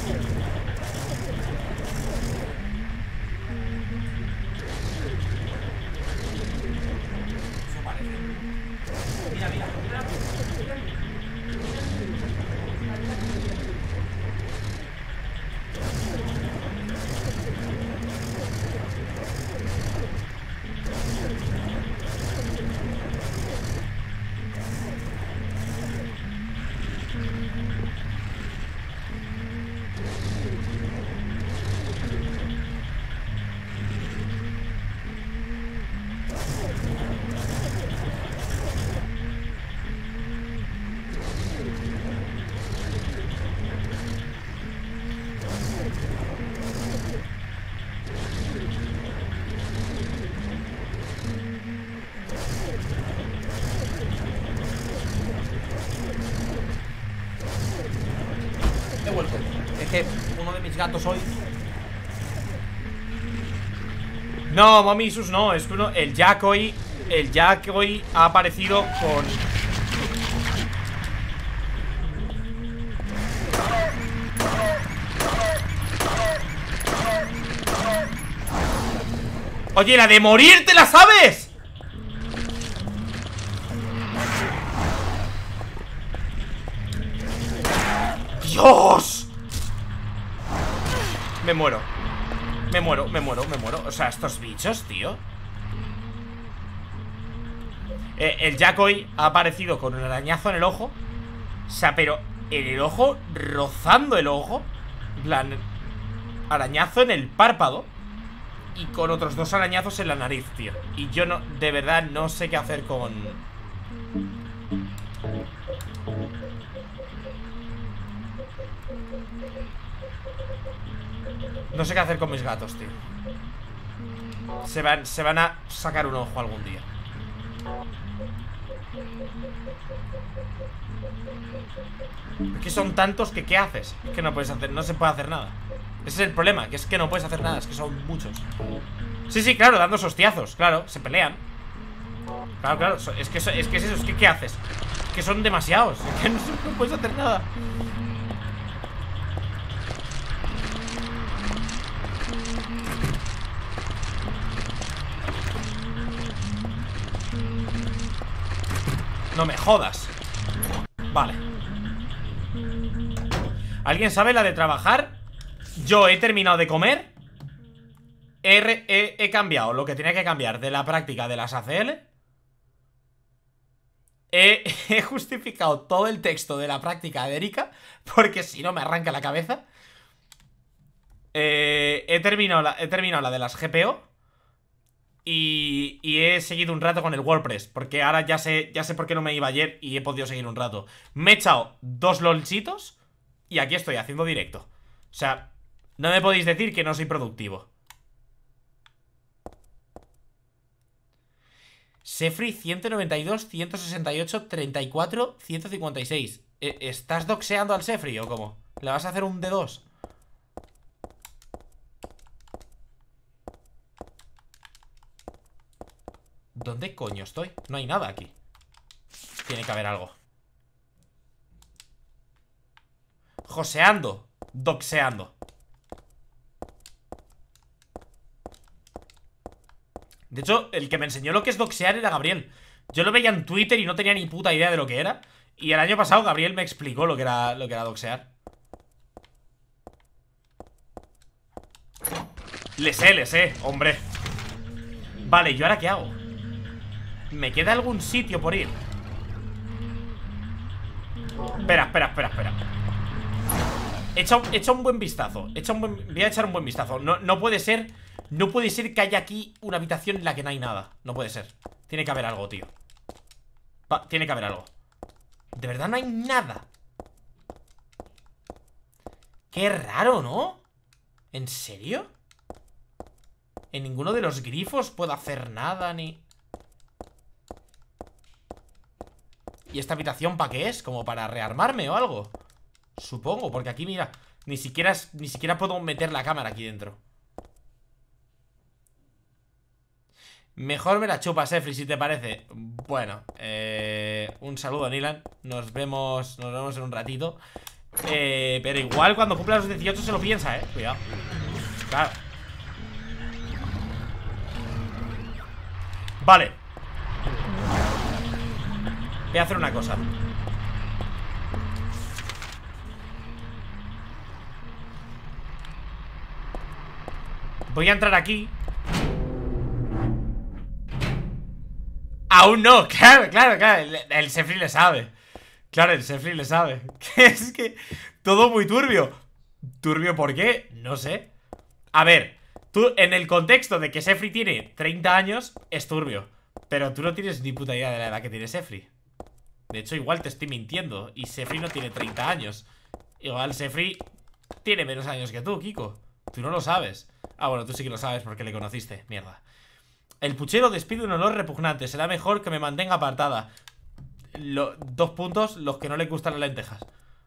Eso parece. Mira, mira, mira. He vuelto. Es que uno de mis gatos hoy. No, Momisus no. Es que uno. El Jack hoy ha aparecido con. Oye, la de morir, ¿te la sabes? ¡Dios! Me muero. Me muero. O sea, estos bichos, tío. El Jack hoy ha aparecido con un arañazo en el ojo. O sea, pero en el ojo, rozando el ojo. En plan, arañazo en el párpado. Y con otros 2 arañazos en la nariz, tío. Y yo no, de verdad, no sé qué hacer con... No sé qué hacer con mis gatos, tío. Se van a sacar un ojo algún día. Es que son tantos que ¿qué haces? Es que no puedes hacer, no se puede hacer nada. Ese es el problema, que es que no puedes hacer nada. Es que son muchos. Sí, sí, claro, dando hostiazos. Claro, se pelean. Claro, claro, es que es eso, es que ¿qué haces? Es que son demasiados. Es que no puedes hacer nada. No me jodas. Vale. ¿Alguien sabe la de trabajar? Yo he terminado de comer. He cambiado lo que tenía que cambiar de la práctica de las ACL. He justificado todo el texto de la práctica de Erika, porque si no me arranca la cabeza. He terminado la de las GPO. Y he seguido un rato con el WordPress, porque ahora ya sé por qué no me iba ayer y he podido seguir un rato. Me he echado 2 lolchitos y aquí estoy haciendo directo. O sea, no me podéis decir que no soy productivo. Sefri 192, 168, 34, 156. ¿Estás doxeando al Sefri o cómo? ¿Le vas a hacer un D2? ¿Dónde coño estoy? No hay nada aquí. Tiene que haber algo. Joseando. Doxeando. De hecho, el que me enseñó lo que es doxear era Gabriel. Yo lo veía en Twitter y no tenía ni puta idea de lo que era. Y el año pasado Gabriel me explicó lo que era doxear. Le sé, hombre. Vale, ¿yo ahora qué hago? ¿Me queda algún sitio por ir? Espera. Echa un buen vistazo. Voy a echar un buen vistazo. No puede ser. No puede ser que haya aquí una habitación en la que no hay nada. No puede ser. Tiene que haber algo, tío. Tiene que haber algo. De verdad no hay nada. Qué raro, ¿no? ¿En serio? En ninguno de los grifos puedo hacer nada, ni... ¿Y esta habitación para qué es? ¿Como para rearmarme o algo? Supongo, porque aquí, mira, ni siquiera puedo meter la cámara aquí dentro. Mejor me la chupa, Sefri, si te parece. Bueno, un saludo, Nilan. Nos vemos en un ratito. Pero igual cuando cumpla los 18 se lo piensa, cuidado. Claro. Vale. Voy a hacer una cosa. Voy a entrar aquí. Aún no, claro. El Sefri le sabe. Claro, el Sefri le sabe. Es que todo muy turbio. ¿Turbio por qué? No sé. A ver, tú en el contexto de que Sefri tiene 30 años es turbio. Pero tú no tienes ni puta idea de la edad que tiene Sefri. De hecho, igual te estoy mintiendo. Y Sefri no tiene 30 años. Igual Sefri tiene menos años que tú, Kiko. Tú no lo sabes. Ah, bueno, tú sí que lo sabes porque le conociste. Mierda. El puchero despide un olor repugnante. Será mejor que me mantenga apartada. 2 puntos, los que no le gustan las lentejas.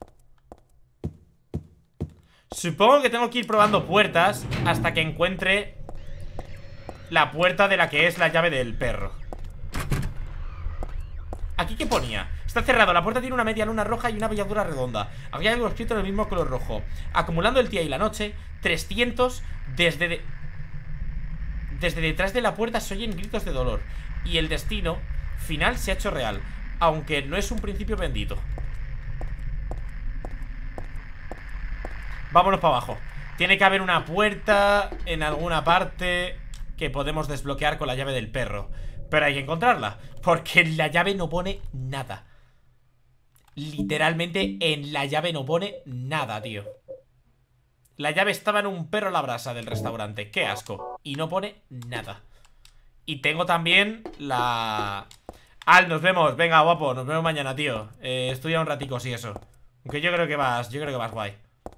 Supongo que tengo que ir probando puertas hasta que encuentre la puerta de la que es la llave del perro. ¿Aquí qué ponía? Está cerrado, la puerta tiene una media luna roja y una belladura redonda. Había algo escrito en el mismo color rojo. Acumulando el día y la noche, 300 desde detrás de la puerta se oyen gritos de dolor. Y el destino final se ha hecho real, aunque no es un principio bendito. Vámonos para abajo. Tiene que haber una puerta en alguna parte que podemos desbloquear con la llave del perro. Pero hay que encontrarla, porque en la llave no pone nada. Literalmente en la llave no pone nada, tío. La llave estaba en un perro a la brasa del restaurante. Qué asco. Y no pone nada. Y tengo también la... Al, nos vemos. Venga, guapo, nos vemos mañana, tío. Estudia un ratico, sí, eso. Aunque yo creo que vas guay.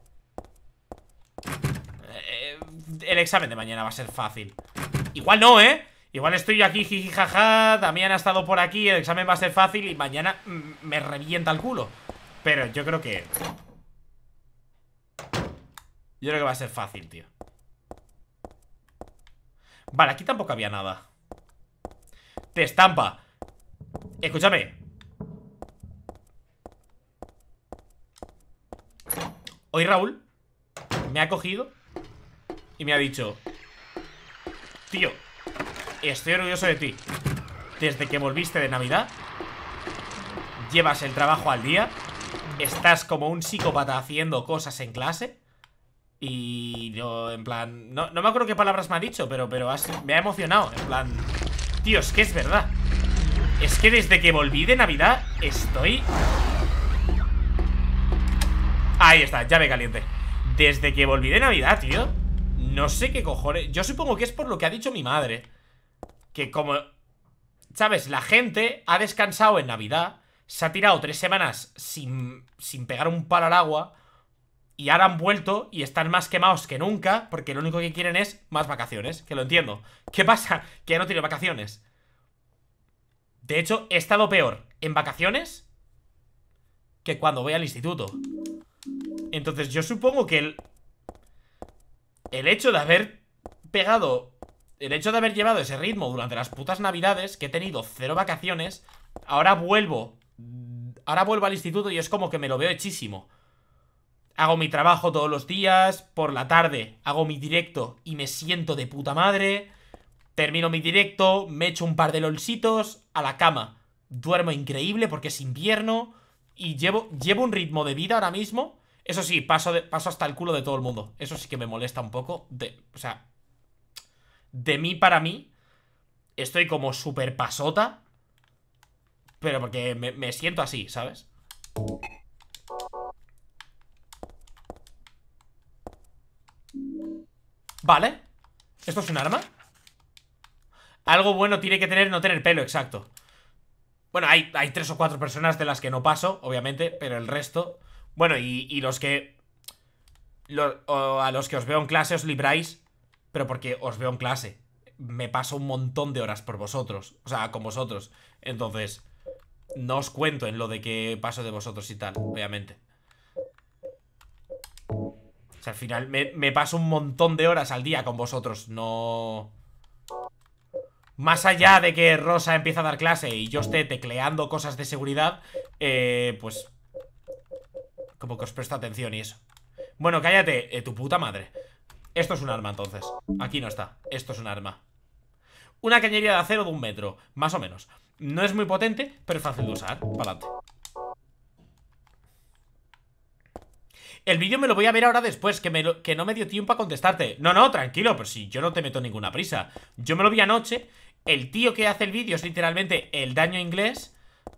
El examen de mañana va a ser fácil. Igual no, igual estoy aquí, jiji, jaja. Damián ha estado por aquí, el examen va a ser fácil y mañana me revienta el culo. Pero yo creo que... Yo creo que va a ser fácil, tío. Vale, aquí tampoco había nada. Te estampa. Escúchame. Hoy Raúl me ha cogido y me ha dicho: tío, estoy orgulloso de ti. Desde que volviste de Navidad, llevas el trabajo al día, estás como un psicópata haciendo cosas en clase. Y yo, en plan, no me acuerdo qué palabras me ha dicho, pero me ha emocionado. En plan, tío, es que es verdad. Es que desde que volví de Navidad estoy... Ahí está, llave caliente. Desde que volví de Navidad, tío, no sé qué cojones. Yo supongo que es por lo que ha dicho mi madre, que como, ¿sabes? La gente ha descansado en Navidad, se ha tirado 3 semanas sin pegar un palo al agua, y ahora han vuelto y están más quemados que nunca, porque lo único que quieren es más vacaciones. Que lo entiendo. ¿Qué pasa? Que ya no tiene vacaciones. De hecho, he estado peor en vacaciones que cuando voy al instituto. Entonces yo supongo que el hecho de haber pegado, el hecho de haber llevado ese ritmo durante las putas navidades, que he tenido 0 vacaciones, ahora vuelvo al instituto y es como que me lo veo hechísimo. Hago mi trabajo todos los días, por la tarde hago mi directo y me siento de puta madre. Termino mi directo, me echo un par de lolsitos, a la cama. Duermo increíble porque es invierno y llevo un ritmo de vida ahora mismo. Eso sí, paso hasta el culo de todo el mundo. Eso sí que me molesta un poco. O sea, de mí para mí, estoy como súper pasota, pero porque me siento así, ¿sabes? Vale. ¿Esto es un arma? Algo bueno tiene que tener no tener pelo, exacto. Bueno, hay 3 o 4 personas de las que no paso, obviamente, pero el resto... Bueno, y los que... a los que os veo en clase os libráis, pero porque os veo en clase. Me paso un montón de horas por vosotros, o sea, con vosotros. Entonces, no os cuento en lo de que paso de vosotros y tal, obviamente. O sea, al final me paso un montón de horas al día con vosotros. No... Más allá de que Rosa empieza a dar clase y yo esté tecleando cosas de seguridad, pues... como que os presto atención y eso. Bueno, cállate, tu puta madre. Esto es un arma, entonces. Aquí no está, esto es un arma. Una cañería de acero de 1 metro, más o menos. No es muy potente, pero es fácil de usar. Pa'lante. El vídeo me lo voy a ver ahora después, que no me dio tiempo a contestarte. No, tranquilo, pero si yo no te meto ninguna prisa. Yo me lo vi anoche. El tío que hace el vídeo es literalmente el daño inglés.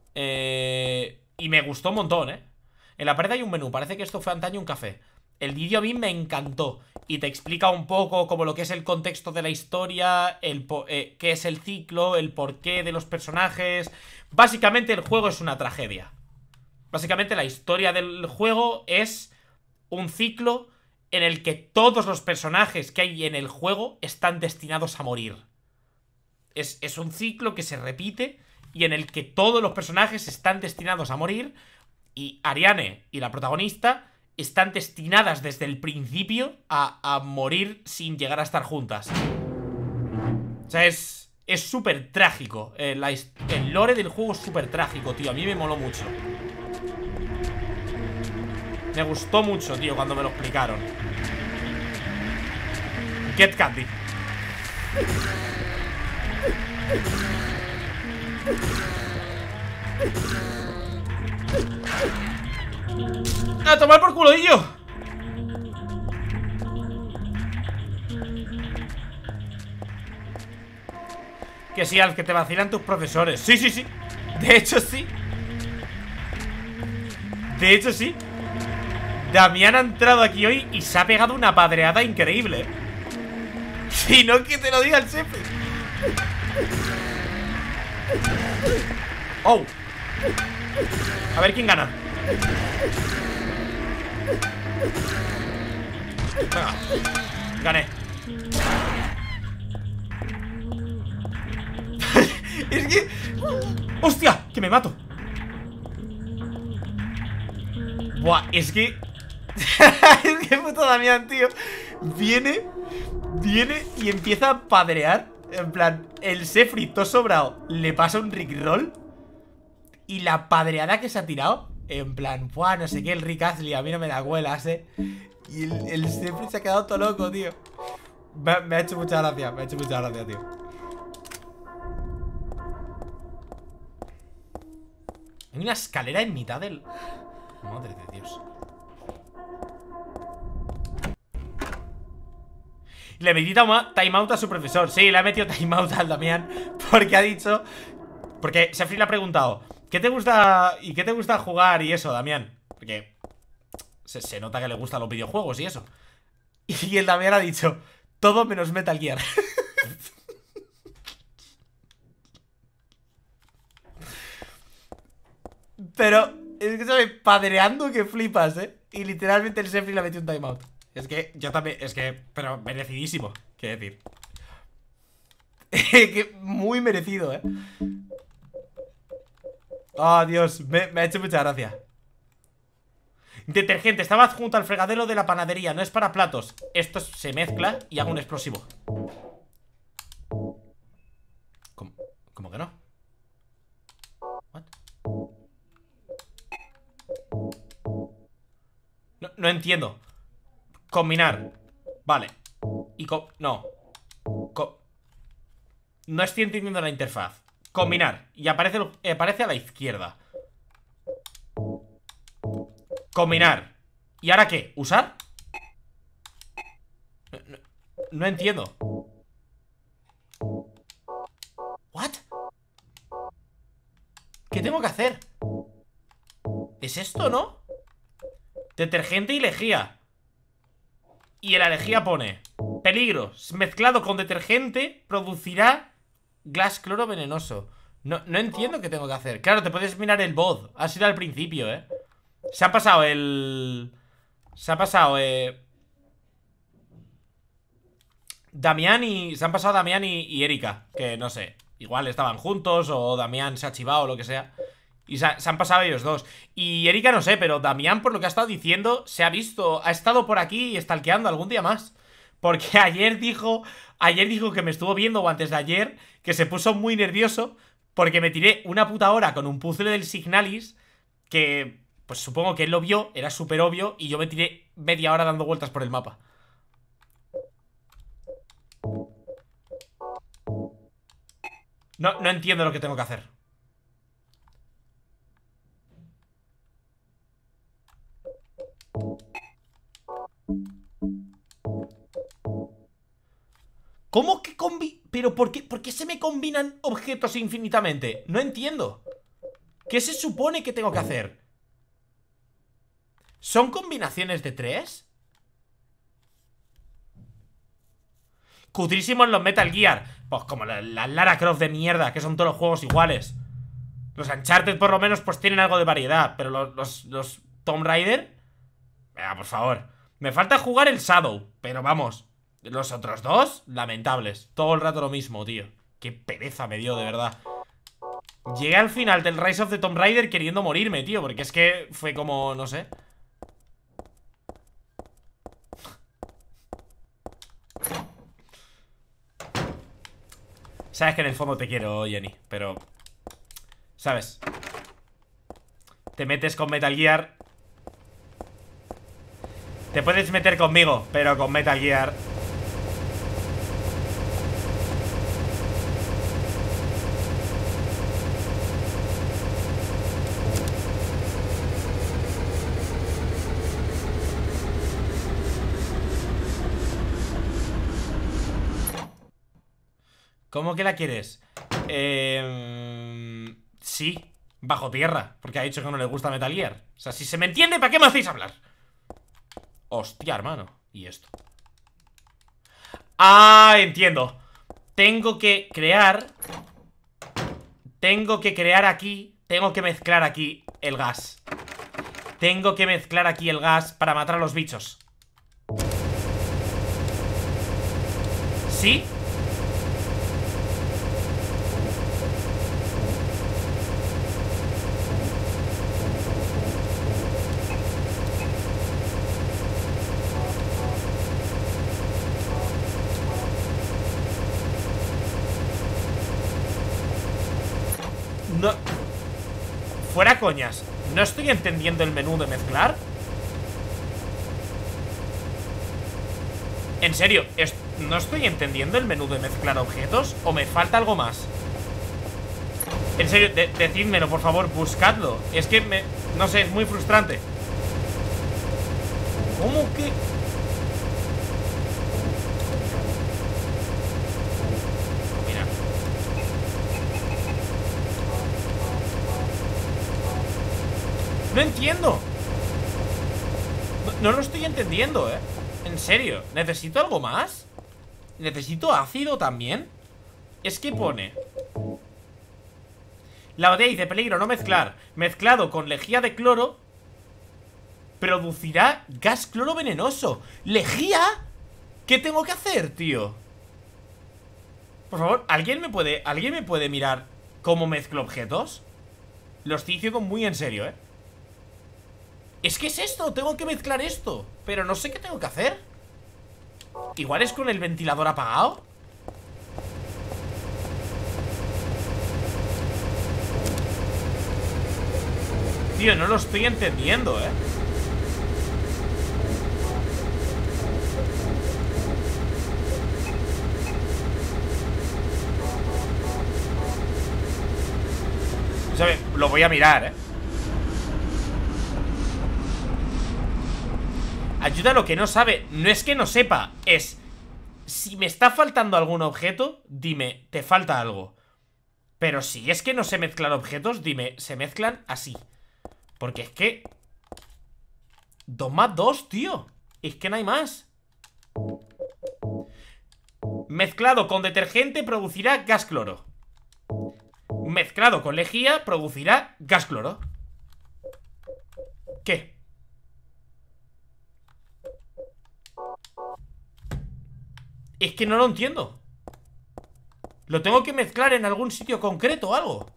Y me gustó un montón, ¿eh? En la pared hay un menú, parece que esto fue antaño un café. El vídeo a mí me encantó. Y te explica un poco como lo que es el contexto de la historia, qué es el ciclo, el porqué de los personajes. Básicamente el juego es una tragedia. Básicamente la historia del juego es un ciclo en el que todos los personajes que hay en el juego están destinados a morir. Es un ciclo que se repite y en el que todos los personajes están destinados a morir. Y Ariane y la protagonista están destinadas desde el principio a morir sin llegar a estar juntas. O sea, es súper trágico. El lore del juego es súper trágico, tío. A mí me moló mucho. Me gustó mucho, tío, cuando me lo explicaron. Get Candy. ¡A tomar por culo, yo! Que sí, al que te vacilan tus profesores. Sí. De hecho, sí. Damián ha entrado aquí hoy y se ha pegado una padreada increíble. Si no, que te lo diga el jefe. Oh. A ver quién gana. Venga. Gané. Es que... ¡Hostia! ¡Que me mato! Buah, es que... es que puto Damián, tío. Viene y empieza a padrear. En plan, el Sefri todo sobrado le pasa un Rickroll. Y la padreada que se ha tirado, en plan, buah, no sé qué, el Rick Astley, a mí no me da huelas, Y el Sefri se ha quedado todo loco, tío. Me ha hecho mucha gracia, tío. Hay una escalera en mitad del... Madre de Dios. Le metí timeout a su profesor. Sí, le ha metido timeout al Damián. Porque ha dicho... Porque Sefri le ha preguntado ¿qué te gusta? ¿Y qué te gusta jugar y eso, Damián? Porque se nota que le gustan los videojuegos y eso. Y el Damián ha dicho todo menos Metal Gear. Pero es que se ve padreando que flipas, Y literalmente el Sefri le ha metido un timeout. Es que yo también, pero merecidísimo, quiero decir. Que muy merecido, Oh, Dios, me ha hecho mucha gracia. Detergente, estaba adjunto al fregadero de la panadería. No es para platos. Esto se mezcla y hago un explosivo. ¿Cómo que no? ¿What? No entiendo. Combinar. Vale. Y no. No estoy entendiendo la interfaz. Combinar. Y aparece a la izquierda. Combinar. ¿Y ahora qué? ¿Usar? No entiendo. ¿What? ¿Qué tengo que hacer? ¿Es esto, no? Detergente y lejía. Y en la lejía pone peligro, mezclado con detergente producirá gas cloro venenoso. No entiendo qué tengo que hacer. Claro, te puedes mirar el BOD. Ha sido al principio, Se ha pasado Damián y... Se han pasado Damián y Erika. Que no sé, igual estaban juntos o Damián se ha chivado o lo que sea. Y se han pasado ellos dos. Y Erika no sé, pero Damián, por lo que ha estado diciendo, se ha visto, ha estado por aquí stalkeando algún día más. Porque ayer dijo que me estuvo viendo, o antes de ayer, que se puso muy nervioso porque me tiré una puta hora con un puzzle del Signalis que Pues supongo que él lo vio, era súper obvio, y yo me tiré media hora dando vueltas por el mapa. No entiendo lo que tengo que hacer. ¿Cómo que ¿Pero por qué se me combinan objetos infinitamente? No entiendo. ¿Qué se supone que tengo que hacer? ¿Son combinaciones de 3? Cutrísimos los Metal Gear. Pues como las Lara Croft de mierda, que son todos los juegos iguales. Los Uncharted por lo menos pues tienen algo de variedad. Pero los Tomb Raider... Venga, por favor. Me falta jugar el Shadow, pero vamos, los otros dos, lamentables. Todo el rato lo mismo, tío. Qué pereza me dio, de verdad. Llegué al final del Rise of the Tomb Raider queriendo morirme, tío, porque es que fue como, no sé. Sabes que en el fondo te quiero, Jenny, pero... ¿sabes? Te metes con Metal Gear. Te puedes meter conmigo, pero con Metal Gear... ¿Cómo que la quieres? Sí, bajo tierra, porque ha dicho que no le gusta Metal Gear. O sea, si se me entiende, ¿para qué me hacéis hablar? Hostia, hermano. ¿Y esto? Ah, entiendo. Tengo que crear aquí. Tengo que mezclar aquí el gas. Tengo que mezclar aquí el gas para matar a los bichos. ¿Sí? No. Fuera coñas. ¿No estoy entendiendo el menú de mezclar? En serio, ¿no estoy entendiendo el menú de mezclar objetos? ¿O me falta algo más? En serio, decídmelo, por favor, buscadlo. Es que no sé, es muy frustrante. ¿Cómo que...? No entiendo. No lo estoy entendiendo, En serio, ¿necesito algo más? ¿Necesito ácido también? Es que pone... La botella dice peligro, no mezclar. Mezclado con lejía de cloro producirá gas cloro venenoso. ¿Lejía? ¿Qué tengo que hacer, tío? Por favor, ¿alguien me puede mirar cómo mezclo objetos? Lo estoy diciendo muy en serio, Es que es esto, tengo que mezclar esto. Pero no sé qué tengo que hacer. Igual es con el ventilador apagado. Tío, no lo estoy entendiendo, O sea, lo voy a mirar, Ayuda a lo que no sabe. No es que no sepa, es... Si me está faltando algún objeto, dime, te falta algo. Pero si es que no sé mezclar objetos, dime, se mezclan así. Porque es que... 2 más 2, tío. Es que no hay más. Mezclado con detergente producirá gas cloro. Mezclado con lejía producirá gas cloro. ¿Qué? Es que no lo entiendo. Lo tengo que mezclar en algún sitio concreto o algo.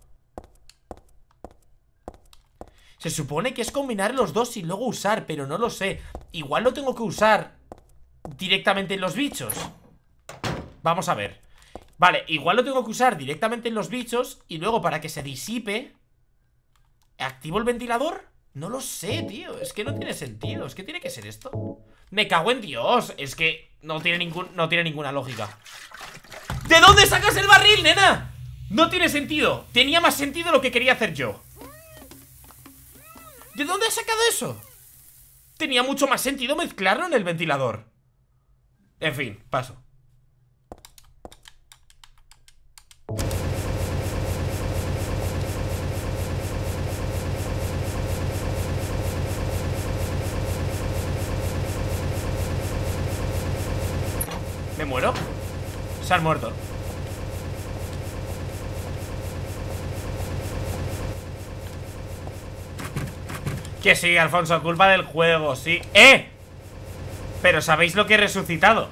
Se supone que es combinar los dos y luego usar, pero no lo sé. Igual lo tengo que usar directamente en los bichos. Vamos a ver. Vale, igual lo tengo que usar directamente en los bichos y luego para que se disipe... ¿Activo el ventilador? No lo sé, tío. Es que no tiene sentido. Es que tiene que ser esto. Me cago en Dios. Es que no tiene ninguna lógica. ¿De dónde sacas el barril, nena? No tiene sentido. Tenía más sentido lo que quería hacer yo. ¿De dónde has sacado eso? Tenía mucho más sentido mezclarlo en el ventilador. En fin, paso. ¿Me muero? Se han muerto. Que sí, Alfonso, culpa del juego, sí. ¡Eh! Pero ¿sabéis lo que he resucitado?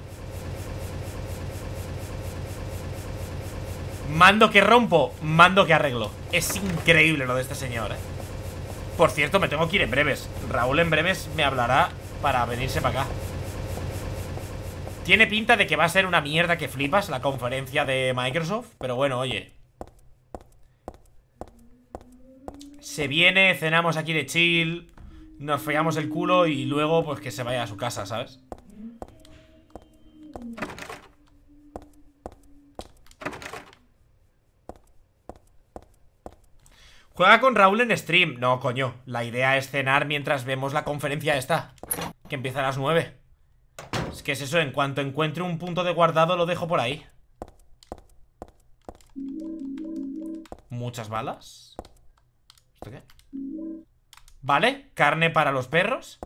Mando que rompo, mando que arreglo. Es increíble lo de este señor, ¿eh? Por cierto, me tengo que ir en breves. Raúl en breves me hablará para venirse para acá. Tiene pinta de que va a ser una mierda que flipas la conferencia de Microsoft. Pero bueno, oye, se viene, cenamos aquí de chill, nos fregamos el culo y luego pues que se vaya a su casa, ¿sabes? Juega con Raúl en stream. No, coño, la idea es cenar mientras vemos la conferencia esta, que empieza a las 9. Es que es eso, en cuanto encuentre un punto de guardado lo dejo por ahí. Muchas balas. ¿Esto qué? Vale, carne para los perros.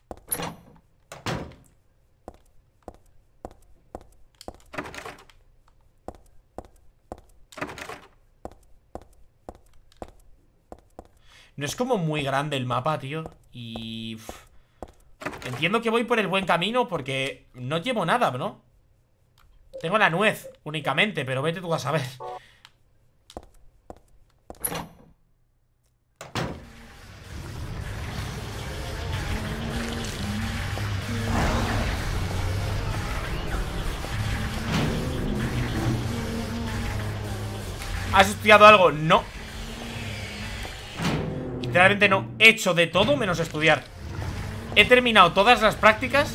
No es como muy grande el mapa, tío. Y... entiendo que voy por el buen camino porque no llevo nada, ¿no? Tengo la nuez únicamente, pero vete tú a saber. ¿Has estudiado algo? No. Literalmente no. He hecho de todo menos estudiar. He terminado todas las prácticas.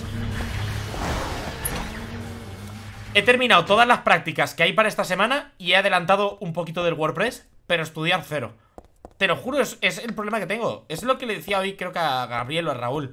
He terminado todas las prácticas que hay para esta semana y he adelantado un poquito del WordPress, pero estudiar cero. Te lo juro, es el problema que tengo. Es lo que le decía hoy, creo que a Gabriel o a Raúl.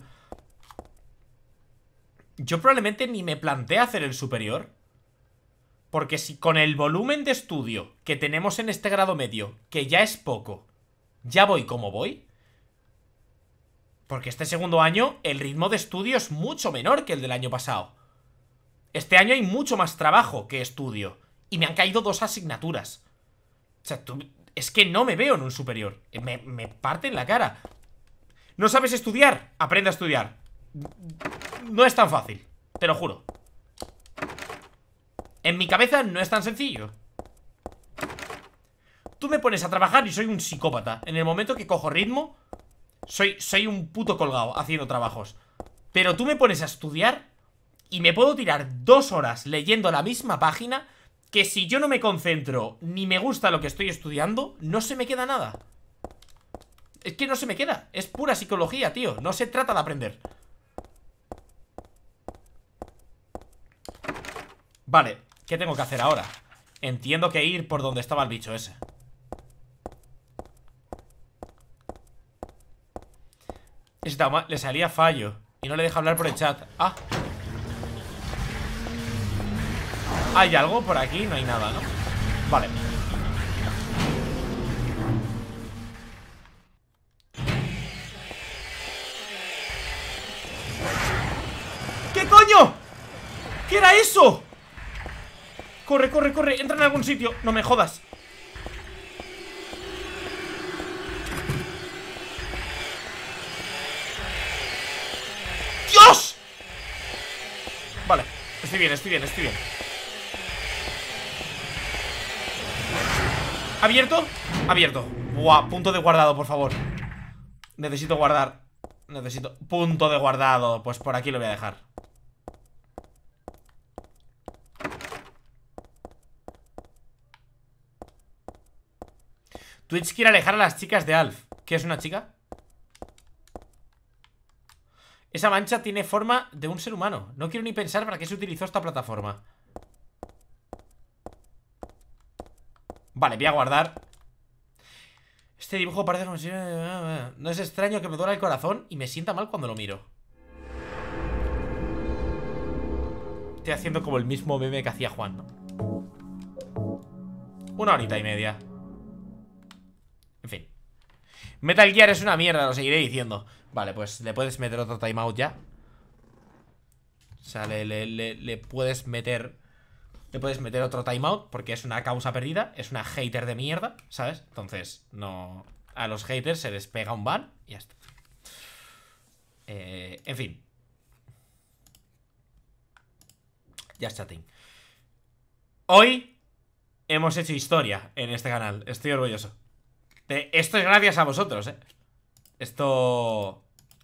Yo probablemente ni me planteé hacer el superior, porque si con el volumen de estudio que tenemos en este grado medio, que ya es poco, ya voy como voy. Porque este segundo año el ritmo de estudio es mucho menor que el del año pasado. Este año hay mucho más trabajo que estudio. Y me han caído 2 asignaturas. O sea, es que no me veo en un superior. Me parten la cara. ¿No sabes estudiar? Aprende a estudiar. No es tan fácil, te lo juro. En mi cabeza no es tan sencillo. Tú me pones a trabajar y soy un psicópata. En el momento que cojo ritmo, soy un puto colgado haciendo trabajos. Pero tú me pones a estudiar y me puedo tirar 2 horas leyendo la misma página, que si yo no me concentro ni me gusta lo que estoy estudiando, no se me queda nada. Es que no se me queda. Es pura psicología, tío. No se trata de aprender. Vale, ¿qué tengo que hacer ahora? Entiendo que ir por donde estaba el bicho ese. Le salía fallo y no le deja hablar por el chat. Ah. ¿Hay algo por aquí? No hay nada, ¿no? Vale. ¿Qué coño? ¿Qué era eso? Corre, corre, corre. Entra en algún sitio. No me jodas. ¡Dios! Vale, estoy bien, estoy bien, estoy bien. ¿Abierto? Abierto. Buah, punto de guardado, por favor. Necesito guardar. Necesito punto de guardado. Pues por aquí lo voy a dejar. Twitch quiere alejar a las chicas de Alf. ¿Qué es una chica? Esa mancha tiene forma de un ser humano. No quiero ni pensar para qué se utilizó esta plataforma. Vale, voy a guardar. Este dibujo parece como si... No es extraño que me duela el corazón y me sienta mal cuando lo miro. Estoy haciendo como el mismo meme que hacía Juan, ¿no? 1 horita y media. En fin. Metal Gear es una mierda, lo seguiré diciendo. Vale, pues le puedes meter otro timeout ya. O sea, le puedes meter... Le puedes meter otro timeout porque es una causa perdida. Es una hater de mierda, ¿sabes? Entonces, no... A los haters se les pega un ban y ya está. En fin. Ya está, chatting. Hoy hemos hecho historia en este canal. Estoy orgulloso. Esto es gracias a vosotros, Esto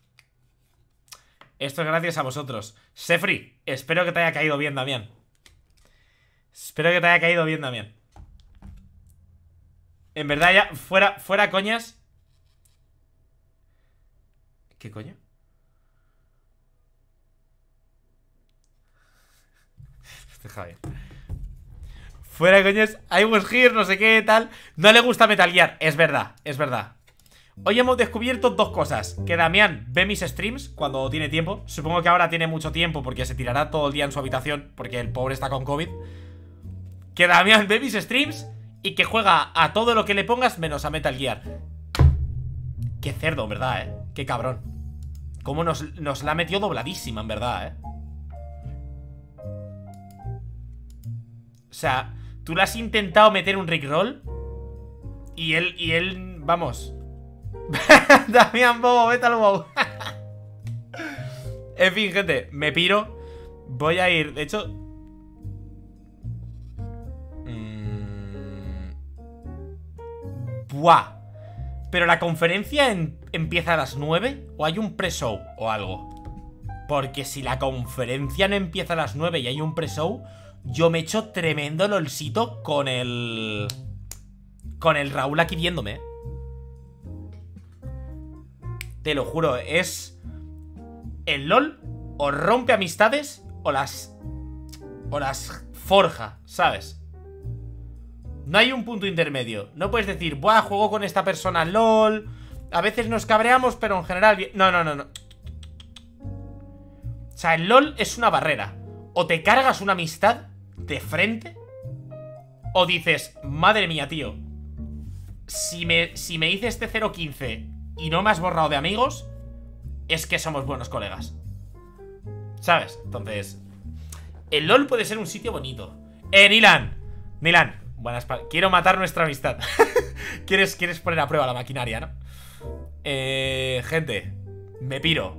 es gracias a vosotros. Sefri, espero que te haya caído bien, Damián. Espero que te haya caído bien, Damián. En verdad ya, fuera coñas. ¿Qué coño? Deja bien. Fuera coñas, I was here, no sé qué, tal. No le gusta Metal Gear, es verdad, es verdad. Hoy hemos descubierto dos cosas. Que Damián ve mis streams cuando tiene tiempo. Supongo que ahora tiene mucho tiempo porque se tirará todo el día en su habitación, porque el pobre está con COVID. Que Damián ve mis streams y que juega a todo lo que le pongas menos a Metal Gear. Qué cerdo, en verdad, qué cabrón. Cómo nos la ha metido dobladísima, en verdad, O sea, tú le has intentado meter un rickroll y él, vamos. Damián Bobo, vete al wow. En fin, gente, me piro. Voy a ir, de hecho. Buah. Pero la conferencia empieza a las 9 o hay un pre-show o algo. Porque si la conferencia no empieza a las 9 y hay un pre-show, yo me echo tremendo lolcito con el Raúl aquí viéndome. Te lo juro, es... El LOL o rompe amistades o las forja, ¿sabes? No hay un punto intermedio. No puedes decir, buah, juego con esta persona LOL. A veces nos cabreamos, pero en general... No. O sea, el LOL es una barrera. O te cargas una amistad de frente, o dices, madre mía, tío, si me hice este 015 y no me has borrado de amigos, es que somos buenos colegas, ¿sabes? Entonces, el LOL puede ser un sitio bonito. Nilan, buenas, quiero matar nuestra amistad. ¿Quieres poner a prueba la maquinaria, no? Gente, me piro.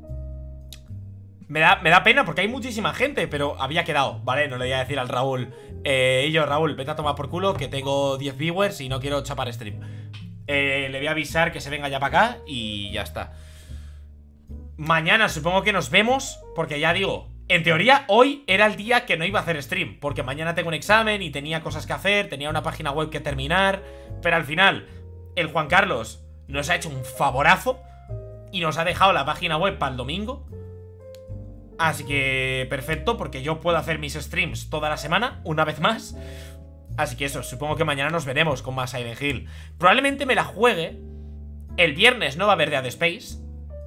Me da pena porque hay muchísima gente, pero había quedado, ¿vale? No le voy a decir al Raúl, y yo, Raúl, vete a tomar por culo, que tengo 10 viewers y no quiero chapar stream. Le voy a avisar que se venga ya para acá y ya está. Mañana supongo que nos vemos, porque ya digo, en teoría hoy era el día que no iba a hacer stream, porque mañana tengo un examen y tenía cosas que hacer, tenía una página web que terminar, pero al final el Juan Carlos nos ha hecho un favorazo y nos ha dejado la página web para el domingo. Así que perfecto, porque yo puedo hacer mis streams toda la semana, una vez más. Así que eso, supongo que mañana nos veremos con más Silent Hill. Probablemente me la juegue. El viernes no va a haber Dead Space,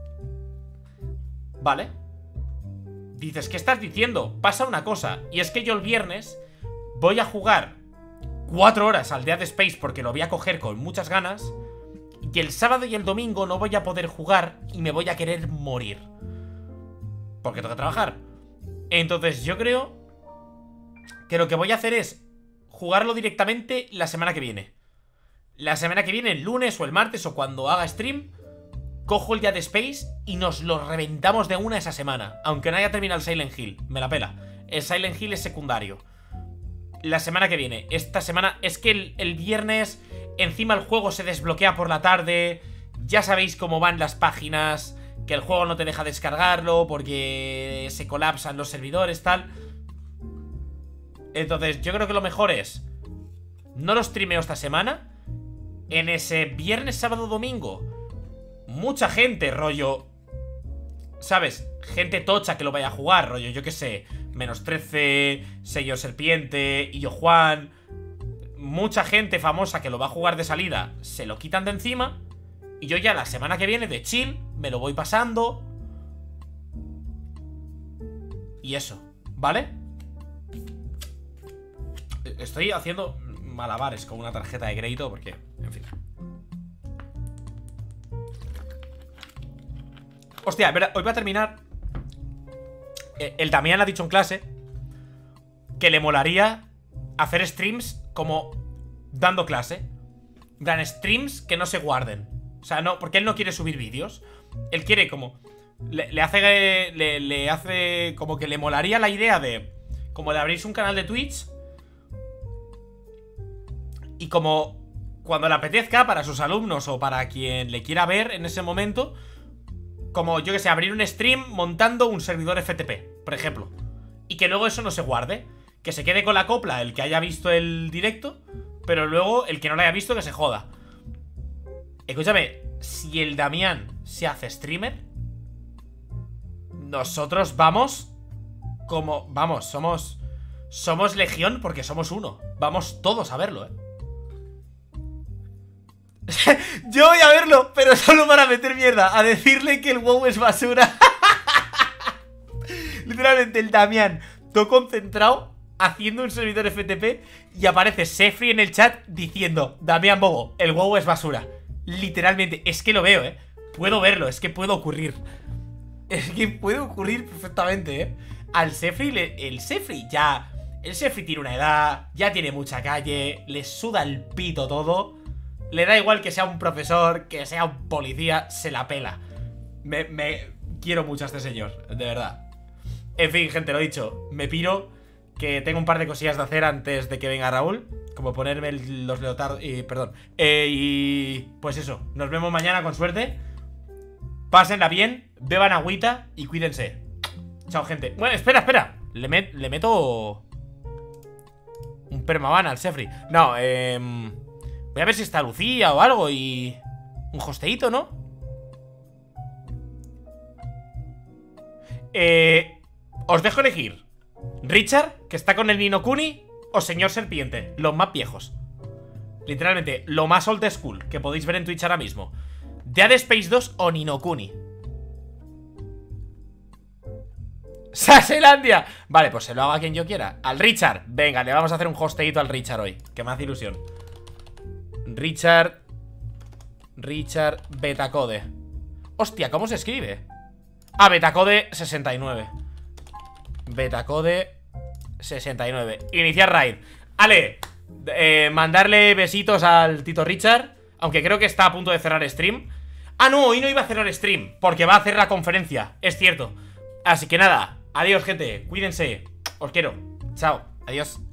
¿vale? Dices, ¿qué estás diciendo? Pasa una cosa, y es que yo el viernes voy a jugar 4 horas al Dead Space porque lo voy a coger con muchas ganas. Y el sábado y el domingo no voy a poder jugar y me voy a querer morir, porque tengo que trabajar. Entonces yo creo que lo que voy a hacer es jugarlo directamente la semana que viene. La semana que viene, el lunes o el martes o cuando haga stream, cojo el Dead Space y nos lo reventamos de una esa semana. Aunque no haya terminado el Silent Hill, me la pela. El Silent Hill es secundario. La semana que viene. Esta semana es que el viernes encima el juego se desbloquea por la tarde. Ya sabéis cómo van las páginas, que el juego no te deja descargarlo porque se colapsan los servidores, tal. Entonces yo creo que lo mejor es no lo streameo esta semana. En ese viernes, sábado, domingo, mucha gente, rollo ¿sabes? Gente tocha que lo vaya a jugar, rollo, yo qué sé, -13, Señor Serpiente, y yo Juan. Mucha gente famosa que lo va a jugar de salida se lo quitan de encima. Y yo ya la semana que viene de chill me lo voy pasando. Y eso, ¿vale? Estoy haciendo malabares con una tarjeta de crédito porque, en fin. Hostia, verdad, hoy va a terminar. El Damián ha dicho en clase que le molaría hacer streams como dando clase. Dan streams que no se guarden. O sea, no, porque él no quiere subir vídeos. Él quiere como... Le hace como que le molaría la idea de... Como de abrirse un canal de Twitch. Y como cuando le apetezca para sus alumnos o para quien le quiera ver en ese momento, como yo que sé, abrir un stream montando un servidor FTP, por ejemplo. Y que luego eso no se guarde. Que se quede con la copla el que haya visto el directo, pero luego el que no lo haya visto que se joda. Escúchame, si el Damián se hace streamer, nosotros vamos como... Vamos, somos legión porque somos uno. Vamos todos a verlo, Yo voy a verlo, pero solo para meter mierda, a decirle que el WoW es basura. Literalmente el Damián, todo concentrado, haciendo un servidor FTP, y aparece Sefri en el chat diciendo: Damián Bobo, el WoW es basura. Literalmente, es que lo veo, puedo verlo, es que puede ocurrir. Es que puede ocurrir perfectamente, Al Sefri, el Sefri tiene una edad, ya tiene mucha calle, le suda el pito todo. Le da igual que sea un profesor, que sea un policía, se la pela. Me quiero mucho a este señor, de verdad. En fin, gente, lo dicho, me piro, que tengo un par de cosillas de hacer antes de que venga Raúl, como ponerme los leotardos, perdón. Y pues eso, nos vemos mañana con suerte. Pásenla bien, beban agüita y cuídense. Chao, gente. Bueno, espera. Le meto un permaban al Sefri. No, voy a ver si está Lucía o algo y... un hosteíto, ¿no? Os dejo elegir Richard, que está con el Ni no Kuni, o Señor Serpiente, los más viejos. Literalmente, lo más old school que podéis ver en Twitch ahora mismo. Dead Space 2 o Ni no Kuni. ¡Saselandia! Vale, pues se lo hago a quien yo quiera. Al Richard, venga, le vamos a hacer un hosteíto al Richard hoy, que me hace ilusión. Richard Betacode. Hostia, ¿cómo se escribe? Ah, Betacode 69. Betacode 69. Iniciar raid. Ale, mandarle besitos al Tito Richard, aunque creo que está a punto de cerrar stream. Ah, no, hoy no iba a cerrar stream, porque va a hacer la conferencia, es cierto. Así que nada, adiós, gente, cuídense. Os quiero, chao, adiós.